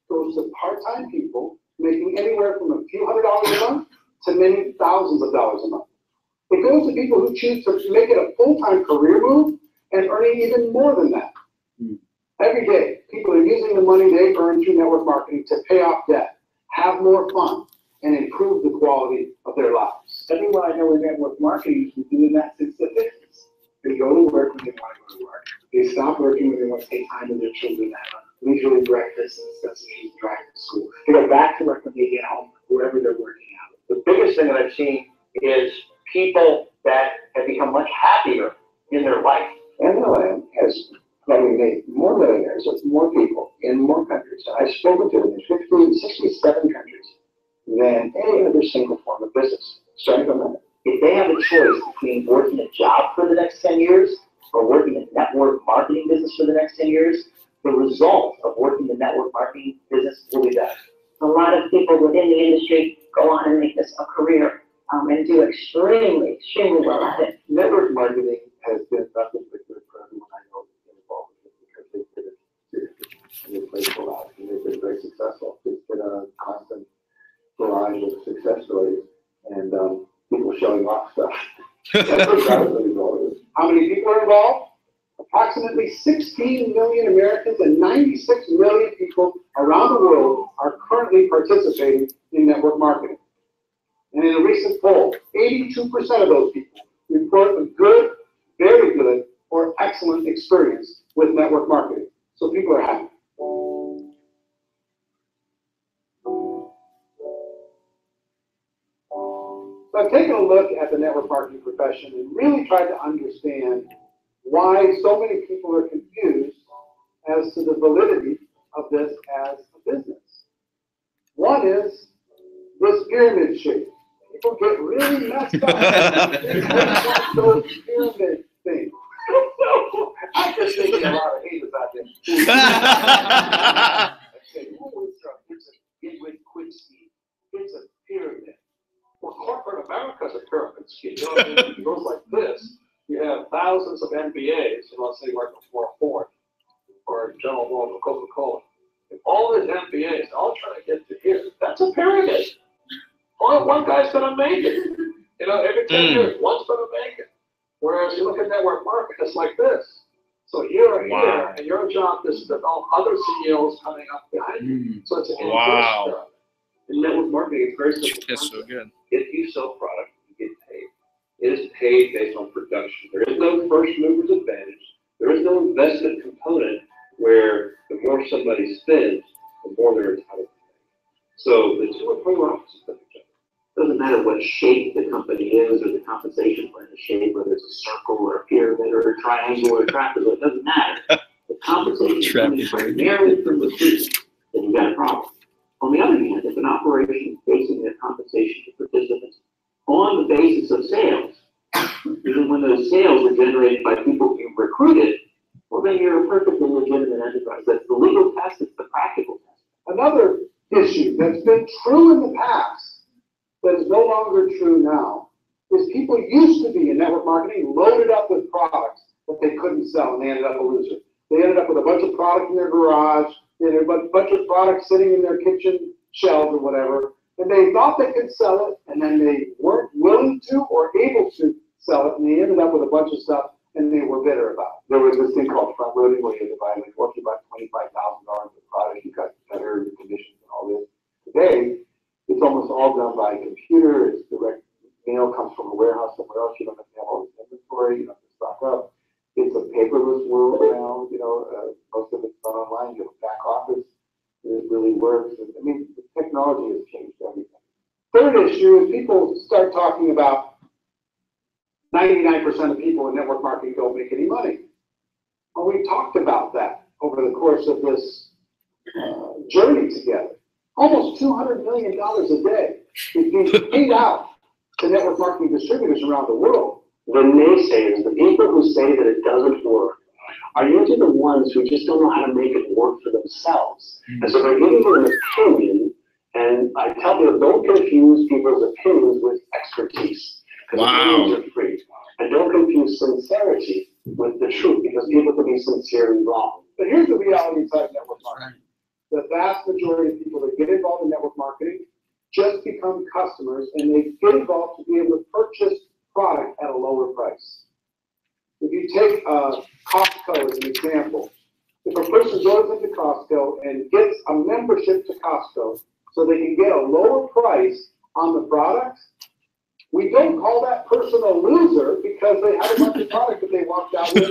goes to part-time people making anywhere from a few hundred dollars a month to many thousands of dollars a month. It goes to people who choose to make it a full-time career move and earning even more than that. Mm. Every day, people are using the money they earn through network marketing to pay off debt, have more fun, and improve the quality of their lives. Everyone I know in network marketing is doing that since the fifties. They go to work when they want to go to work. They stop working when they want to take time with their children, have a leisurely breakfast and necessities, drive to school. They go back to work when they get home, wherever they're working out. The biggest thing that I've seen is people that have become much happier in their life. M L M has probably made more millionaires with more people in more countries. I've spoken to them in fifteen, sixty-seven countries than any other single form of business. Starting from that. If they have a choice between working a job for the next ten years or working a network marketing business for the next ten years, the result of working the network marketing business will be better. A lot of people within the industry go on and make this a career um, and do extremely, extremely well at it. Network marketing has been nothing but good for everyone I know involved with it because they did it seriously and they played full out and they've been very successful. It's been a constant barrage of success stories and um, people showing off stuff. That's what I was involved with. How many people are involved? Approximately sixteen million Americans and ninety-six million people around the world are currently participating in network marketing. And in a recent poll, eighty-two percent of those people report a good, very good, or excellent experience with network marketing. So people are happy. So I've taken a look at the network marketing profession and really tried to understand why so many people are confused as to the validity of this as a business. One is this pyramid shape. People get really messed up. Those pyramid things. I'm just thinking a lot of haters out there. It's a pyramid. Well, corporate America's a pyramid scheme. You know what I mean? It goes like this. You have thousands of M B As, and let's say working for a Ford or General Motors or Coca-Cola. If all these M B As all trying to get to here, that's a pyramid. Only one guy's going to make it. You know, every ten Mm. years, one's going to make it. Whereas you look at network marketing, it's like this. So you're Wow. here, and your job is to develop other C E Os coming up behind you. Mm. So it's an Wow. inverse pyramid. In network marketing, it's very simple. That's so good. If you sell product, you get paid. It is paid based on production. There is no first mover's advantage. There is no investment component where the more somebody spends, the more they're entitled to pay. So the two are polar opposites of each other. Doesn't matter what shape the company is or the compensation plan, the shape, whether it's a circle or a pyramid or a triangle or a trapezoid, it doesn't matter. The compensation is coming primarily from the food, then you've got a problem. On the other hand, if an operation is basing their compensation to participants on the basis of sales, even when those sales are generated by people you recruited, well, then you're a perfectly legitimate enterprise. That's the legal test, it's the practical test. Another issue that's been true in the past, but is no longer true now, is people used to be in network marketing loaded up with products that they couldn't sell, and they ended up a loser. They ended up with a bunch of product in their garage, they had a bunch of products sitting in their kitchen shelves or whatever, and they thought they could sell it, and then they weren't willing to or able to sell it, and they ended up with a bunch of stuff, and they were bitter about it. There was this thing called front loading where you had to buy like what you bought twenty-five thousand dollars of product, you got better conditions and all this. Today, it's almost all done by computer, it's direct mail comes from a warehouse somewhere else, you don't have to have all this inventory, you don't have to stock up. It's a paperless world now, you know, uh, most of it's done online, you have a back office, it really works. I mean, the technology has changed everything. Third issue is people start talking about ninety-nine percent of people in network marketing don't make any money. Well, we talked about that over the course of this uh, journey together. Almost two hundred million dollars a day is being paid out to network marketing distributors around the world. The naysayers, the people who say that it doesn't work, are usually the ones who just don't know how to make it work for themselves. Mm-hmm. And so they're giving you an opinion, and I tell people, don't confuse people's opinions with expertise. Because wow. opinions are free. And don't confuse sincerity with the truth, because people can be sincerely wrong. But here's the reality inside network marketing. the vast majority of people that get involved in network marketing just become customers, and they get involved to be able to purchase product at a lower price. If you take uh, Costco as an example, if a person goes into Costco and gets a membership to Costco so they can get a lower price on the product, we don't call that person a loser because they had a bunch of product that they walked out with.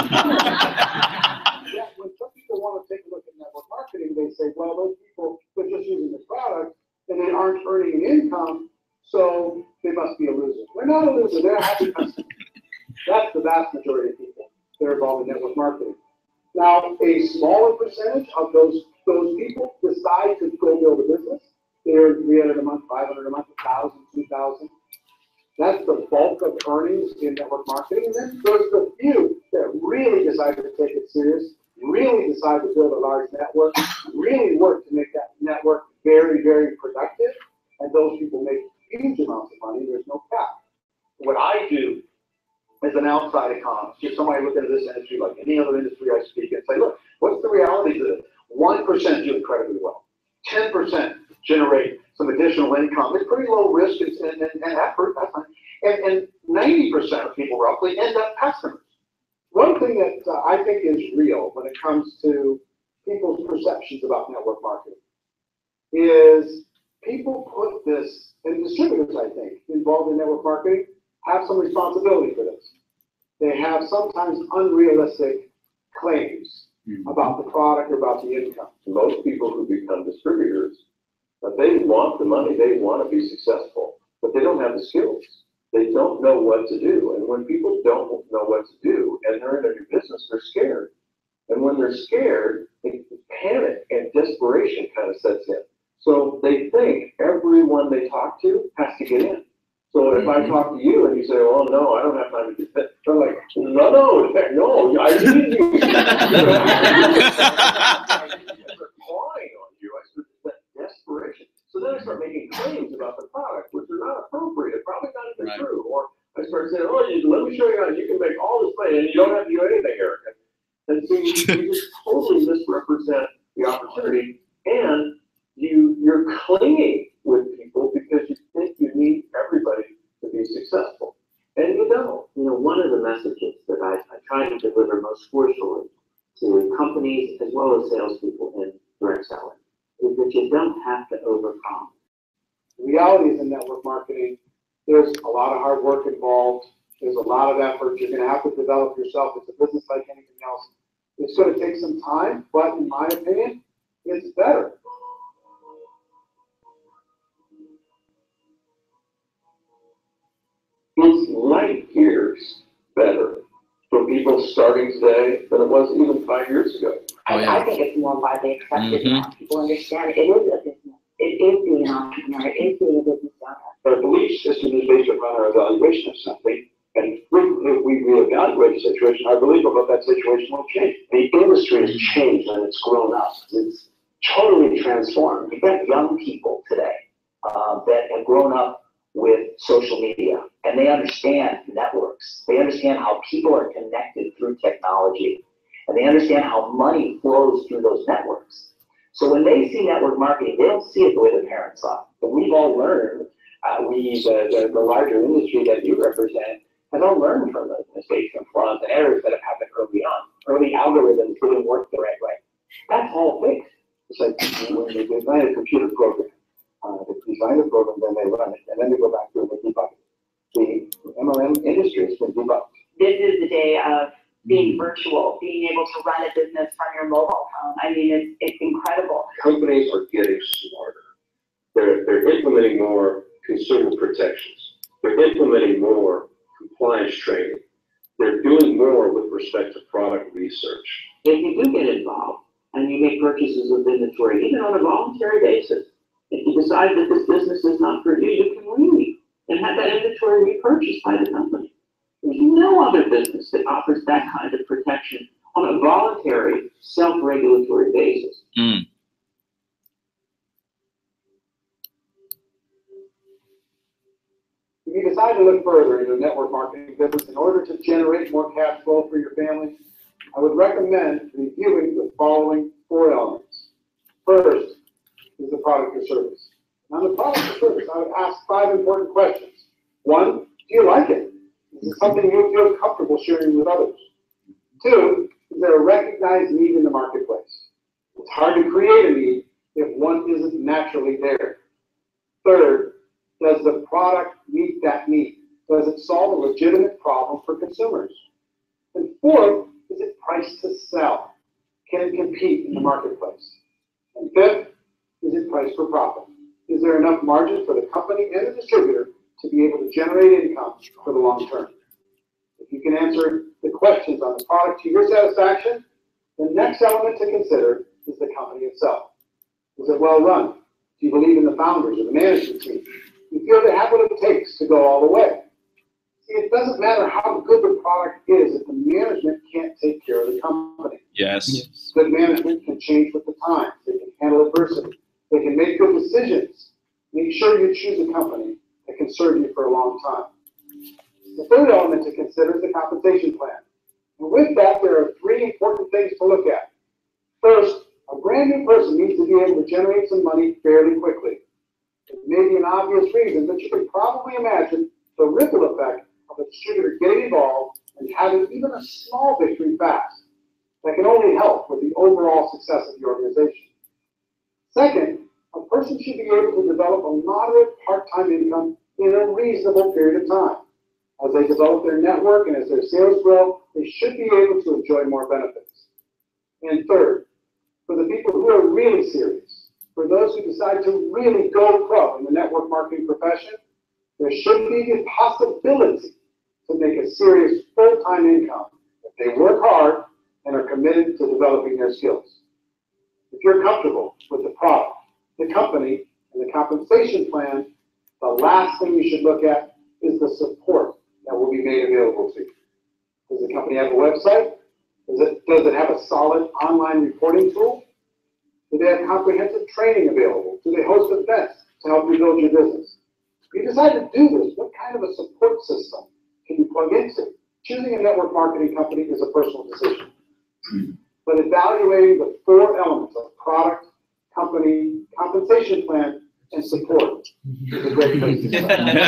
Yet when some people want to take a look at network marketing, they say, well, those people, they're just using the product and they aren't earning an income, so they must be a loser. They're not a loser, they're a happy customer. That's the vast majority of people that are involved in network marketing. Now, a smaller percentage of those, those people decide to go build a business. They're three hundred a month, five hundred a month, one thousand, two thousand. That's the bulk of earnings in network marketing. And then there's the few that really decide to take it serious, really decide to build a large network, really work to make that network very, very productive. And those people make huge amounts of money. There's no cap. What I do as an outside economist, if somebody looking at this industry like any other industry I speak and say, look, what's the reality of this? one percent do incredibly well. ten percent generate some additional income. It's pretty low risk and, and, and effort. That's fine. And, and ninety percent of people roughly end up customers. One thing that uh, I think is real when it comes to people's perceptions about network marketing is people put this, and distributors, I think, involved in network marketing have some responsibility for this. They have sometimes unrealistic claims about the product or about the income. Most people who become distributors, but they want the money, they want to be successful, but they don't have the skills. They don't know what to do. And when people don't know what to do and they're in a new business, they're scared. And when they're scared, they, panic and desperation kind of sets in. So they think everyone they talk to has to get in. So if I talk to you and you say, oh, no, I don't have time to do that, they're like, no, no, no, I need you. They're calling on you. I start that desperation. So then I start making claims about the product, which are not appropriate, probably not even right. true. Or I start saying, oh, you, let me show you how you can make all this money and you don't have to do anything, Erica. And so you, you just totally misrepresent the opportunity, and you, you're clinging with people because you think you need everybody to be successful. And you don't. You know, one of the messages that I, I try to deliver most forcefully to companies as well as salespeople in direct selling is that you don't have to overcome. The reality is in network marketing, there's a lot of hard work involved. There's a lot of effort. You're going to have to develop yourself. It's a business like anything else. It's going to take some time, but in my opinion, it's better. It's light years better for people starting today than it was even five years ago. Oh, yeah. I think it's more widely accepted mm-hmm. now. People understand it is a business. It is being an entrepreneur. It is being a business owner. Our belief system is based upon our evaluation of something. And frequently, if we reevaluate a situation, our belief about that situation will change. The industry has changed and it's grown up. It's totally transformed. You've got young people today uh, that have grown up with social media, and they understand networks. They understand how people are connected through technology, and they understand how money flows through those networks. So when they see network marketing, they don't see it the way their parents saw it. But we've all learned, uh, we, the, the, the larger industry that you represent, have all learned from the mistakes and flaws and errors that have happened early on. Early algorithms didn't work the right way. That's all fixed. It's like when they design a computer program, uh, they design a program, then they run it, and then they go back to it and debug it. The M L M industry has been debugged. This is the day of being virtual, being able to run a business from your mobile phone. I mean, it's, it's incredible. Companies are getting smarter. They're, they're implementing more consumer protections. They're implementing more compliance training. They're doing more with respect to product research. If you do get involved and you make purchases of inventory, even on a voluntary basis, if you decide that this business is not for you, you can leave and have that inventory repurchased by the company. There's no other business that offers that kind of protection on a voluntary, self-regulatory basis. Mm. If you decide to look further into network marketing business in order to generate more cash flow for your family, I would recommend reviewing the following four elements. First is the product or service. Now, the product or service, I would ask five important questions. One, do you like it? Is it something you feel comfortable sharing with others? Two, is there a recognized need in the marketplace? It's hard to create a need if one isn't naturally there. Third, does the product meet that need? Does it solve a legitimate problem for consumers? And fourth, is it priced to sell? Can it compete in the marketplace? And fifth, is it priced for profit? Is there enough margin for the company and the distributor to be able to generate income for the long term? If you can answer the questions on the product to your satisfaction, the next element to consider is the company itself. Is it well run? Do you believe in the founders or the management team? Do you feel they have what it takes to go all the way? See, it doesn't matter how good the product is if the management can't take care of the company. Yes. Good management can change with the times. They can handle adversity. They can make good decisions. Make sure you choose a company that can serve you for a long time. The third element to consider is the compensation plan. And with that, there are three important things to look at. First, a brand new person needs to be able to generate some money fairly quickly. It may be an obvious reason, but you can probably imagine the ripple effect of a distributor getting involved and having even a small victory fast. That can only help with the overall success of the organization. Second, a person should be able to develop a moderate part-time income in a reasonable period of time. As they develop their network and as their sales grow, they should be able to enjoy more benefits. And third, for the people who are really serious, for those who decide to really go pro in the network marketing profession, there should be the possibility to make a serious full-time income if they work hard and are committed to developing their skills. If you're comfortable with the product, the company, and the compensation plan, the last thing you should look at is the support that will be made available to you. Does the company have a website? Does it, does it have a solid online reporting tool? Do they have comprehensive training available? Do they host events to help you build your business? If you decide to do this, what kind of a support system can you plug into? Choosing a network marketing company is a personal decision. But evaluating the four elements of product, company, compensation plan, and support is a great place to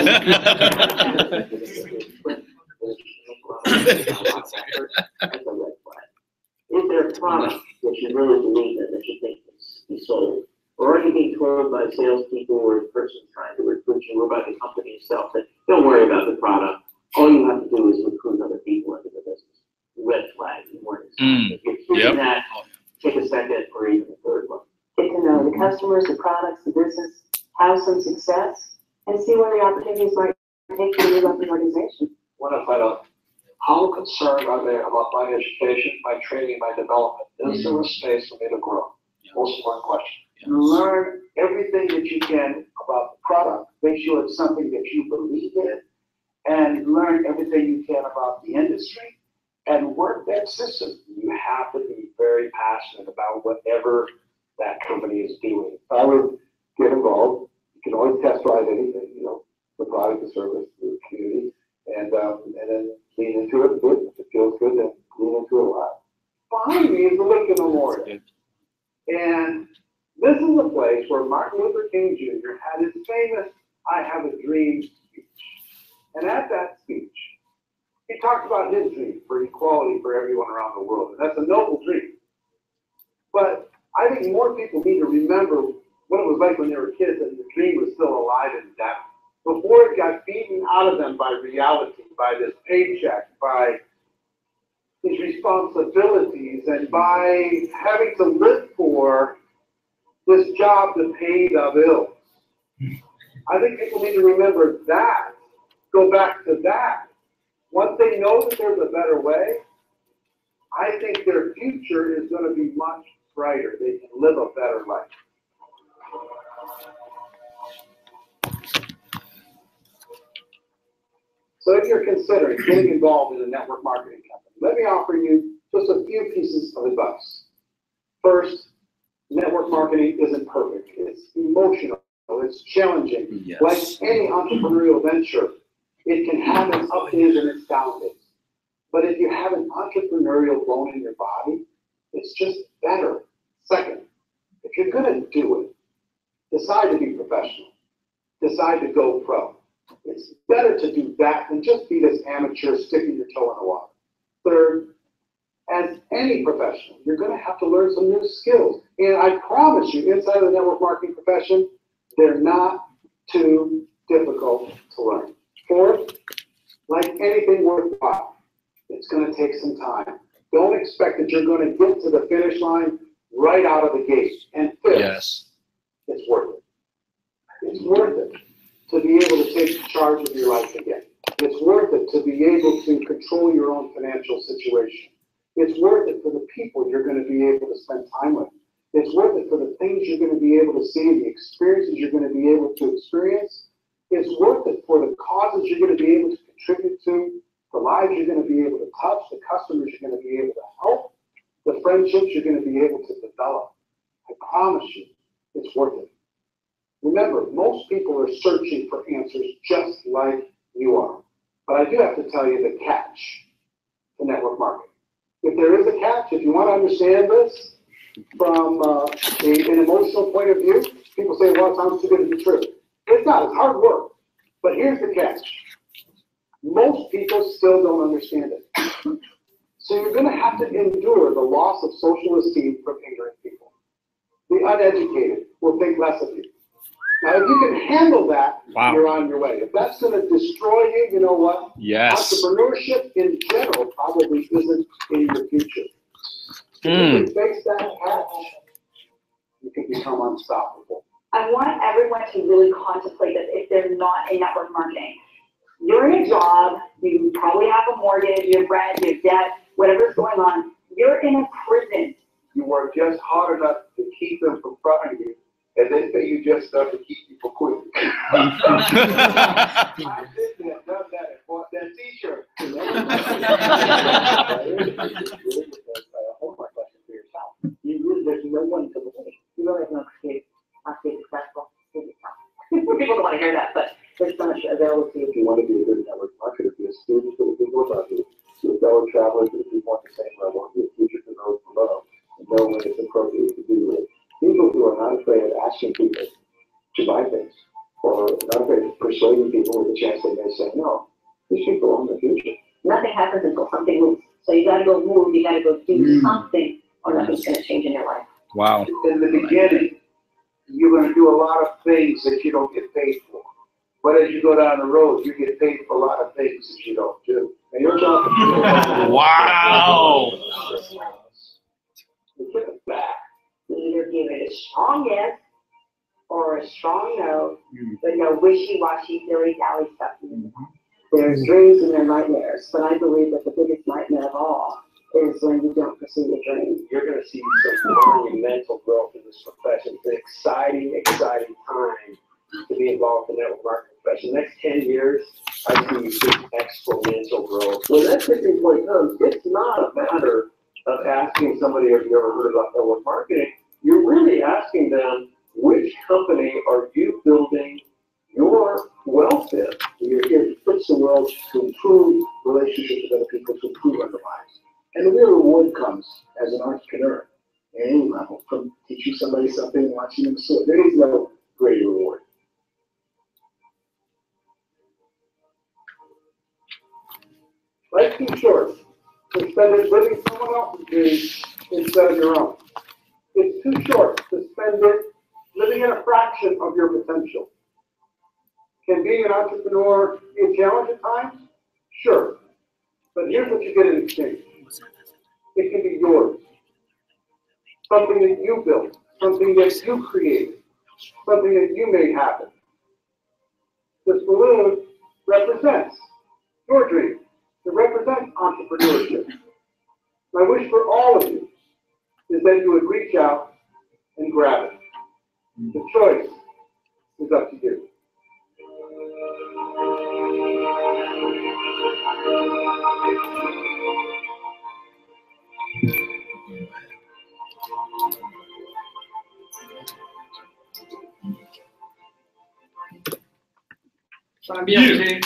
start. Is there a product that you really believe in that you think can be sold? Or are you being told by salespeople or the person trying to recruit you or by the company itself that don't worry about the product? All you have to do is recruit other people into the business. Red flag, warning sign. Mm. If you're choosing Yep. that, take a second or even a third one. Get to know the customers, the products, the business, have some success, and see where the opportunities might take you to move up the organization. Want to find out how concerned are they about my education, my training, my development? Is there a space for me to grow? Most important question. Learn everything that you can about the product. Make sure it's something that you believe in, and learn everything you can about the industry, and work that system. You have to be very passionate about whatever that company is doing. I would get involved. You can always test drive anything, you know, the product, the service, the community, and um, and then lean into it. Good. If it feels good, then lean into it a lot. Behind me is the Lincoln Memorial. And this is a place where Martin Luther King Junior had his famous I Have a Dream speech. And at that speech, he talked about his dream for equality for everyone around the world. And that's a noble dream. But I think more people need to remember what it was like when they were kids and the dream was still alive and down. Before it got beaten out of them by reality, by this paycheck, by these responsibilities, and by having to live for this job to pay the bills. I think people need to remember that, go back to that. Once they know that there's a better way, I think their future is going to be much brighter. They can live a better life. So if you're considering getting involved in a network marketing company, let me offer you just a few pieces of advice. First, network marketing isn't perfect. It's emotional. It's challenging. Yes. Like any entrepreneurial venture, it can have its up days and its down days. But if you have an entrepreneurial bone in your body, it's just better. Second, if If you're gonna do it, decide to be professional. Decide to go pro. It's better to do that than just be this amateur sticking your toe in the water. Third, as any professional, you're gonna have to learn some new skills. And I promise you, inside of the network marketing profession, they're not too difficult to learn. Fourth, like anything worthwhile, it's gonna take some time. Don't expect that you're gonna get to the finish line right out of the gate. And fifth, Yes. it's worth it. It's worth it to be able to take charge of your life again. It's worth it to be able to control your own financial situation. It's worth it for the people you're going to be able to spend time with. It's worth it for the things you're going to be able to see, the experiences you're going to be able to experience. It's worth it for the causes you're going to be able to contribute to, the lives you're going to be able to touch, the customers you're going to be able to help, the friendships you're going to be able to develop. I promise you, it's worth it. Remember, most people are searching for answers just like you are. But I do have to tell you the catch to network marketing. If there is a catch, if you want to understand this from uh, a, an emotional point of view, people say, well, it sounds too good to be true. It's not, it's hard work. But here's the catch. Most people still don't understand it. So you're going to have to endure the loss of social esteem from ignorant people. The uneducated will think less of you. Now, if you can handle that, wow. you're on your way. If that's going to destroy you, you know what? Yes. Entrepreneurship in general probably isn't in your future. If Mm. you can face that catch, you can become unstoppable. I want everyone to really contemplate this if they're not in network marketing. You're in a job, you probably have a mortgage, you have rent, you have debt, whatever's going on. You're in a prison. You work just hard enough to keep them from frying you, and they say you just stuff to keep people quitting. I've been there, done that, and bought that t-shirt. Homework question for yourself. You really, there's no one to believe. You really have no escape. I'll be successful. People don't want to hear that, but there's so much available to you. If you want to be a good network marketer, be a student for the people above you, be a fellow traveler for the people at the same level, be a teacher for those below, and know when it's appropriate to do it. People who are not afraid of asking people to buy things, or not afraid of persuading people with a chance they may say no, these people own the future. Nothing happens until something moves. So you gotta go move, you gotta go do Mm. something, or nothing's gonna change in your life. Wow. In the beginning, you're going to do a lot of things that you don't get paid for. But as you go down the road, you get paid for a lot of things that you don't do. And you're talking to Wow. You get it back. You either give it a strong yes or a strong no, but no wishy-washy, dilly-dally stuff. There's dreams and there are nightmares, but I believe that the biggest nightmare of all is when you don't pursue your dreams. You're going to see some monumental growth in this profession. It's an exciting, exciting time to be involved in the network marketing profession. The next ten years, I see you see exponential growth. When that tipping point comes, it's not a matter of asking somebody, have you ever heard about network marketing? You're really asking them, which company are you building your wealth in? You're here to fix the world, to improve relationships with other people, to improve our lives. And the real reward comes as an entrepreneur at any level from teaching somebody something and watching them soar. There is no greater reward. Life's too short to spend it living someone else's dreams instead of your own. It's too short to spend it living in a fraction of your potential. Can being an entrepreneur be a challenge at times? Sure. But here's what you get in exchange. It can be yours. Something that you built, something that you created, something that you made happen. This balloon represents your dream. It represents entrepreneurship. My wish for all of you is that you would reach out and grab it. The choice is up to you. Trying to be entertaining.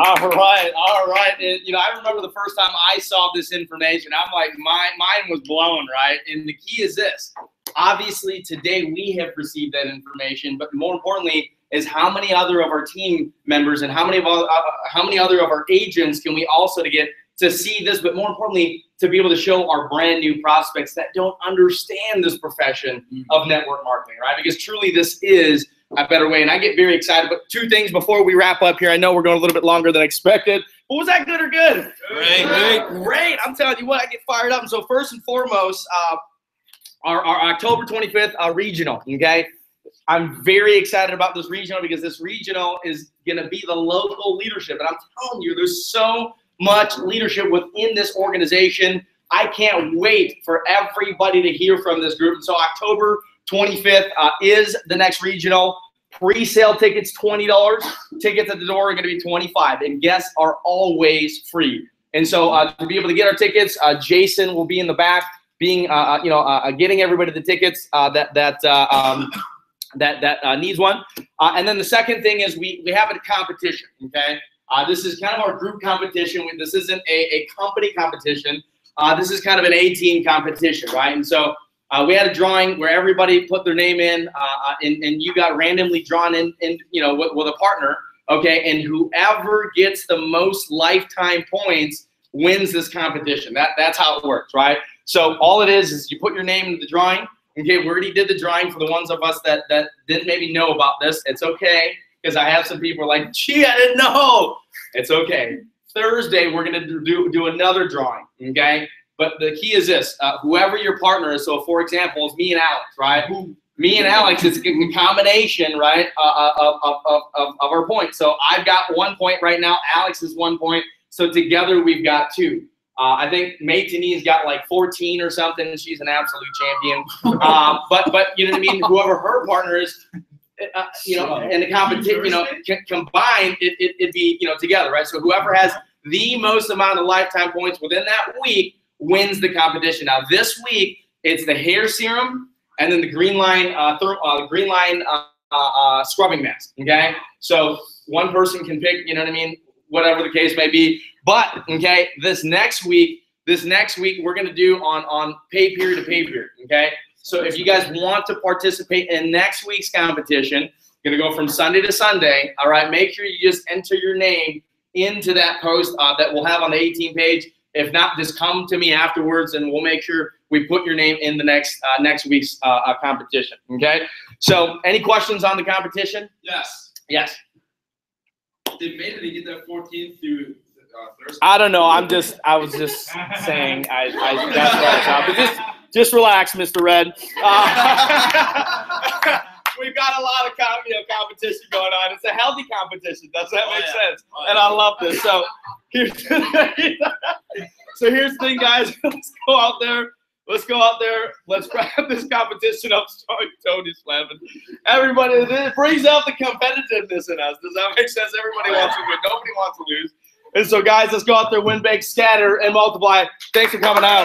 All right, all right. And, you know, I remember the first time I saw this information, I'm like, my mind was blown, right? And the key is this. Obviously, today we have received that information, but more importantly is how many other of our team members and how many of all, uh, how many other of our agents can we also to get to see this, but more importantly, to be able to show our brand new prospects that don't understand this profession of network marketing, right? Because truly this is a better way. And I get very excited. But two things before we wrap up here. I know we're going a little bit longer than expected. But was that good or good? Great, great. Great. I'm telling you what, I get fired up. And so first and foremost, uh, our, our October twenty-fifth uh, regional, okay? I'm very excited about this regional because this regional is going to be the local leadership. And I'm telling you, there's so much leadership within this organization. I can't wait for everybody to hear from this group. And so October twenty-fifth uh, is the next regional. Pre-sale tickets, twenty dollars. Tickets at the door are going to be twenty-five dollars. And guests are always free. And so uh, to be able to get our tickets, uh, Jason will be in the back, being, uh, you know, uh, getting everybody the tickets uh, that that uh, um, that that uh, needs one. Uh, and then the second thing is we we have a competition. Okay, uh, this is kind of our group competition. This isn't a, a company competition. Uh, this is kind of an A-team competition, right? And so uh, we had a drawing where everybody put their name in, uh, and, and you got randomly drawn in, in you know, with, with a partner, okay? And whoever gets the most lifetime points wins this competition. That, that's how it works, right? So all it is is you put your name in the drawing. Okay, we already did the drawing for the ones of us that, that didn't maybe know about this. It's okay, because I have some people like, gee, I didn't know. It's okay. Thursday, we're going to do, do another drawing, okay? But the key is this. Uh, whoever your partner is, so for example, it's me and Alex, right? Me and Alex, it's a combination, right, uh, of, of, of, of, of our points. So I've got one point right now. Alex is one point. So together we've got two. Uh, I think May Teni's got like fourteen or something. She's an absolute champion. Uh, but, but you know what I mean? Whoever her partner is, Uh, you know, and the competition, you know, combined, it, it, it'd be, you know, together, right? So whoever has the most amount of lifetime points within that week wins the competition. Now this week, it's the hair serum and then the green line, uh, uh, green line uh, uh, scrubbing mask, okay? So one person can pick, you know what I mean, whatever the case may be. But, okay, this next week, this next week, we're going to do on, on pay period to pay period, okay? So if you guys want to participate in next week's competition, going to go from Sunday to Sunday, all right, make sure you just enter your name into that post uh, that we'll have on the A-team page. If not, just come to me afterwards and we'll make sure we put your name in the next uh, next week's uh, uh, competition, okay? So any questions on the competition? Yes. Yes. Did Mayday get that fourteen through uh, Thursday? I don't know. I'm just, I was just saying, I, I that's what I thought. But just, just relax, Mister Red. Uh, we've got a lot of com you know, competition going on. It's a healthy competition. Does that Oh, make yeah. sense? Oh, And yeah. I love this. So here's, so here's the thing, guys. Let's go out there. Let's go out there. Let's wrap this competition up. Sorry, Tony's laughing. Everybody, it brings out the competitiveness in us. Does that make sense? Everybody wants to win. Nobody wants to lose. And so, guys, let's go out there, win big, scatter, and multiply. Thanks for coming out.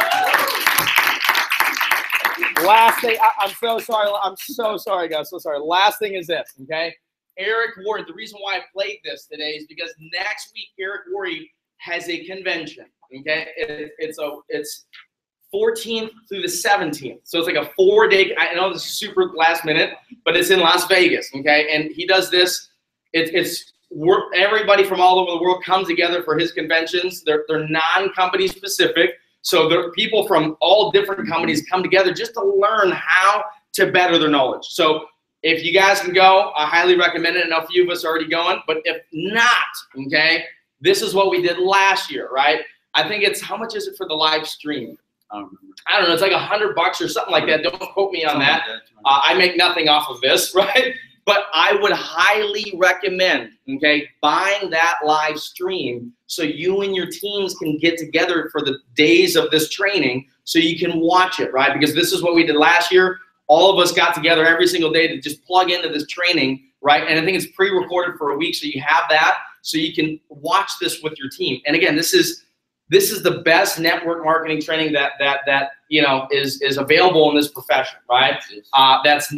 Last thing, I, I'm so sorry. I'm so sorry, guys. So sorry. Last thing is this, okay? Eric Worre. The reason why I played this today is because next week Eric Worre has a convention. Okay, it, it's a it's fourteenth through the seventeenth. So it's like a four-day. I know this is super last minute, but it's in Las Vegas. Okay, and he does this. It's it's we're, everybody from all over the world comes together for his conventions. They're they're non-company specific. So there, people from all different companies come together just to learn how to better their knowledge. So if you guys can go, I highly recommend it. I know a few of us are already going, but if not, okay, this is what we did last year, right? I think it's, how much is it for the live stream? I don't remember. I don't know, it's like a hundred bucks or something like that. Don't quote me on that. Uh, I make nothing off of this, right? But I would highly recommend, okay, buying that live stream so you and your teams can get together for the days of this training so you can watch it, right? Because this is what we did last year. All of us got together every single day to just plug into this training, right? And I think it's pre-recorded for a week, so you have that so you can watch this with your team. And again, this is this is the best network marketing training that that that you know is is available in this profession, right? Uh, that's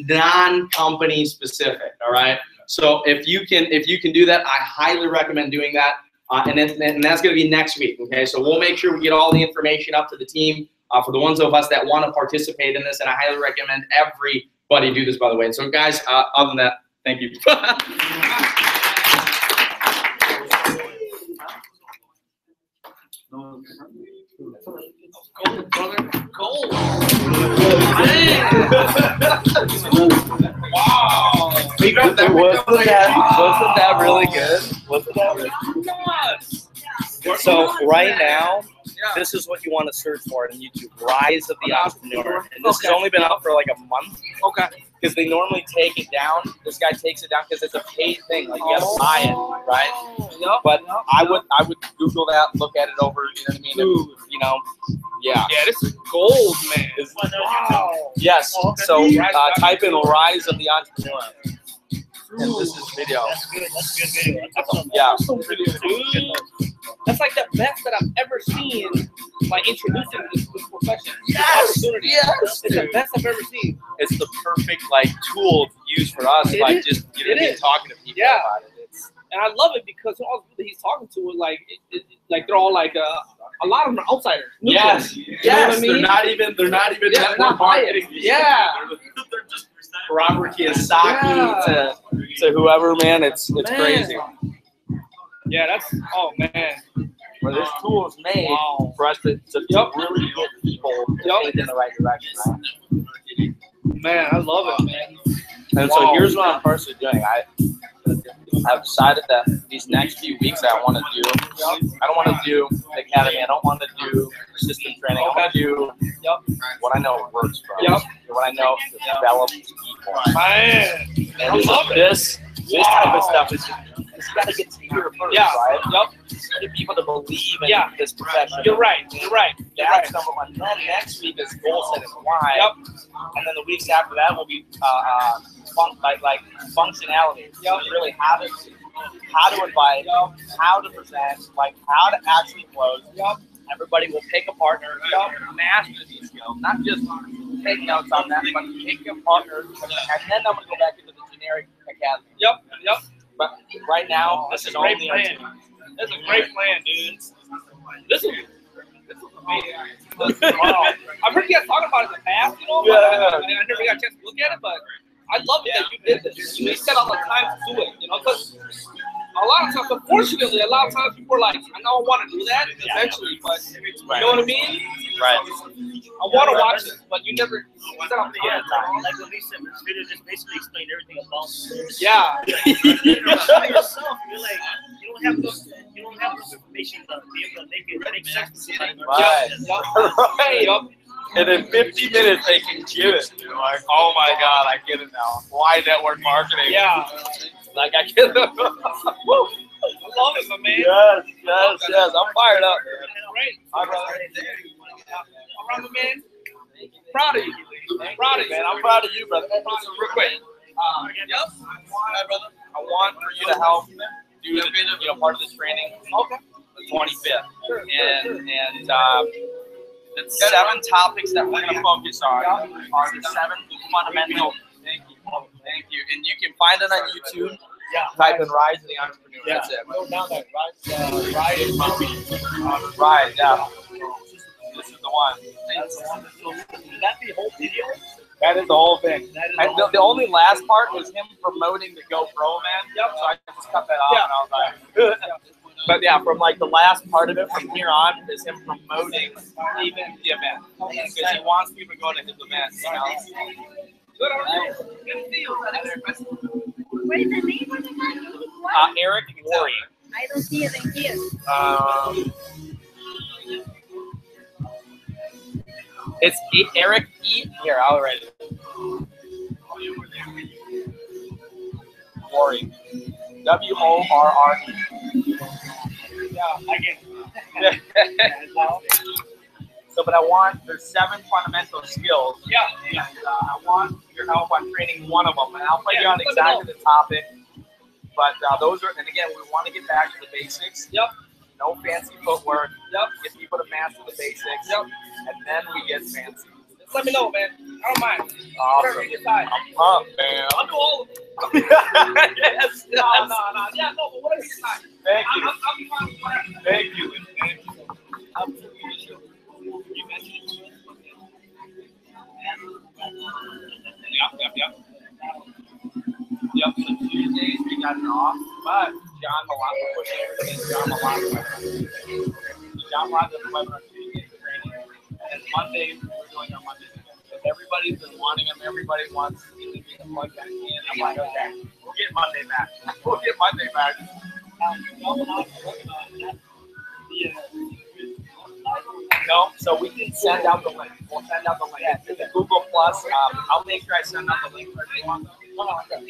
non-company specific, all right? So if you can if you can do that, I highly recommend doing that. Uh, and, then, and that's going to be next week, okay? So we'll make sure we get all the information up to the team uh, for the ones of us that want to participate in this, and I highly recommend everybody do this, by the way. And so, guys, uh, other than that, thank you. Gold, brother. Gold. Wow. We got that. Wasn't that, wasn't that really good? Wasn't that really good? So right now, this is what you want to search for on YouTube: Rise of the Entrepreneur. And this Okay. has only been out for like a month. Okay. Because they normally take it down. This guy takes it down because it's a paid thing. Like you got to buy it, right? Yep. But I would I would Google that, look at it over. You know what I mean? Dude. You know, yeah. Yeah, this is gold, man. It's- Wow. Yes. Oh, okay. So Rise uh, of the type in Rise of the Entrepreneur. And this is video. That's good. That's a good video. That's awesome. Yeah. Awesome video, dude. That's like the best that I've ever seen, like introducing this, this profession. This Yes, opportunity. yes, It's the dude. best I've ever seen. It's the perfect like tool to use for us, It like is. just you know, It what I mean, is. talking to people Yeah. about it. It's, And I love it because all the people that he's talking to are like, it, it, like they're all like, uh, a lot of them are outsiders. yes, You know yes. what I mean? They're not even. They're not even. Yeah, they're network not biased. marketing. Yeah. They're just Robert Kiyosaki Yeah. to to whoever, man. It's it's Man. crazy. Yeah, that's, oh man. Well, this tool is made Wow. for us to, to, to really get people Yep. in the right direction. Right? Man, I love it, man. And Wow. so here's what I'm personally doing. I I've decided that these next few weeks I want to do. I don't want to do the academy. I don't want to do system training. I want to do what I know works for us. What I know develops people. Man, And I this, love it. this, this type of stuff is it's got to get to here first, Yeah. right? Yep. Get people to believe in Yeah. this profession. You're right. You're right. You're That's right. number one. Then next week is goal setting. Why? Yep. And then the weeks after that will be uh, uh, fun, like like functionality. Yep. Really how to how to invite, how to present, like how to actually close. Yep. Everybody will pick a partner, master these skills, not just take notes on that, but pick a partner, and then I'm gonna go back into the generic academy. Yep. Yep. But right now, This this is is a great only plan. That's a great plan, dude. This is, this is amazing. Wow. I've heard you guys talk about it in the past, you know, but Yeah. I, I never got a chance to look at it, but I love it that you did this. You set all the time to do it, you know, because a lot of times, unfortunately, a lot of times people are like, I know I want to do that eventually, but you know what I mean? Right. I want to watch it, but you never set up the Yeah, time. like what we said, this video just basically explained everything about this. Yeah. By yourself, you're like, you don't have enough, you don't have enough information to be able to make it make sense to somebody. Right. Right. And in fifty minutes, they can give it. You're like, oh my God, I get it now. Why network marketing? Yeah. Like, I get it. Woo. I love it, my man. Yes, yes, yes. I'm fired up. Great. All right. All right, my man. Proud of you. Proud of you. Man, I'm proud of you, brother. Hey, listen, real quick. Um, Yep. Hi, brother. I want for you to help do the, you know, part of the training. Okay. The twenty-fifth. And, and, um, the seven topics that we're going to focus on are the seven fundamental. Thank you. Thank you. And you can find it on YouTube. Yeah. Type in Rise of the Entrepreneur. Yeah. That's it. Go down there, right? Uh, right is Uh, Right, yeah. This is the one. That's the one. So, is that the whole video? That is the whole thing. That is And the the, the only last part was him promoting the GoPro, man. Yep. So I just cut that off, Yeah. and I was like, but yeah, from like the last part of it, from here on, is him promoting even the event because he wants people to go to his event. You know. Good on you. Good to see you. What is the name of the guy? Uh, Eric Worry. I don't see it in here. Um, it's E- Eric E. Here, I'll write it. Worry. W O R R E. Yeah, I get it. So, but I want, there's seven fundamental skills. Yeah. And uh, I want your help on training one of them. And I'll put Yeah, you on let me exactly the topic. But uh, those are, and again, we want to get back to the basics. Yep. No fancy footwork. Yep. Get people to master the basics. Yep. And then we get fancy. Just let me know, man. I don't mind. Awesome. Whatever you decide. I'm pumped, man. I'll do all of it. yes. No, no, no. Yeah, no, but whatever your time. Thank you. I'll, I'll be fine with whatever. Thank you. Thank you. I'll be You mentioned it. Yep, yep, yep. Yep, so Tuesdays we got it off, but John Malata, pushing everything, John Malata. John Malata does the webinar Tuesdays training, and then Mondays we're doing our Mondays again. If everybody's been wanting them, everybody wants to be the plug back in. I'm like, okay, we'll get Monday back. We'll get Monday back. No, so we can send out the link. We'll send out the link. It's a Google Plus. Um, I'll make sure I send out the link for everyone. Uh,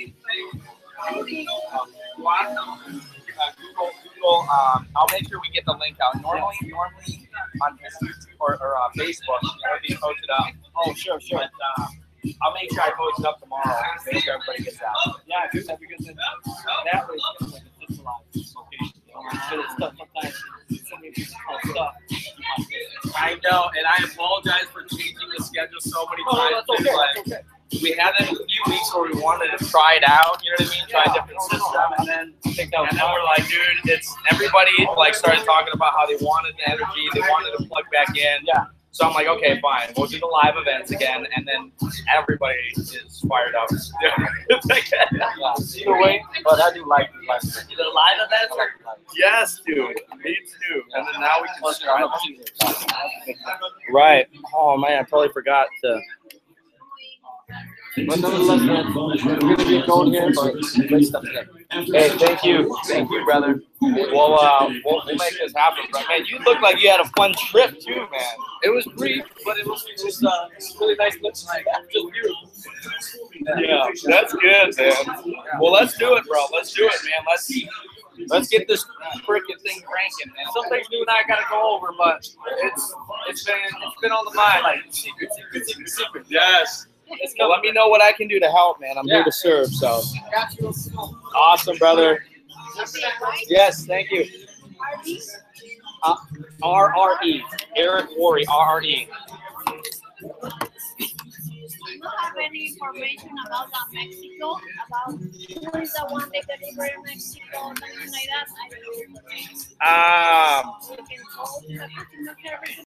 Google, Google. Um, I'll make sure we get the link out. Normally, normally on YouTube or, or uh, Facebook, it'll be posted up. Oh, sure, sure. But, uh, I'll make sure I post it up tomorrow. Make sure everybody gets out. Yeah, because that way it's going to like a centralized location. Instead of stuff sometimes so many people call stuff. I know, and I apologize for changing the schedule so many Oh, times. that's okay, Like, that's okay. We had it a few weeks where we wanted to try it out, you know what I mean? Try a different system, and then and then we're like, dude, it's everybody like started talking about how they wanted the energy, they wanted to plug back in. Yeah. So I'm like, okay, fine, we'll do the live events again, and then everybody is fired up. Either way, but I do like the live events. The live events are yes, dude, me too. And then now we can try it. Right. Oh man, I totally forgot to. But nonetheless, man, we're going to get going here, but great stuff together. Hey, thank you, thank you, brother. We'll uh, we'll, we'll make this happen, bro. Man, you look like you had a fun trip too, man. It was brief, but it was just uh, really nice looking. Just beautiful. Yeah, that's good, man. Well, let's do it, bro. Let's do it, man. Let's let's get this freaking thing cranking, man. Some things you and I got to go over, but it's it's been it's been on the mind, like secret, secret, secret, secret. Yes. Well, let me know what I can do to help, man. I'm Yeah. here to serve, so. Got you. Awesome, brother. Yes, thank you. Uh, R R E. Eric Worre, R R E. Do you have any information about uh, Mexico? About who is the one that delivered in Mexico, something like that? I don't know. Um, You can call the customer service